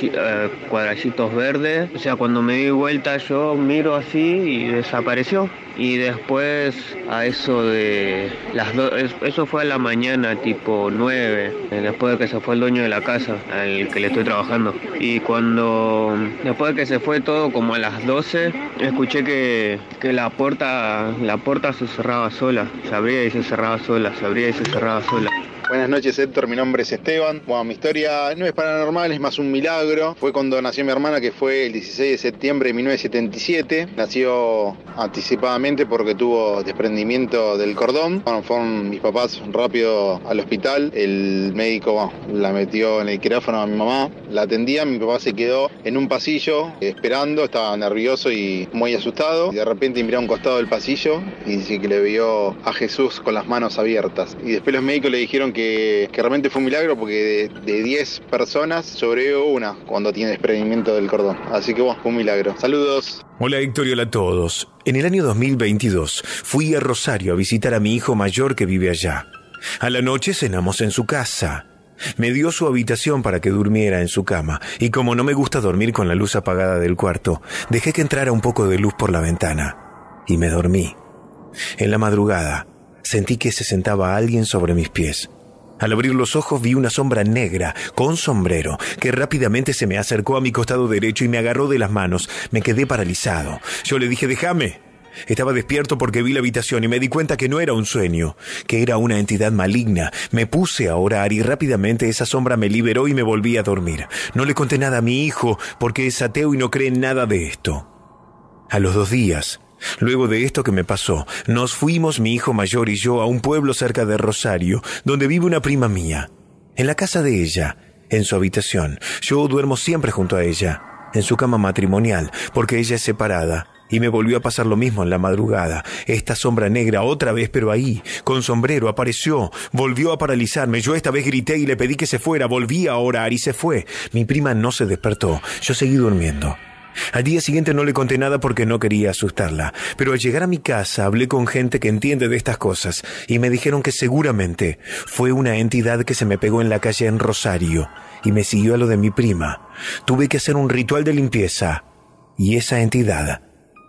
cuadraditos verdes. O sea, cuando me di vuelta yo miro así y desapareció. Y después a eso de las 2, eso fue a la mañana, tipo 9, después de que se fue el dueño de la casa, al que le estoy trabajando. Y después de que se fue todo, como a las 12, escuché que la puerta se cerraba sola, se abría y se cerraba sola, se abría y se cerraba sola. Buenas noches Héctor, mi nombre es Esteban. Bueno, mi historia no es paranormal, es más un milagro. Fue cuando nació mi hermana, que fue el 16 de septiembre de 1977. Nació anticipadamente porque tuvo desprendimiento del cordón. Bueno, fueron mis papás rápido al hospital. El médico la metió en el quirófano a mi mamá. La atendía, mi papá se quedó en un pasillo esperando, estaba nervioso y muy asustado. Y de repente miró a un costado del pasillo y dice que le vio a Jesús con las manos abiertas. Y después los médicos le dijeron que realmente fue un milagro porque de 10 personas sobrevivió 1 cuando tiene desprendimiento del cordón. Así que bueno, fue un milagro. Saludos. Hola Héctor y hola a todos. En el año 2022 fui a Rosario a visitar a mi hijo mayor que vive allá. A la noche cenamos en su casa. Me dio su habitación para que durmiera en su cama y como no me gusta dormir con la luz apagada del cuarto, dejé que entrara un poco de luz por la ventana y me dormí. En la madrugada sentí que se sentaba alguien sobre mis pies. Al abrir los ojos vi una sombra negra con sombrero que rápidamente se me acercó a mi costado derecho y me agarró de las manos. Me quedé paralizado. Yo le dije, déjame. Estaba despierto porque vi la habitación y me di cuenta que no era un sueño, que era una entidad maligna. Me puse a orar y rápidamente esa sombra me liberó y me volví a dormir. No le conté nada a mi hijo porque es ateo y no cree en nada de esto. A los 2 días, luego de esto que me pasó, nos fuimos mi hijo mayor y yo a un pueblo cerca de Rosario, donde vive una prima mía. En la casa de ella, en su habitación, yo duermo siempre junto a ella, en su cama matrimonial, porque ella es separada. Y me volvió a pasar lo mismo en la madrugada. Esta sombra negra otra vez, pero ahí, con sombrero, apareció. Volvió a paralizarme. Yo esta vez grité y le pedí que se fuera. Volví a orar y se fue. Mi prima no se despertó. Yo seguí durmiendo. Al día siguiente no le conté nada porque no quería asustarla. Pero al llegar a mi casa hablé con gente que entiende de estas cosas y me dijeron que seguramente fue una entidad que se me pegó en la calle en Rosario y me siguió a lo de mi prima. Tuve que hacer un ritual de limpieza y esa entidad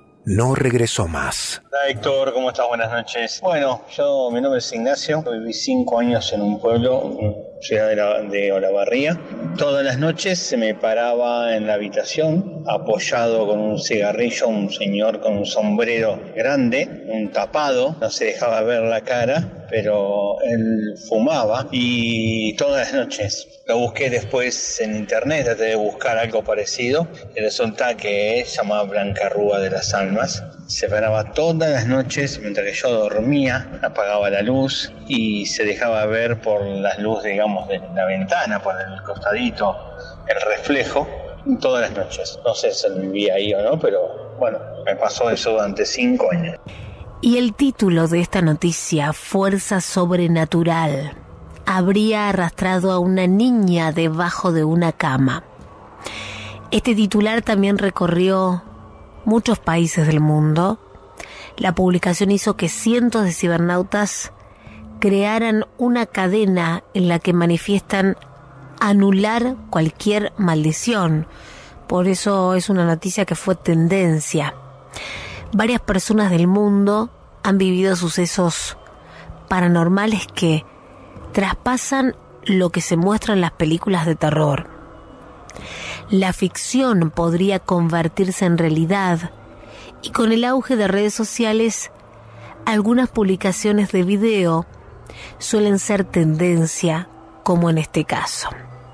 no regresó más. Hola Héctor, ¿cómo estás? Buenas noches. Bueno, mi nombre es Ignacio, viví 5 años en un pueblo ciudad de Olavarría. Todas las noches se me paraba en la habitación, apoyado con un cigarrillo, un señor con un sombrero grande, un tapado, no se dejaba ver la cara, pero él fumaba, y todas las noches. Lo busqué después en internet, traté de buscar algo parecido, y resulta que se llamaba Blanca Rúa de las Almas. Se paraba todas las noches mientras que yo dormía, apagaba la luz y se dejaba ver por la luz, digamos, de la ventana, por el costadito, el reflejo, todas las noches. No sé si vivía ahí o no, pero bueno, me pasó eso durante 5 años. Y el título de esta noticia, Fuerza Sobrenatural, habría arrastrado a una niña debajo de una cama. Este titular también recorrió muchos países del mundo. La publicación hizo que cientos de cibernautas crearan una cadena en la que manifiestan anular cualquier maldición. Por eso es una noticia que fue tendencia. Varias personas del mundo han vivido sucesos paranormales que traspasan lo que se muestra en las películas de terror. La ficción podría convertirse en realidad, y con el auge de redes sociales, algunas publicaciones de video suelen ser tendencia, como en este caso.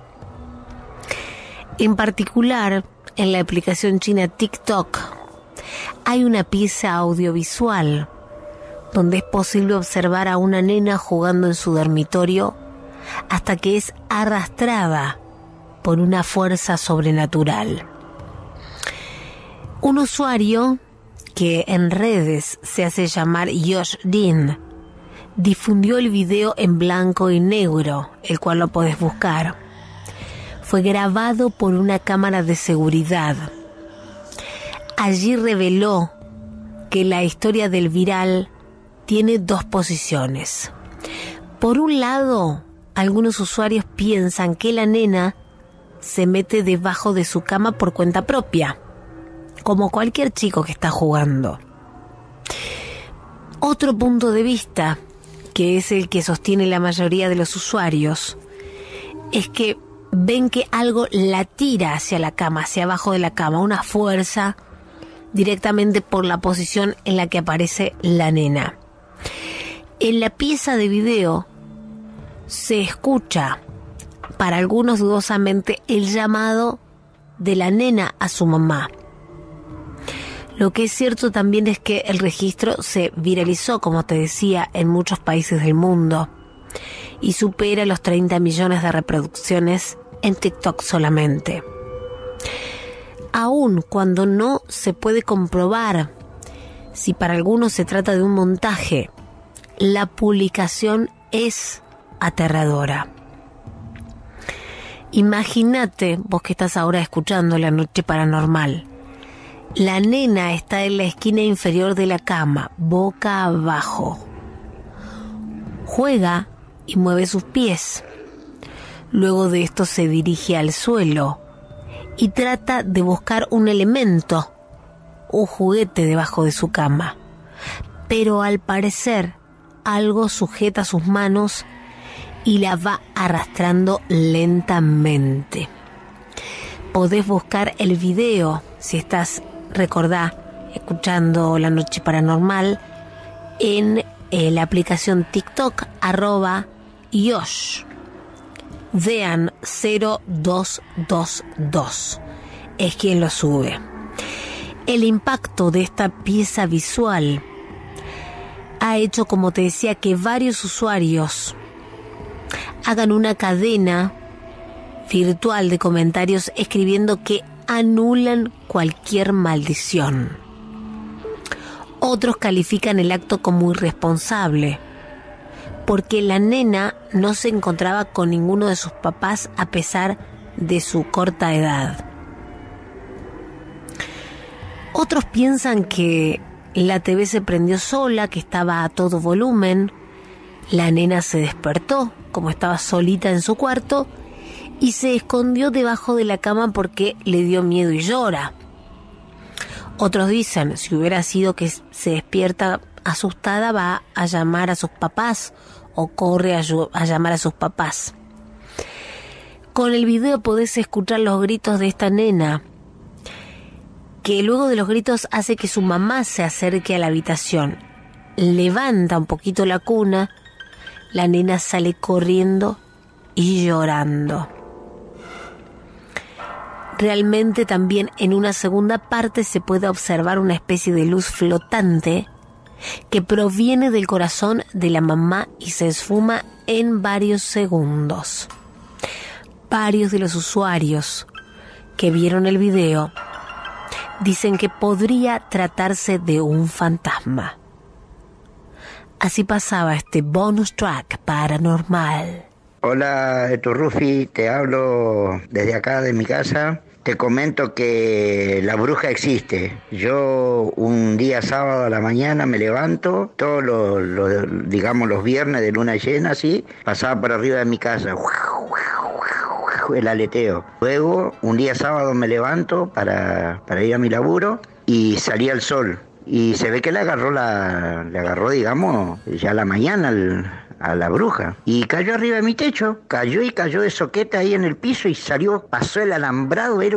En particular, en la aplicación china TikTok, hay una pieza audiovisual donde es posible observar a una nena jugando en su dormitorio hasta que es arrastrada por una fuerza sobrenatural. Un usuario que en redes se hace llamar Yosh Din difundió el video en blanco y negro, el cual lo podés buscar. Fue grabado por una cámara de seguridad. Allí reveló que la historia del viral tiene 2 posiciones. Por un lado, algunos usuarios piensan que la nena se mete debajo de su cama por cuenta propia, como cualquier chico que está jugando. Otro punto de vista, que es el que sostiene la mayoría de los usuarios, es que ven que algo la tira hacia la cama, hacia abajo de la cama, una fuerza, directamente por la posición en la que aparece la nena. En la pieza de video se escucha, para algunos dudosamente, el llamado de la nena a su mamá. Lo que es cierto también es que el registro se viralizó, como te decía, en muchos países del mundo y supera los 30 millones de reproducciones en TikTok solamente. Aun cuando no se puede comprobar si para algunos se trata de un montaje, la publicación es aterradora. Imagínate, vos que estás ahora escuchando La Noche Paranormal, la nena está en la esquina inferior de la cama, boca abajo. Juega y mueve sus pies. Luego de esto se dirige al suelo y trata de buscar un elemento, un juguete debajo de su cama. Pero al parecer, algo sujeta sus manos y la va arrastrando lentamente. Podés buscar el video si estás, recordá, escuchando La Noche Paranormal en la aplicación TikTok @Yosh Dean 0222 es quien lo sube. El impacto de esta pieza visual ha hecho, como te decía, que varios usuarios hagan una cadena virtual de comentarios escribiendo que anulan cualquier maldición. Otros califican el acto como irresponsable, porque la nena no se encontraba con ninguno de sus papás a pesar de su corta edad. Otros piensan que la TV se prendió sola, que estaba a todo volumen, la nena se despertó, como estaba solita en su cuarto, y se escondió debajo de la cama porque le dio miedo y llora. Otros dicen, si hubiera sido que se despierta asustada, va a llamar a sus papás o corre a llamar a sus papás. Con el video podés escuchar los gritos de esta nena, que luego de los gritos hace que su mamá se acerque a la habitación. Levanta un poquito la cuna, la nena sale corriendo y llorando. Realmente también en una segunda parte se puede observar una especie de luz flotante que proviene del corazón de la mamá y se esfuma en varios segundos. Varios de los usuarios que vieron el video dicen que podría tratarse de un fantasma. Así pasaba este bonus track paranormal. Hola, Rufi, te hablo desde acá de mi casa. Te comento que la bruja existe. Yo un día sábado a la mañana me levanto, todos los viernes de luna llena, así, pasaba por arriba de mi casa. El aleteo. Luego, un día sábado me levanto para ir a mi laburo y salía el sol. Y se ve que le agarró, digamos, ya a la mañana a la bruja. Y cayó arriba de mi techo. Cayó de soqueta ahí en el piso y pasó el alambrado. Era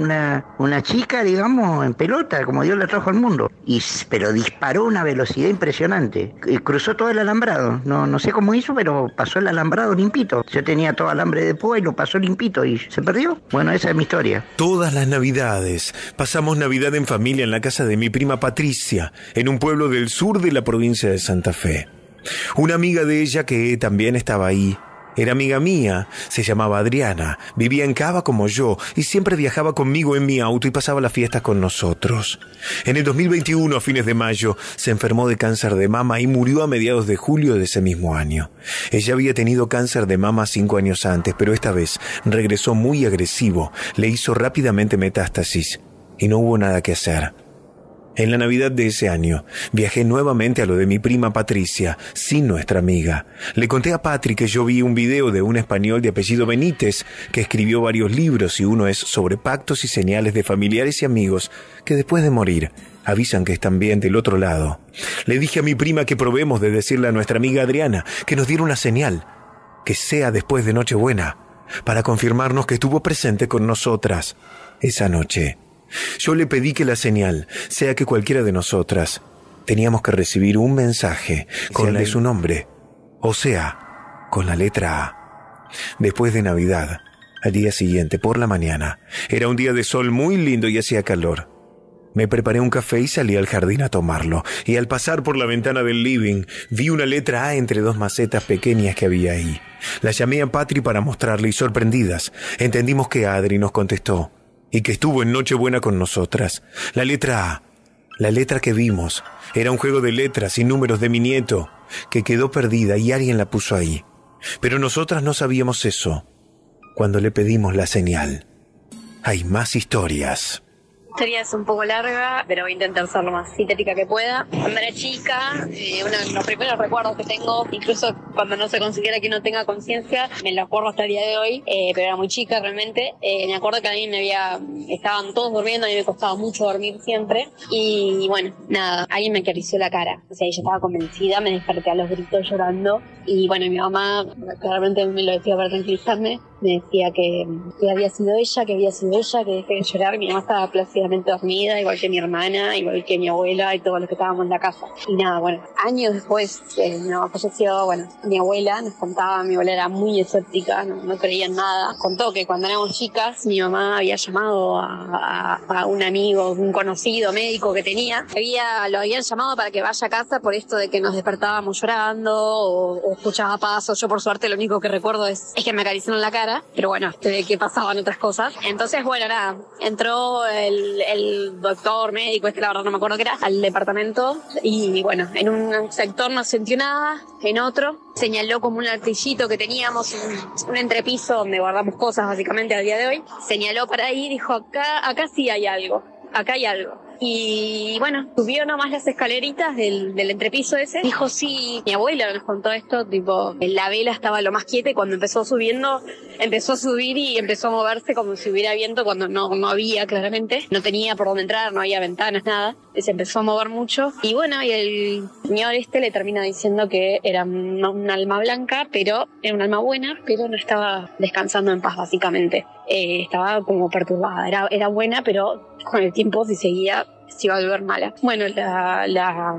una chica, digamos, en pelota, como Dios la trajo al mundo. Pero disparó a una velocidad impresionante. Y cruzó todo el alambrado. No sé cómo hizo, pero pasó el alambrado limpito. Yo tenía todo alambre de púa y lo pasó limpito y se perdió. Bueno, esa es mi historia. Todas las Navidades pasamos Navidad en familia en la casa de mi prima Patricia, en un pueblo del sur de la provincia de Santa Fe. Una amiga de ella que también estaba ahí era amiga mía, se llamaba Adriana, vivía en Cava como yo y siempre viajaba conmigo en mi auto y pasaba las fiestas con nosotros. En el 2021, a fines de mayo, se enfermó de cáncer de mama y murió a mediados de julio de ese mismo año. Ella había tenido cáncer de mama 5 años antes, pero esta vez regresó muy agresivo, le hizo rápidamente metástasis y no hubo nada que hacer. En la Navidad de ese año, viajé nuevamente a lo de mi prima Patricia, sin nuestra amiga. Le conté a Patri que yo vi un video de un español de apellido Benítez, que escribió varios libros y uno es sobre pactos y señales de familiares y amigos que después de morir avisan que están bien del otro lado. Le dije a mi prima que probemos de decirle a nuestra amiga Adriana que nos diera una señal, que sea después de Nochebuena, para confirmarnos que estuvo presente con nosotras esa noche. Yo le pedí que la señal sea que cualquiera de nosotras teníamos que recibir un mensaje con el de su nombre, o sea, con la letra A. Después de Navidad, al día siguiente, por la mañana, era un día de sol muy lindo y hacía calor. Me preparé un café y salí al jardín a tomarlo, y al pasar por la ventana del living, vi una letra A entre 2 macetas pequeñas que había ahí. La llamé a Patri para mostrarle y sorprendidas, entendimos que Adri nos contestó y que estuvo en Nochebuena con nosotras. La letra A, la letra que vimos, era un juego de letras y números de mi nieto, que quedó perdida y alguien la puso ahí. Pero nosotras no sabíamos eso cuando le pedimos la señal. Hay más historias. La historia es un poco larga, pero voy a intentar ser lo más sintética que pueda. Cuando era chica, uno de los primeros recuerdos que tengo, incluso cuando no se considera que uno tenga conciencia, me lo acuerdo hasta el día de hoy, pero era muy chica realmente. Me acuerdo que a mí estaban todos durmiendo, a mí me costaba mucho dormir siempre. Y bueno, nada, alguien me acarició la cara. O sea, yo estaba convencida, me desperté a los gritos llorando. Y bueno, mi mamá claramente me lo decía para tranquilizarme. Me decía que había sido ella, que dejé de llorar. Mi mamá estaba plácidamente dormida, igual que mi hermana, igual que mi abuela y todos los que estábamos en la casa. Y nada, bueno, años después mi mamá falleció, bueno, mi abuela nos contaba, mi abuela era muy escéptica, no creía en nada. Contó que cuando éramos chicas, mi mamá había llamado a un amigo, un conocido médico que tenía. Lo habían llamado para que vaya a casa por esto de que nos despertábamos llorando o escuchaba pasos. Yo por suerte lo único que recuerdo es que me acariciaron la cara. Pero bueno, de que pasaban otras cosas. Entonces, bueno, nada, entró el doctor médico, la verdad no me acuerdo qué era, al departamento y bueno, en un sector no sintió nada, en otro señaló como un artillito que teníamos, un entrepiso donde guardamos cosas básicamente al día de hoy. Señaló para ahí y dijo, acá sí hay algo. Acá hay algo. y bueno, subió nomás las escaleritas del entrepiso ese. Dijo, sí, mi abuela nos contó esto, tipo, la vela estaba lo más quieta y cuando empezó subiendo, empezó a subir y empezó a moverse como si hubiera viento cuando no había, claramente. No tenía por dónde entrar, no había ventanas, nada. Se empezó a mover mucho y bueno, y el señor le termina diciendo que era un alma blanca, pero era un alma buena, pero no estaba descansando en paz, básicamente. Estaba como perturbada, era buena, pero con el tiempo si seguía se iba a volver mala. Bueno, la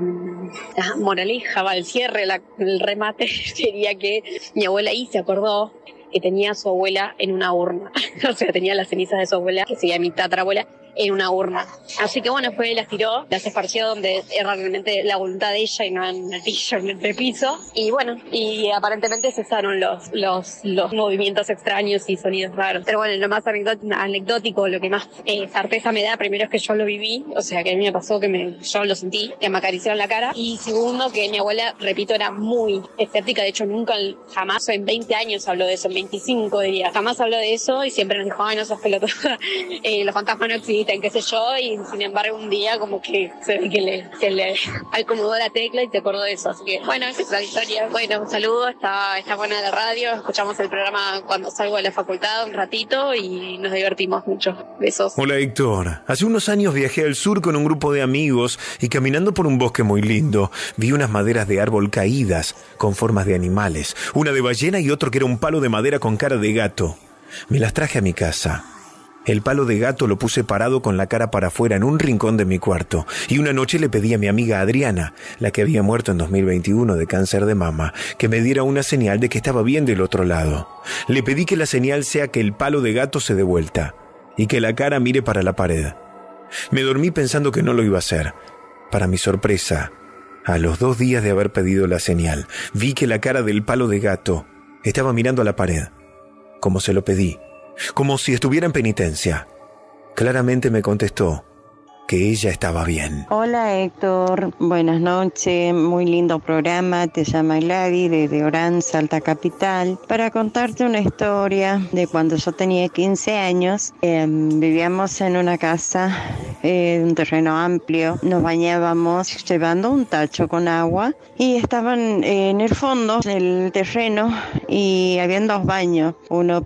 moraleja, el cierre, el remate sería que mi abuela ahí se acordó que tenía a su abuela en una urna. O sea, tenía las cenizas de su abuela, que sería mi tatarabuela, en una urna. Así que bueno, fue, las tiró, las esparció donde era realmente la voluntad de ella y no en el piso, en el piso. Y bueno, y aparentemente cesaron los movimientos extraños y sonidos raros. Pero bueno, lo más anecdótico, lo que más certeza me da, primero es que yo lo viví, o sea que a mí me pasó que yo lo sentí, que me acariciaron la cara. Y segundo, que mi abuela, repito, era muy escéptica, de hecho jamás, en 20 años habló de eso, en 25 diría, jamás habló de eso y siempre nos dijo, ay, no sos pelotuda, los fantasmas no existen, qué sé yo, y sin embargo un día como que se ve que se le acomodó la tecla y se acordó de eso. Así que bueno, esa es la historia. Bueno, un saludo, está buena la radio, escuchamos el programa cuando salgo de la facultad un ratito y nos divertimos mucho. Besos. Hola Héctor, hace unos años viajé al sur con un grupo de amigos y caminando por un bosque muy lindo vi unas maderas de árbol caídas con formas de animales, una de ballena y otro que era un palo de madera con cara de gato. Me las traje a mi casa. El palo de gato lo puse parado con la cara para afuera en un rincón de mi cuarto y una noche le pedí a mi amiga Adriana, la que había muerto en 2021 de cáncer de mama, que me diera una señal de que estaba bien del otro lado. Le pedí que la señal sea que el palo de gato se dé vuelta y que la cara mire para la pared. Me dormí pensando que no lo iba a hacer. Para mi sorpresa, a los 2 días de haber pedido la señal, vi que la cara del palo de gato estaba mirando a la pared, como se lo pedí. Como si estuviera en penitencia. Claramente me contestó que ella estaba bien. Hola Héctor, buenas noches, muy lindo programa, te llama Gladys desde Orán, Salta Capital, para contarte una historia de cuando yo tenía 15 años, vivíamos en una casa, un terreno amplio, nos bañábamos llevando un tacho con agua y estaban en el fondo del terreno y habían 2 baños, uno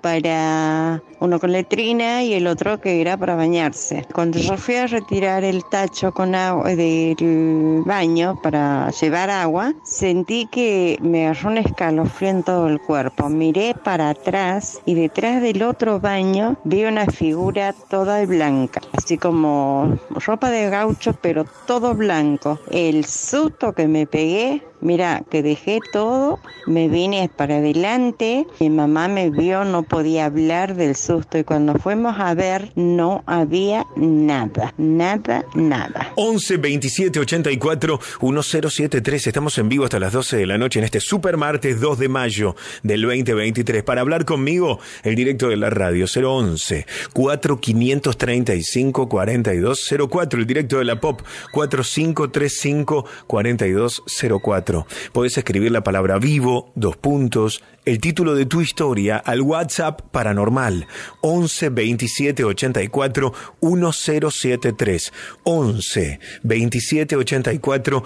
con letrina y el otro que era para bañarse. Cuando yo fui a retirar el tacho con agua del baño para llevar agua, sentí que me agarró un escalofrío en todo el cuerpo. Miré para atrás y detrás del otro baño vi una figura toda blanca, así como ropa de gaucho, pero todo blanco. El susto que me pegué, mira, que dejé todo, me vine para adelante, mi mamá me vio, no podía hablar del susto y cuando fuimos a ver no había nada. 11 27 84 1073. Estamos en vivo hasta las 12 de la noche en este super martes 2 de mayo del 2023. Para hablar conmigo, el directo de la radio 011 4535 4204, el directo de la pop 4535 4204. Podés escribir la palabra vivo, 2 puntos, el título de tu historia al WhatsApp paranormal 11 27 84 1073. 11 27 84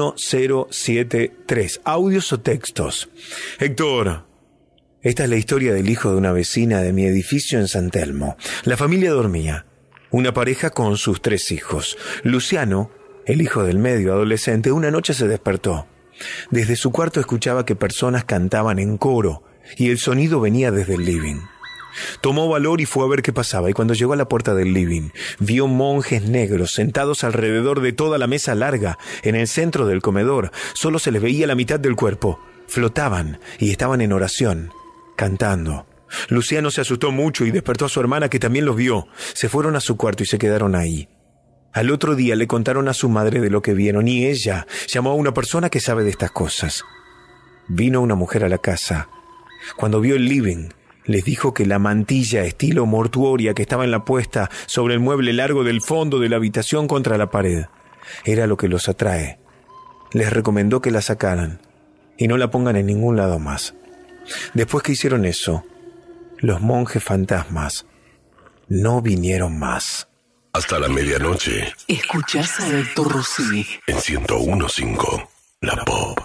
1073. Audios o textos. Héctor, esta es la historia del hijo de una vecina de mi edificio en San Telmo. La familia dormía. Una pareja con sus 3 hijos. Luciano, el hijo del medio adolescente, una noche se despertó. Desde su cuarto escuchaba que personas cantaban en coro y el sonido venía desde el living. Tomó valor y fue a ver qué pasaba, y cuando llegó a la puerta del living, vio monjes negros sentados alrededor de toda la mesa larga, en el centro del comedor. Solo se les veía la mitad del cuerpo. Flotaban y estaban en oración, cantando. Luciano se asustó mucho y despertó a su hermana, que también los vio. Se fueron a su cuarto y se quedaron ahí. Al otro día le contaron a su madre de lo que vieron y ella llamó a una persona que sabe de estas cosas. Vino una mujer a la casa. Cuando vio el living, les dijo que la mantilla estilo mortuoria que estaba en la puesta sobre el mueble largo del fondo de la habitación contra la pared era lo que los atrae. Les recomendó que la sacaran y no la pongan en ningún lado más. Después que hicieron eso, los monjes fantasmas no vinieron más. Hasta la medianoche. Escuchás a Héctor Rossi en 101.5 La Pop.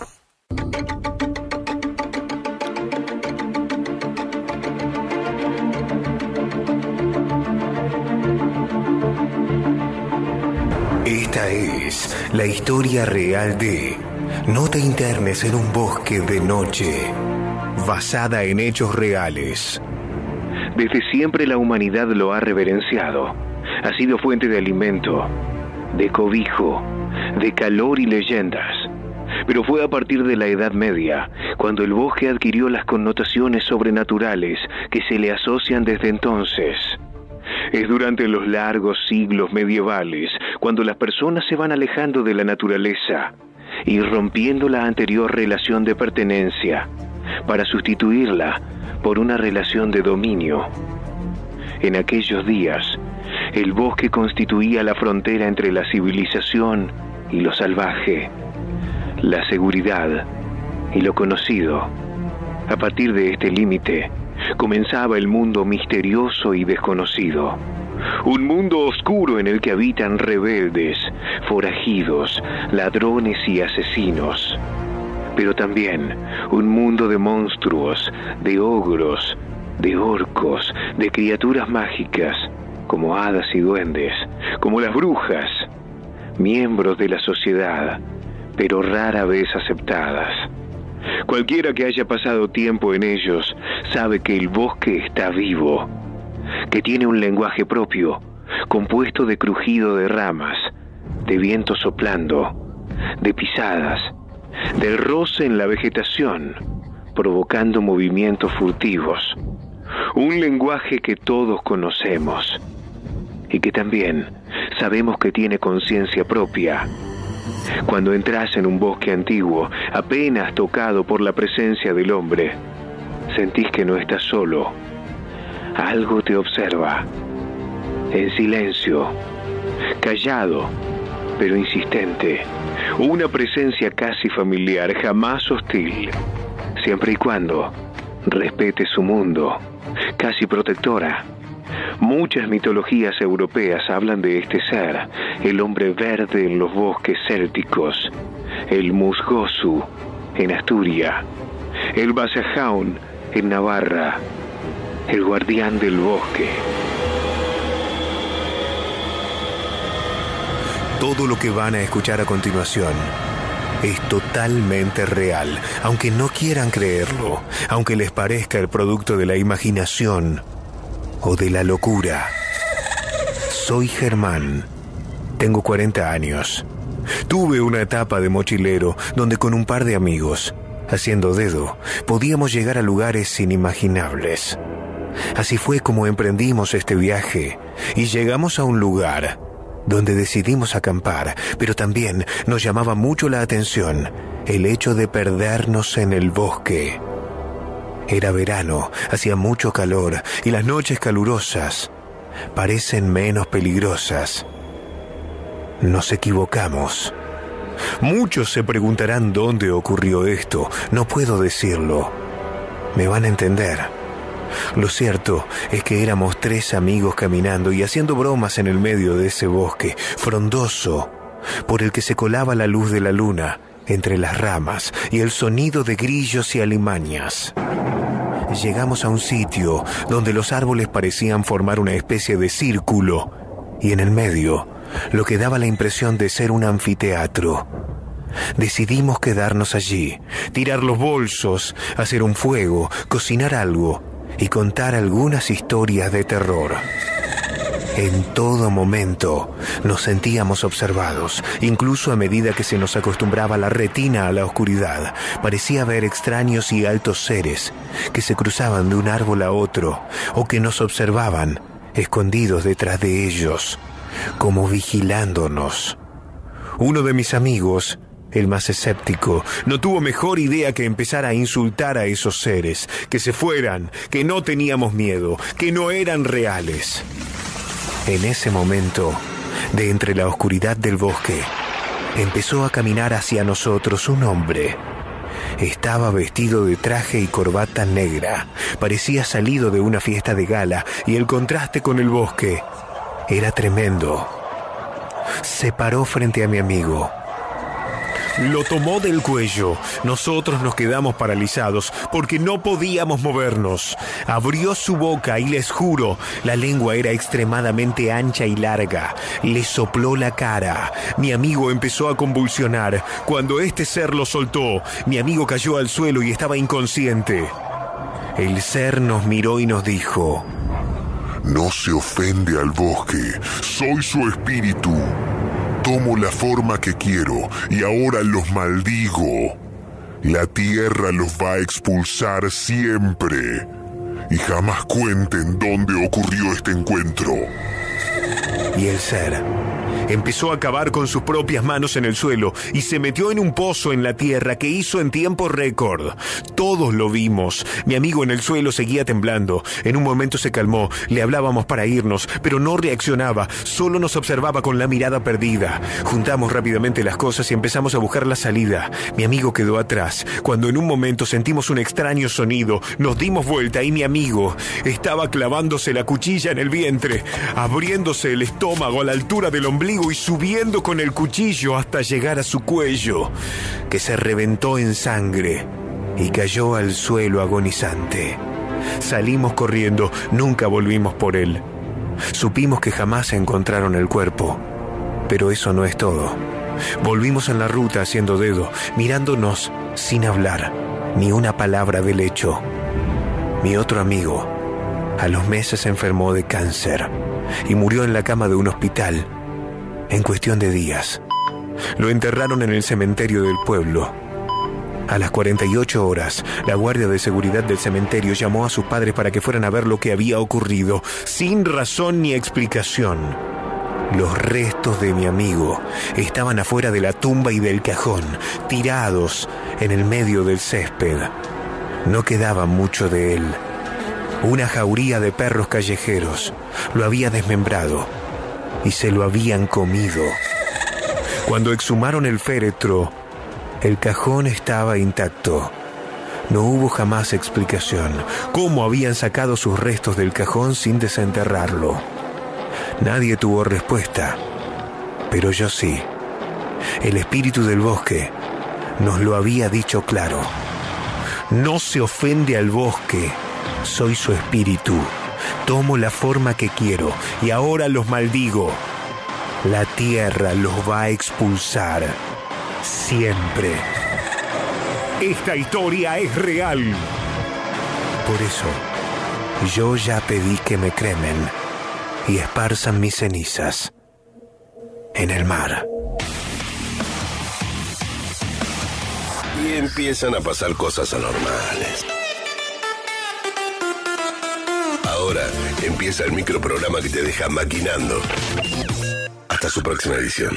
Esta es la historia real de No te internes en un bosque de noche, basada en hechos reales. Desde siempre la humanidad lo ha reverenciado. Ha sido fuente de alimento, de cobijo, de calor y leyendas. Pero fue a partir de la Edad Media, cuando el bosque adquirió las connotaciones sobrenaturales que se le asocian desde entonces. Es durante los largos siglos medievales cuando las personas se van alejando de la naturaleza y rompiendo la anterior relación de pertenencia para sustituirla por una relación de dominio. En aquellos días, el bosque constituía la frontera entre la civilización y lo salvaje, la seguridad y lo conocido. A partir de este límite, comenzaba el mundo misterioso y desconocido. Un mundo oscuro en el que habitan rebeldes, forajidos, ladrones y asesinos. Pero también un mundo de monstruos, de ogros, de orcos, de criaturas mágicas, como hadas y duendes, como las brujas, miembros de la sociedad, pero rara vez aceptadas. Cualquiera que haya pasado tiempo en ellos sabe que el bosque está vivo, que tiene un lenguaje propio, compuesto de crujido de ramas, de viento soplando, de pisadas, del roce en la vegetación, provocando movimientos furtivos. Un lenguaje que todos conocemos y que también sabemos que tiene conciencia propia. Cuando entras en un bosque antiguo, apenas tocado por la presencia del hombre, sentís que no estás solo. Algo te observa, en silencio, callado, pero insistente. Una presencia casi familiar, jamás hostil, siempre y cuando respete su mundo, casi protectora. Muchas mitologías europeas hablan de este ser, el hombre verde en los bosques célticos, el Musgosu en Asturias, el Basajaun en Navarra, el guardián del bosque. Todo lo que van a escuchar a continuación es totalmente real, aunque no quieran creerlo, aunque les parezca el producto de la imaginación o de la locura. Soy Germán, tengo 40 años. Tuve una etapa de mochilero donde con un par de amigos, haciendo dedo, podíamos llegar a lugares inimaginables. Así fue como emprendimos este viaje y llegamos a un lugar donde decidimos acampar, pero también nos llamaba mucho la atención el hecho de perdernos en el bosque. Era verano, hacía mucho calor y las noches calurosas parecen menos peligrosas. Nos equivocamos. Muchos se preguntarán dónde ocurrió esto. No puedo decirlo. Me van a entender. Lo cierto es que éramos 3 amigos caminando y haciendo bromas en el medio de ese bosque frondoso, por el que se colaba la luz de la luna entre las ramas y el sonido de grillos y alimañas. Llegamos a un sitio donde los árboles parecían formar una especie de círculo y en el medio lo que daba la impresión de ser un anfiteatro. Decidimos quedarnos allí, tirar los bolsos, hacer un fuego, cocinar algo y contar algunas historias de terror. En todo momento nos sentíamos observados, incluso a medida que se nos acostumbraba la retina a la oscuridad. Parecía ver extraños y altos seres que se cruzaban de un árbol a otro o que nos observaban, escondidos detrás de ellos, como vigilándonos. Uno de mis amigos, el más escéptico, no tuvo mejor idea que empezar a insultar a esos seres, que se fueran, que no teníamos miedo, que no eran reales. En ese momento, de entre la oscuridad del bosque, empezó a caminar hacia nosotros un hombre. Estaba vestido de traje y corbata negra. Parecía salido de una fiesta de gala y el contraste con el bosque Era tremendo. Se paró frente a mi amigo. Lo tomó del cuello. Nosotros nos quedamos paralizados porque no podíamos movernos. Abrió su boca y les juro, la lengua era extremadamente ancha y larga. Le sopló la cara. Mi amigo empezó a convulsionar. Cuando este ser lo soltó, mi amigo cayó al suelo y estaba inconsciente. El ser nos miró y nos dijo: no se ofende al bosque, soy su espíritu. Tomo la forma que quiero y ahora los maldigo. La tierra los va a expulsar siempre. Y jamás cuenten dónde ocurrió este encuentro. Y el ser empezó a cavar con sus propias manos en el suelo y se metió en un pozo en la tierra que hizo en tiempo récord. Todos lo vimos. Mi amigo en el suelo seguía temblando. En un momento se calmó. Le hablábamos para irnos, pero no reaccionaba. Solo nos observaba con la mirada perdida. Juntamos rápidamente las cosas y empezamos a buscar la salida. Mi amigo quedó atrás. Cuando en un momento sentimos un extraño sonido, nos dimos vuelta y mi amigo estaba clavándose la cuchilla en el vientre, abriéndose el estómago a la altura del ombligo y subiendo con el cuchillo hasta llegar a su cuello, que se reventó en sangre y cayó al suelo agonizante. Salimos corriendo, nunca volvimos por él. Supimos que jamás encontraron el cuerpo, pero eso no es todo. Volvimos en la ruta haciendo dedo, mirándonos sin hablar, ni una palabra del hecho. Mi otro amigo, a los meses se enfermó de cáncer y murió en la cama de un hospital. En cuestión de días, lo enterraron en el cementerio del pueblo. A las 48 horas, la guardia de seguridad del cementerio llamó a sus padres para que fueran a ver lo que había ocurrido, sin razón ni explicación. Los restos de mi amigo estaban afuera de la tumba y del cajón, tirados en el medio del césped. No quedaba mucho de él. Una jauría de perros callejeros lo había desmembrado y se lo habían comido. Cuando exhumaron el féretro, el cajón estaba intacto. No hubo jamás explicación. ¿Cómo habían sacado sus restos del cajón sin desenterrarlo? Nadie tuvo respuesta, pero yo sí. El espíritu del bosque nos lo había dicho claro. No se ofende al bosque, soy su espíritu. Tomo la forma que quiero y ahora los maldigo. La tierra los va a expulsar siempre. Esta historia es real. Por eso, yo ya pedí que me cremen y esparzan mis cenizas en el mar. Y empiezan a pasar cosas anormales. Ahora empieza el microprograma que te deja maquinando. Hasta su próxima edición.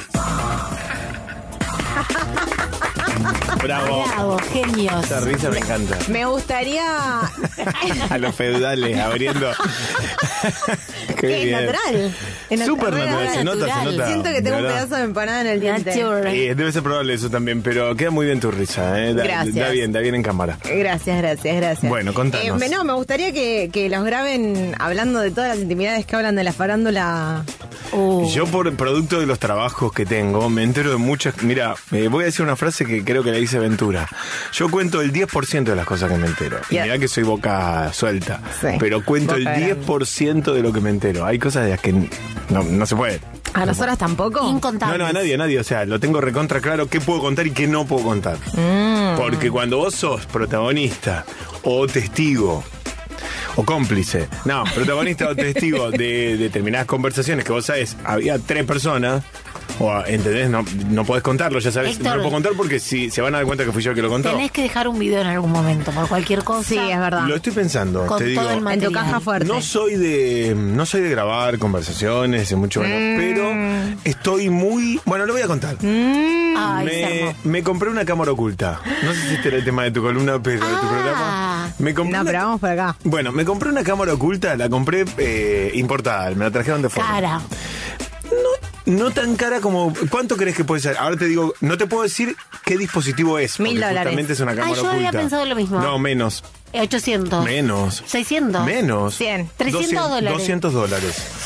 Bravo. Bravo, genios. Esa risa me encanta. Me gustaría... A los feudales, abriendo. Qué bien. natural. Súper natural, se nota. Siento que tengo un ¿verdad? pedazo de empanada en el diente. Debe ser probable eso también, pero queda muy bien tu risa, ¿eh? Gracias. Da bien en cámara. Gracias. Bueno, contanos. Me gustaría que los graben hablando de todas las intimidades que hablan de la farándula. Yo, por producto de los trabajos que tengo, me entero de muchas... Mira, voy a decir una frase que creo que la dice Ventura. Yo cuento el 10% de las cosas que me entero. Y mirá que soy boca suelta. Sí, pero cuento boca el 10% de lo que me entero. Hay cosas de las que no se puede. ¿A nosotras tampoco? Incontables. No, a nadie. O sea, lo tengo recontra claro qué puedo contar y qué no puedo contar. Porque cuando vos sos protagonista o testigo o cómplice, protagonista o testigo de determinadas conversaciones que vos sabés, había 3 personas, o ¿entendés? No podés contarlo, ya sabés. Héctor, no lo puedo contar porque si se van a dar cuenta que fui yo el que lo contó. Tenés que dejar un video en algún momento, por cualquier cosa. Sí, es verdad. Lo estoy pensando, Con te digo. todo el En tu caja fuerte. No soy de grabar conversaciones, mucho menos, pero estoy muy... Bueno, lo voy a contar. Ay, Me compré una cámara oculta. No sé si este era el tema de tu columna, pero de tu programa. Me compré pero vamos por acá. Bueno, me compré una cámara oculta, la compré importada, me la trajeron de fuera. Cara. No tan cara como... ¿Cuánto crees que puede ser? Ahora te digo, no te puedo decir qué dispositivo es. porque $1,000. justamente es una cámara yo oculta. había pensado lo mismo. No, menos. 800. Menos. 600. Menos. 100. 300 dólares. $200.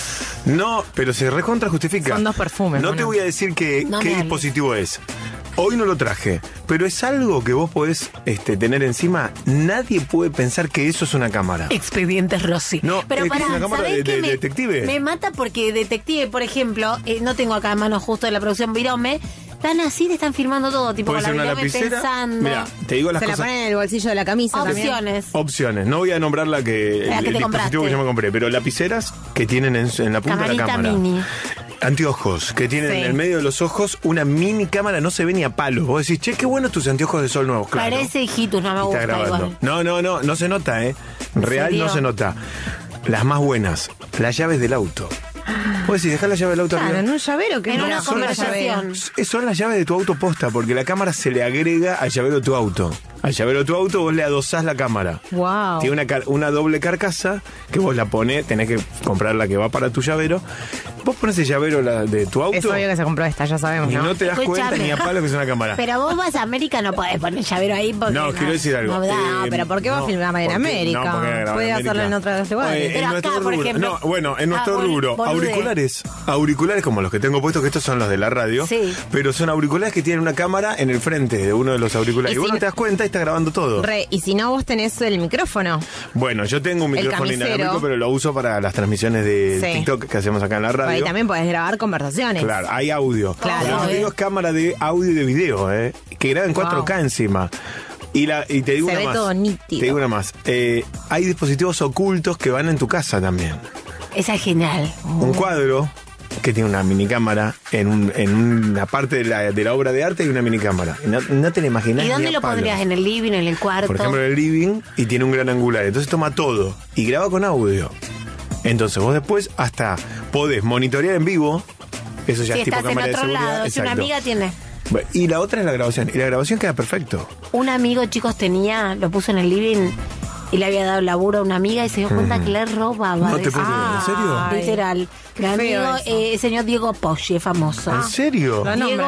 No, pero se recontra justifica. Son 2 perfumes. No te voy a decir qué dispositivo es. Hoy no lo traje, pero es algo que vos podés tener encima. Nadie puede pensar que eso es una cámara. Expedientes Rossi. No, pero es pará, una cámara ¿sabés de qué detective. Me mata porque detective, por ejemplo, no tengo acá a mano justo de la producción Virome, están así, te están filmando todo, tipo con la Virome pensando. Mira, te digo las Se cosas. la ponen en el bolsillo de la camisa Opciones. Opciones. No voy a nombrar el dispositivo que yo me compré, pero lapiceras que tienen en la punta de la cámara. Mini. Anteojos que tienen en el medio de los ojos una mini cámara, no se ve ni a palo. Vos decís, che, qué buenos tus anteojos de sol nuevos, claro. Parece hijitus, no me gusta igual. No se nota, Real no se nota. Las más buenas, las llaves del auto. Vos decís, dejá la llave del auto arriba. En un llavero, que en una conversación. Son las llaves de tu auto posta, porque la cámara se le agrega al llavero de tu auto. Al llavero de tu auto vos le adosás la cámara. Wow. Tiene una doble carcasa que vos la ponés, tenés que comprar la que va para tu llavero. Vos pones el llavero de tu auto. Es obvio que se compró esta, ya sabemos, y no te das cuenta ni a palo que es una cámara. Pero vos vas a América, no podés poner llavero ahí porque... No, quiero decir algo. No, pero ¿por qué va a filmar en América? No, puede hacerlo en otros lugares. Pero acá, por ejemplo... en nuestro rubro, auriculares como los que tengo puestos, que estos son los de la radio, pero son auriculares que tienen una cámara en el frente de uno de los auriculares. Y vos no te das cuenta y está grabando todo. Y si no, vos tenés el micrófono. Bueno, yo tengo un micrófono inalámbrico, pero lo uso para las transmisiones de TikTok que hacemos acá en la radio. Ahí también podés grabar conversaciones. Claro, hay audio. Claro. Lo que digo es cámara de audio y de video, que graba en 4K encima. Y te digo Se una ve más. todo nítido. Te digo una más. Hay dispositivos ocultos que van en tu casa también. Esa es genial. Un cuadro que tiene una minicámara en una parte de la obra de arte y una minicámara. No te la imaginás. ¿Y dónde ni a lo palo. pondrías? ¿En el living, en el cuarto? Por ejemplo, en el living, y tiene un gran angular. Entonces toma todo y graba con audio. Entonces vos después hasta podés monitorear en vivo. Eso ya es tipo cámara de seguridad. Lado. Si una amiga tiene. Bueno, y la otra es la grabación. Y la grabación queda perfecto. Un amigo, chicos, lo puso en el living y le había dado laburo a una amiga y se dio cuenta que le robaba. No te puedo creer, ¿en serio? Literal. Mi amigo, el señor Diego Poggi, es famoso. ¿En serio?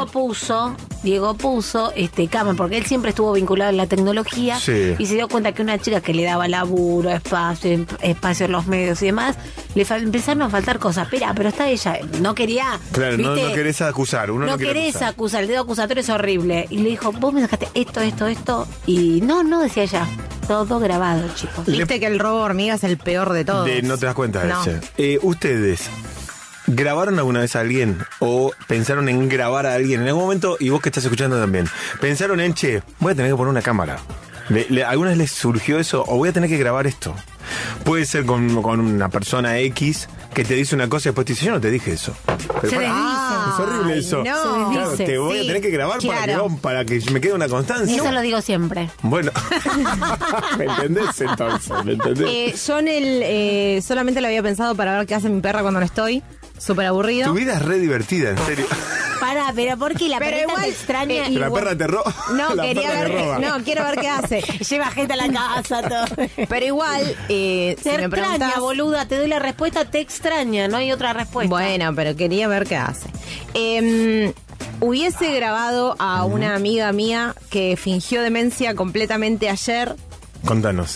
Diego puso cámara, porque él siempre estuvo vinculado a la tecnología y se dio cuenta que una chica que le daba laburo, espacio en los medios y demás, empezaron a faltar cosas. Pero está ella, no quería... Claro, no querés acusar. No querés acusar, el dedo acusatorio es horrible. Y le dijo, vos me sacaste esto, y no, decía ella. Todo grabado, chicos. Viste que el robo hormiga es el peor de todos. No te das cuenta de ese. Ustedes, ¿grabaron alguna vez a alguien o pensaron en grabar a alguien en algún momento? Y vos que estás escuchando también, ¿pensaron en, voy a tener que poner una cámara? ¿Alguna vez les surgió eso? ¿O voy a tener que grabar esto? Puede ser con una persona X que te dice una cosa y después te dice, yo no te dije eso. Pero se desdice. Es horrible eso. No. Claro, te voy a tener que grabar para que me quede una constancia. Eso lo digo siempre. Bueno, ¿me entendés entonces? ¿Me entendés? Yo solamente lo había pensado para ver qué hace mi perra cuando no estoy. Súper aburrido. Tu vida es re divertida, en serio. Pará, pero ¿por qué la perrita te extraña? La perra te roba. Quiero ver qué hace. Lleva gente a la casa, todo. Pero igual, te extraña, boluda, te doy la respuesta, te extraña, no hay otra respuesta. Bueno, pero quería ver qué hace. Hubiese grabado a una amiga mía que fingió demencia completamente ayer. Contanos.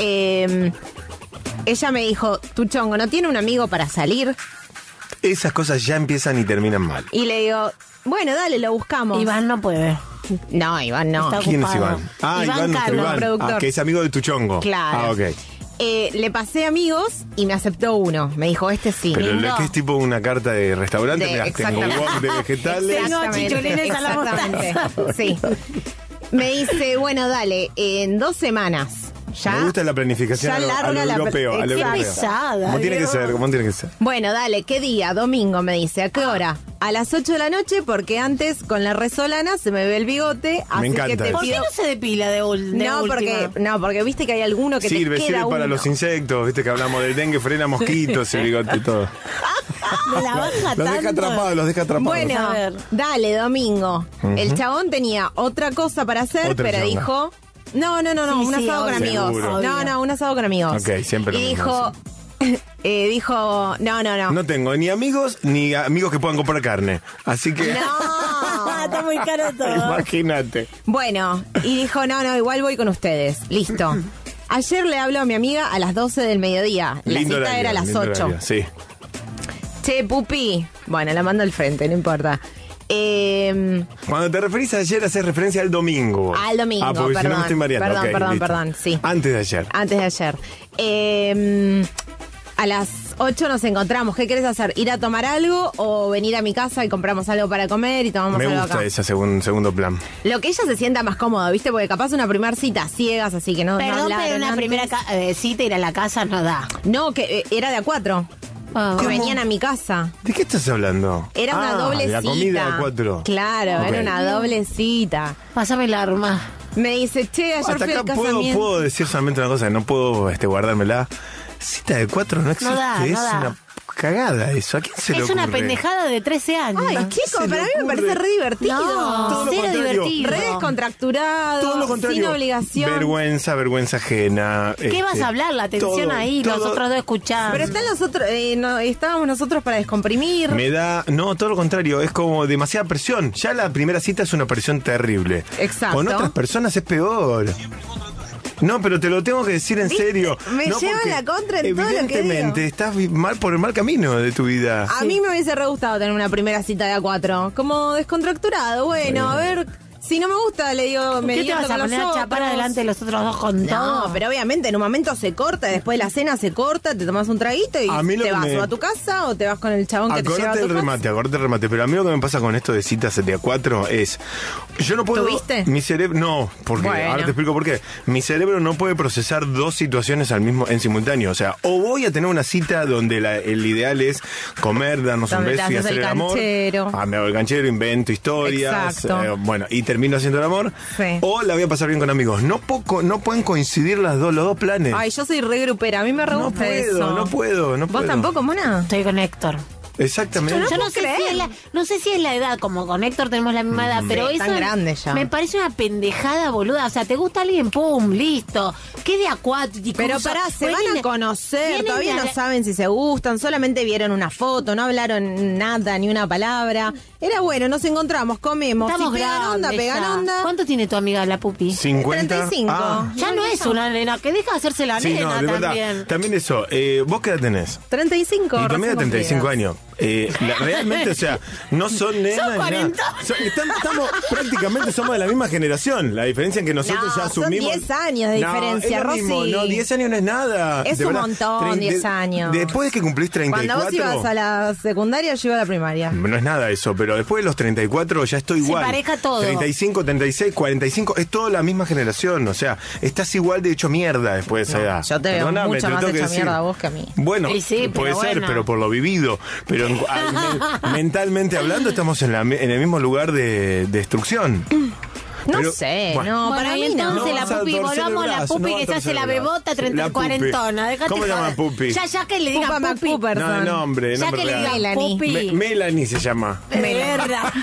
Ella me dijo, tu chongo, ¿no tiene un amigo para salir? Esas cosas ya empiezan y terminan mal. Y le digo, bueno, dale, lo buscamos. Iván no puede. No, Iván no. ¿Quién es Iván? Iván Carlos, productor. Que es amigo de tu chongo. Claro. Ok. Le pasé amigos y me aceptó uno. Me dijo, este sí. Pero es que es tipo una carta de restaurante. Tengo wok de vegetales. Exactamente. Sí. Me dice, bueno, dale, en 2 semanas. Ya, me gusta la planificación a lo europeo. Pesada, ¿Cómo tiene que ser? Bueno, dale, ¿qué día? Domingo, me dice. ¿A qué hora? A las 8 de la noche, porque antes con la resolana se me ve el bigote. Me encanta. Que te ¿Por qué no se depila de última? Porque viste que hay alguno que sirve para los insectos, viste que hablamos del dengue, frena mosquitos, el bigote y todo. Los deja atrapados. Bueno, dale, domingo. El chabón tenía otra cosa para hacer, pero dijo... No, un asado con amigos. Un asado con amigos. Ok, siempre lo mismo. Dijo, no. No tengo ni amigos ni amigos que puedan comprar carne. Así que... No, está muy caro todo. Imagínate. Bueno, y dijo, no, igual voy con ustedes. Listo. Ayer le hablo a mi amiga a las 12 del mediodía. La cita era a las 8. Sí. Che, Pupi. Bueno, la mando al frente, no importa. Cuando te referís a ayer, haces referencia al domingo. Al domingo, porque perdón. Si no me estoy mareando. Perdón, sí. Antes de ayer. A las 8 nos encontramos. ¿Qué querés hacer? ¿Ir a tomar algo o venir a mi casa y compramos algo para comer y tomamos algo acá? Me gusta ese segundo plan. Lo que ella se sienta más cómoda, ¿viste? Porque capaz una primera cita ciegas, así que no. Perdón, no pero una primera cita ir a la casa no da. No, que era de a 4. Que venían a mi casa. ¿De qué estás hablando? Era una doble cita. La comida de 4. Claro, era una doble cita. Pásame el arma. Me dice, che, ayer fui al casamiento. Puedo decir solamente una cosa, no puedo guardármela. Cita de 4 no existe, es una cagada eso. ¿A quién se le ocurre? Es una pendejada de 13 años. Ay, chico, para mí me parece re divertido. No, cero divertido. Re descontracturado, todo lo contrario. sin obligación. Vergüenza ajena. ¿Qué vas a hablar? La atención ahí, los otros dos escuchando. Pero están los otros, estábamos nosotros para descomprimir. No, todo lo contrario, es como demasiada presión. Ya la primera cita es una presión terrible. Exacto. Con otras personas es peor. No, pero te lo tengo que decir en serio. Me lleva la contra en todo lo que digo. Evidentemente, estás por el mal camino de tu vida. A mí me hubiese re gustado tener una primera cita de A4. Como descontracturado. Bueno, a ver... Si no me gusta, le digo, me ¿Qué te vas a poner a chapar adelante de los otros dos con todo? No, pero obviamente en un momento se corta, después de la cena se corta, te tomas un traguito y te vas o a tu casa o te vas con el chabón que te lleva a tu Acordate el remate, pero a mí lo que me pasa con esto de citas de A4 es... Yo no puedo... ¿Tuviste? Mi cerebro... No, porque ahora te explico por qué. Mi cerebro no puede procesar dos situaciones en simultáneo. O sea, o voy a tener una cita donde el ideal es comer, darnos un beso y hacer el amor. Me hago el canchero, invento historias. Bueno, y termino haciendo el amor. Sí. O la voy a pasar bien con amigos. No pueden coincidir los dos planes. Ay, yo soy re grupera. A mí me re gusta eso. No puedo. ¿Vos tampoco, Mona? Estoy con Héctor. Exactamente. Yo no sé si es la edad, como con Héctor tenemos la misma edad, pero eso tan grande ya. Me parece una pendejada, boluda. O sea, te gusta alguien, pum, listo. ¿Qué de acuático? Pero pará, se van a conocer, todavía no saben si se gustan, solamente vieron una foto, no hablaron nada, ni una palabra. Era bueno, nos encontramos, comemos. Estamos si pegan onda. ¿Cuánto tiene tu amiga la Pupi? 50. 35. Ya no es una nena, que deja de hacerse la nena de también. Verdad. También eso, ¿vos qué edad tenés? 35. Y tu amiga 35 años. Realmente, o sea, no son nenas. Son 40. Prácticamente somos de la misma generación. La diferencia en que nosotros ya asumimos. Son 10 años de diferencia, es lo Rosy. mismo. No, 10 años no es nada. Es un montón, 10 años. Después de que cumplís 34. Cuando vos ibas a la secundaria, yo iba a la primaria. No es nada eso, pero después de los 34 ya estoy igual. Se pareja todo. 35, 36, 45, es toda la misma generación. O sea, estás igual de hecho mierda después de esa edad. Yo te veo mucho más hecho mierda a vos que a mí. Bueno, sí, puede ser, pero por lo vivido. Pero mentalmente hablando, estamos en el mismo lugar de destrucción. No sé, bueno. Para mí entonces la Pupi, volvamos a la Pupi que se hace la bebota 30-40. ¿Cómo se llama Pupi? Ya que le digan Pupi. No, el nombre. Ya que le digan Pupi. Melanie se llama. De verdad.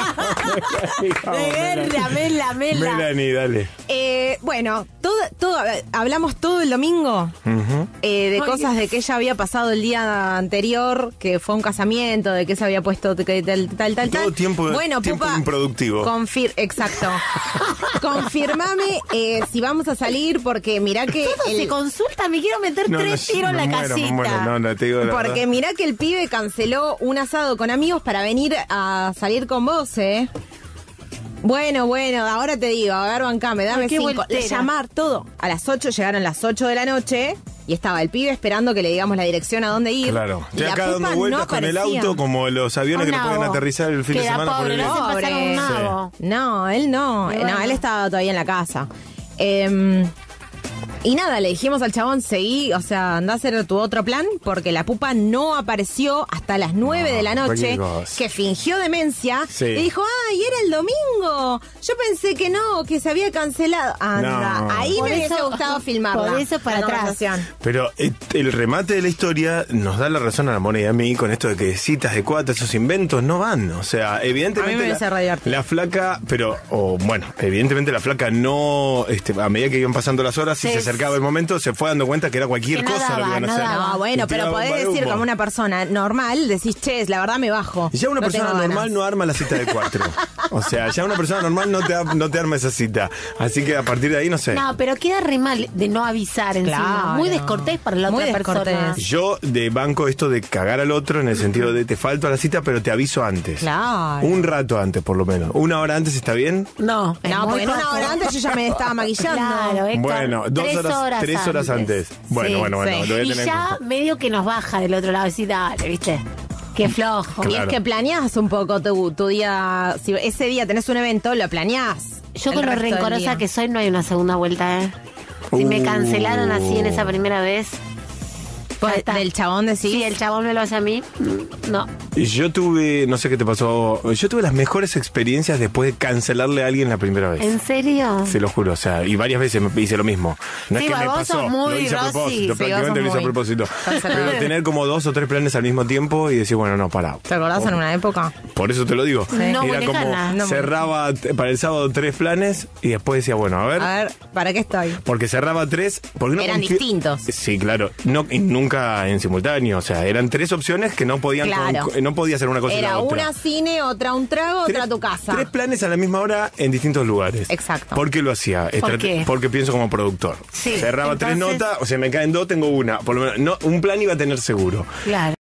Melanie, dale. Bueno, hablamos todo el domingo de cosas de que ella había pasado el día anterior, que fue un casamiento, de que se había puesto tal. Todo tiempo Pupa, improductivo. Exacto. Confirmame si vamos a salir, porque mirá que... se consulta, me quiero meter 3 tiros en la casita. No, te digo la porque verdad. mirá que el pibe canceló un asado con amigos para venir a salir con vos, Bueno, ahora te digo, a ver, bancame, dame 5. Llamar todo. A las 8 llegaron las 8 de la noche y estaba el pibe esperando que le digamos la dirección a dónde ir. Claro. Ya acá dando vueltas con el auto, como los aviones que no pueden aterrizar el fin de semana por el No, él no. No, él estaba todavía en la casa. Y nada, le dijimos al chabón, seguí, o sea, andá a hacer tu otro plan, porque la pupa no apareció hasta las 9 de la noche, que fingió demencia, y dijo, ¡ay, era el domingo! Yo pensé que no, que se había cancelado. Anda, ahí me hubiese gustado filmarla. Por eso para atrás. Pero el remate de la historia nos da la razón a la Mona y a mí con esto de que citas de 4, esos inventos no van. O sea, evidentemente a mí me la flaca, evidentemente la flaca no, a medida que iban pasando las horas y se acercaba el momento, se fue dando cuenta que era cualquier cosa lo que iban a hacer. No, bueno, pero podés decir como una persona normal, decís, che, la verdad me bajo. Ya una persona normal no arma la cita de 4. O sea, ya una persona normal no te arma esa cita. Así que a partir de ahí, no sé. No, pero queda re mal de no avisar encima. Claro. Muy descortés para la otra persona. Yo de banco esto de cagar al otro en el sentido de te falto a la cita, pero te aviso antes. Claro. Un rato antes, por lo menos. ¿1 hora antes está bien? No, porque en 1 hora antes yo ya me estaba maquillando. Claro, Héctor, bueno, 3 horas antes. Bueno, Sí, lo voy a y tener en ya cuenta. medio que nos baja del otro lado. Decir, dale, ¿viste? Qué flojo. Claro. Y es que planeás un poco tu día. Si ese día tenés un evento, lo planeás. Yo el con lo resto del rencorosa día. que soy, no hay una segunda vuelta, ¿eh? Si me cancelaron así en esa primera vez. ¿Del chabón decís? Sí, el chabón me lo hace a mí. No. Yo tuve, no sé qué te pasó, yo tuve las mejores experiencias después de cancelarle a alguien la primera vez. ¿En serio? Se lo juro, o sea, y varias veces me hice lo mismo. No Sí, es que me vos pasó, sos muy lo hice a Rosy. propósito, Sí, prácticamente lo hice a propósito. cancelador. Pero tener como 2 o 3 planes al mismo tiempo y decir, bueno, no, pará. ¿Te acordás en una época? Por eso te lo digo. Sí. No, Era como, no, cerraba para el sábado 3 planes y después decía, bueno, a ver, ¿para qué estoy? porque cerraba 3, porque no Eran distintos. Sí, claro, no, y nunca en simultáneo, o sea, eran 3 opciones que no podían, Claro. no podía hacer una cosa y Era la otra. una cine, otra un trago, otra tu casa. 3 planes a la misma hora en distintos lugares. Exacto. ¿Por qué lo hacía? ¿Por qué? Porque pienso como productor. Sí, Cerraba entonces- 3 notas, o sea, me caen 2, tengo una. Por lo menos, no, un plan iba a tener seguro. Claro.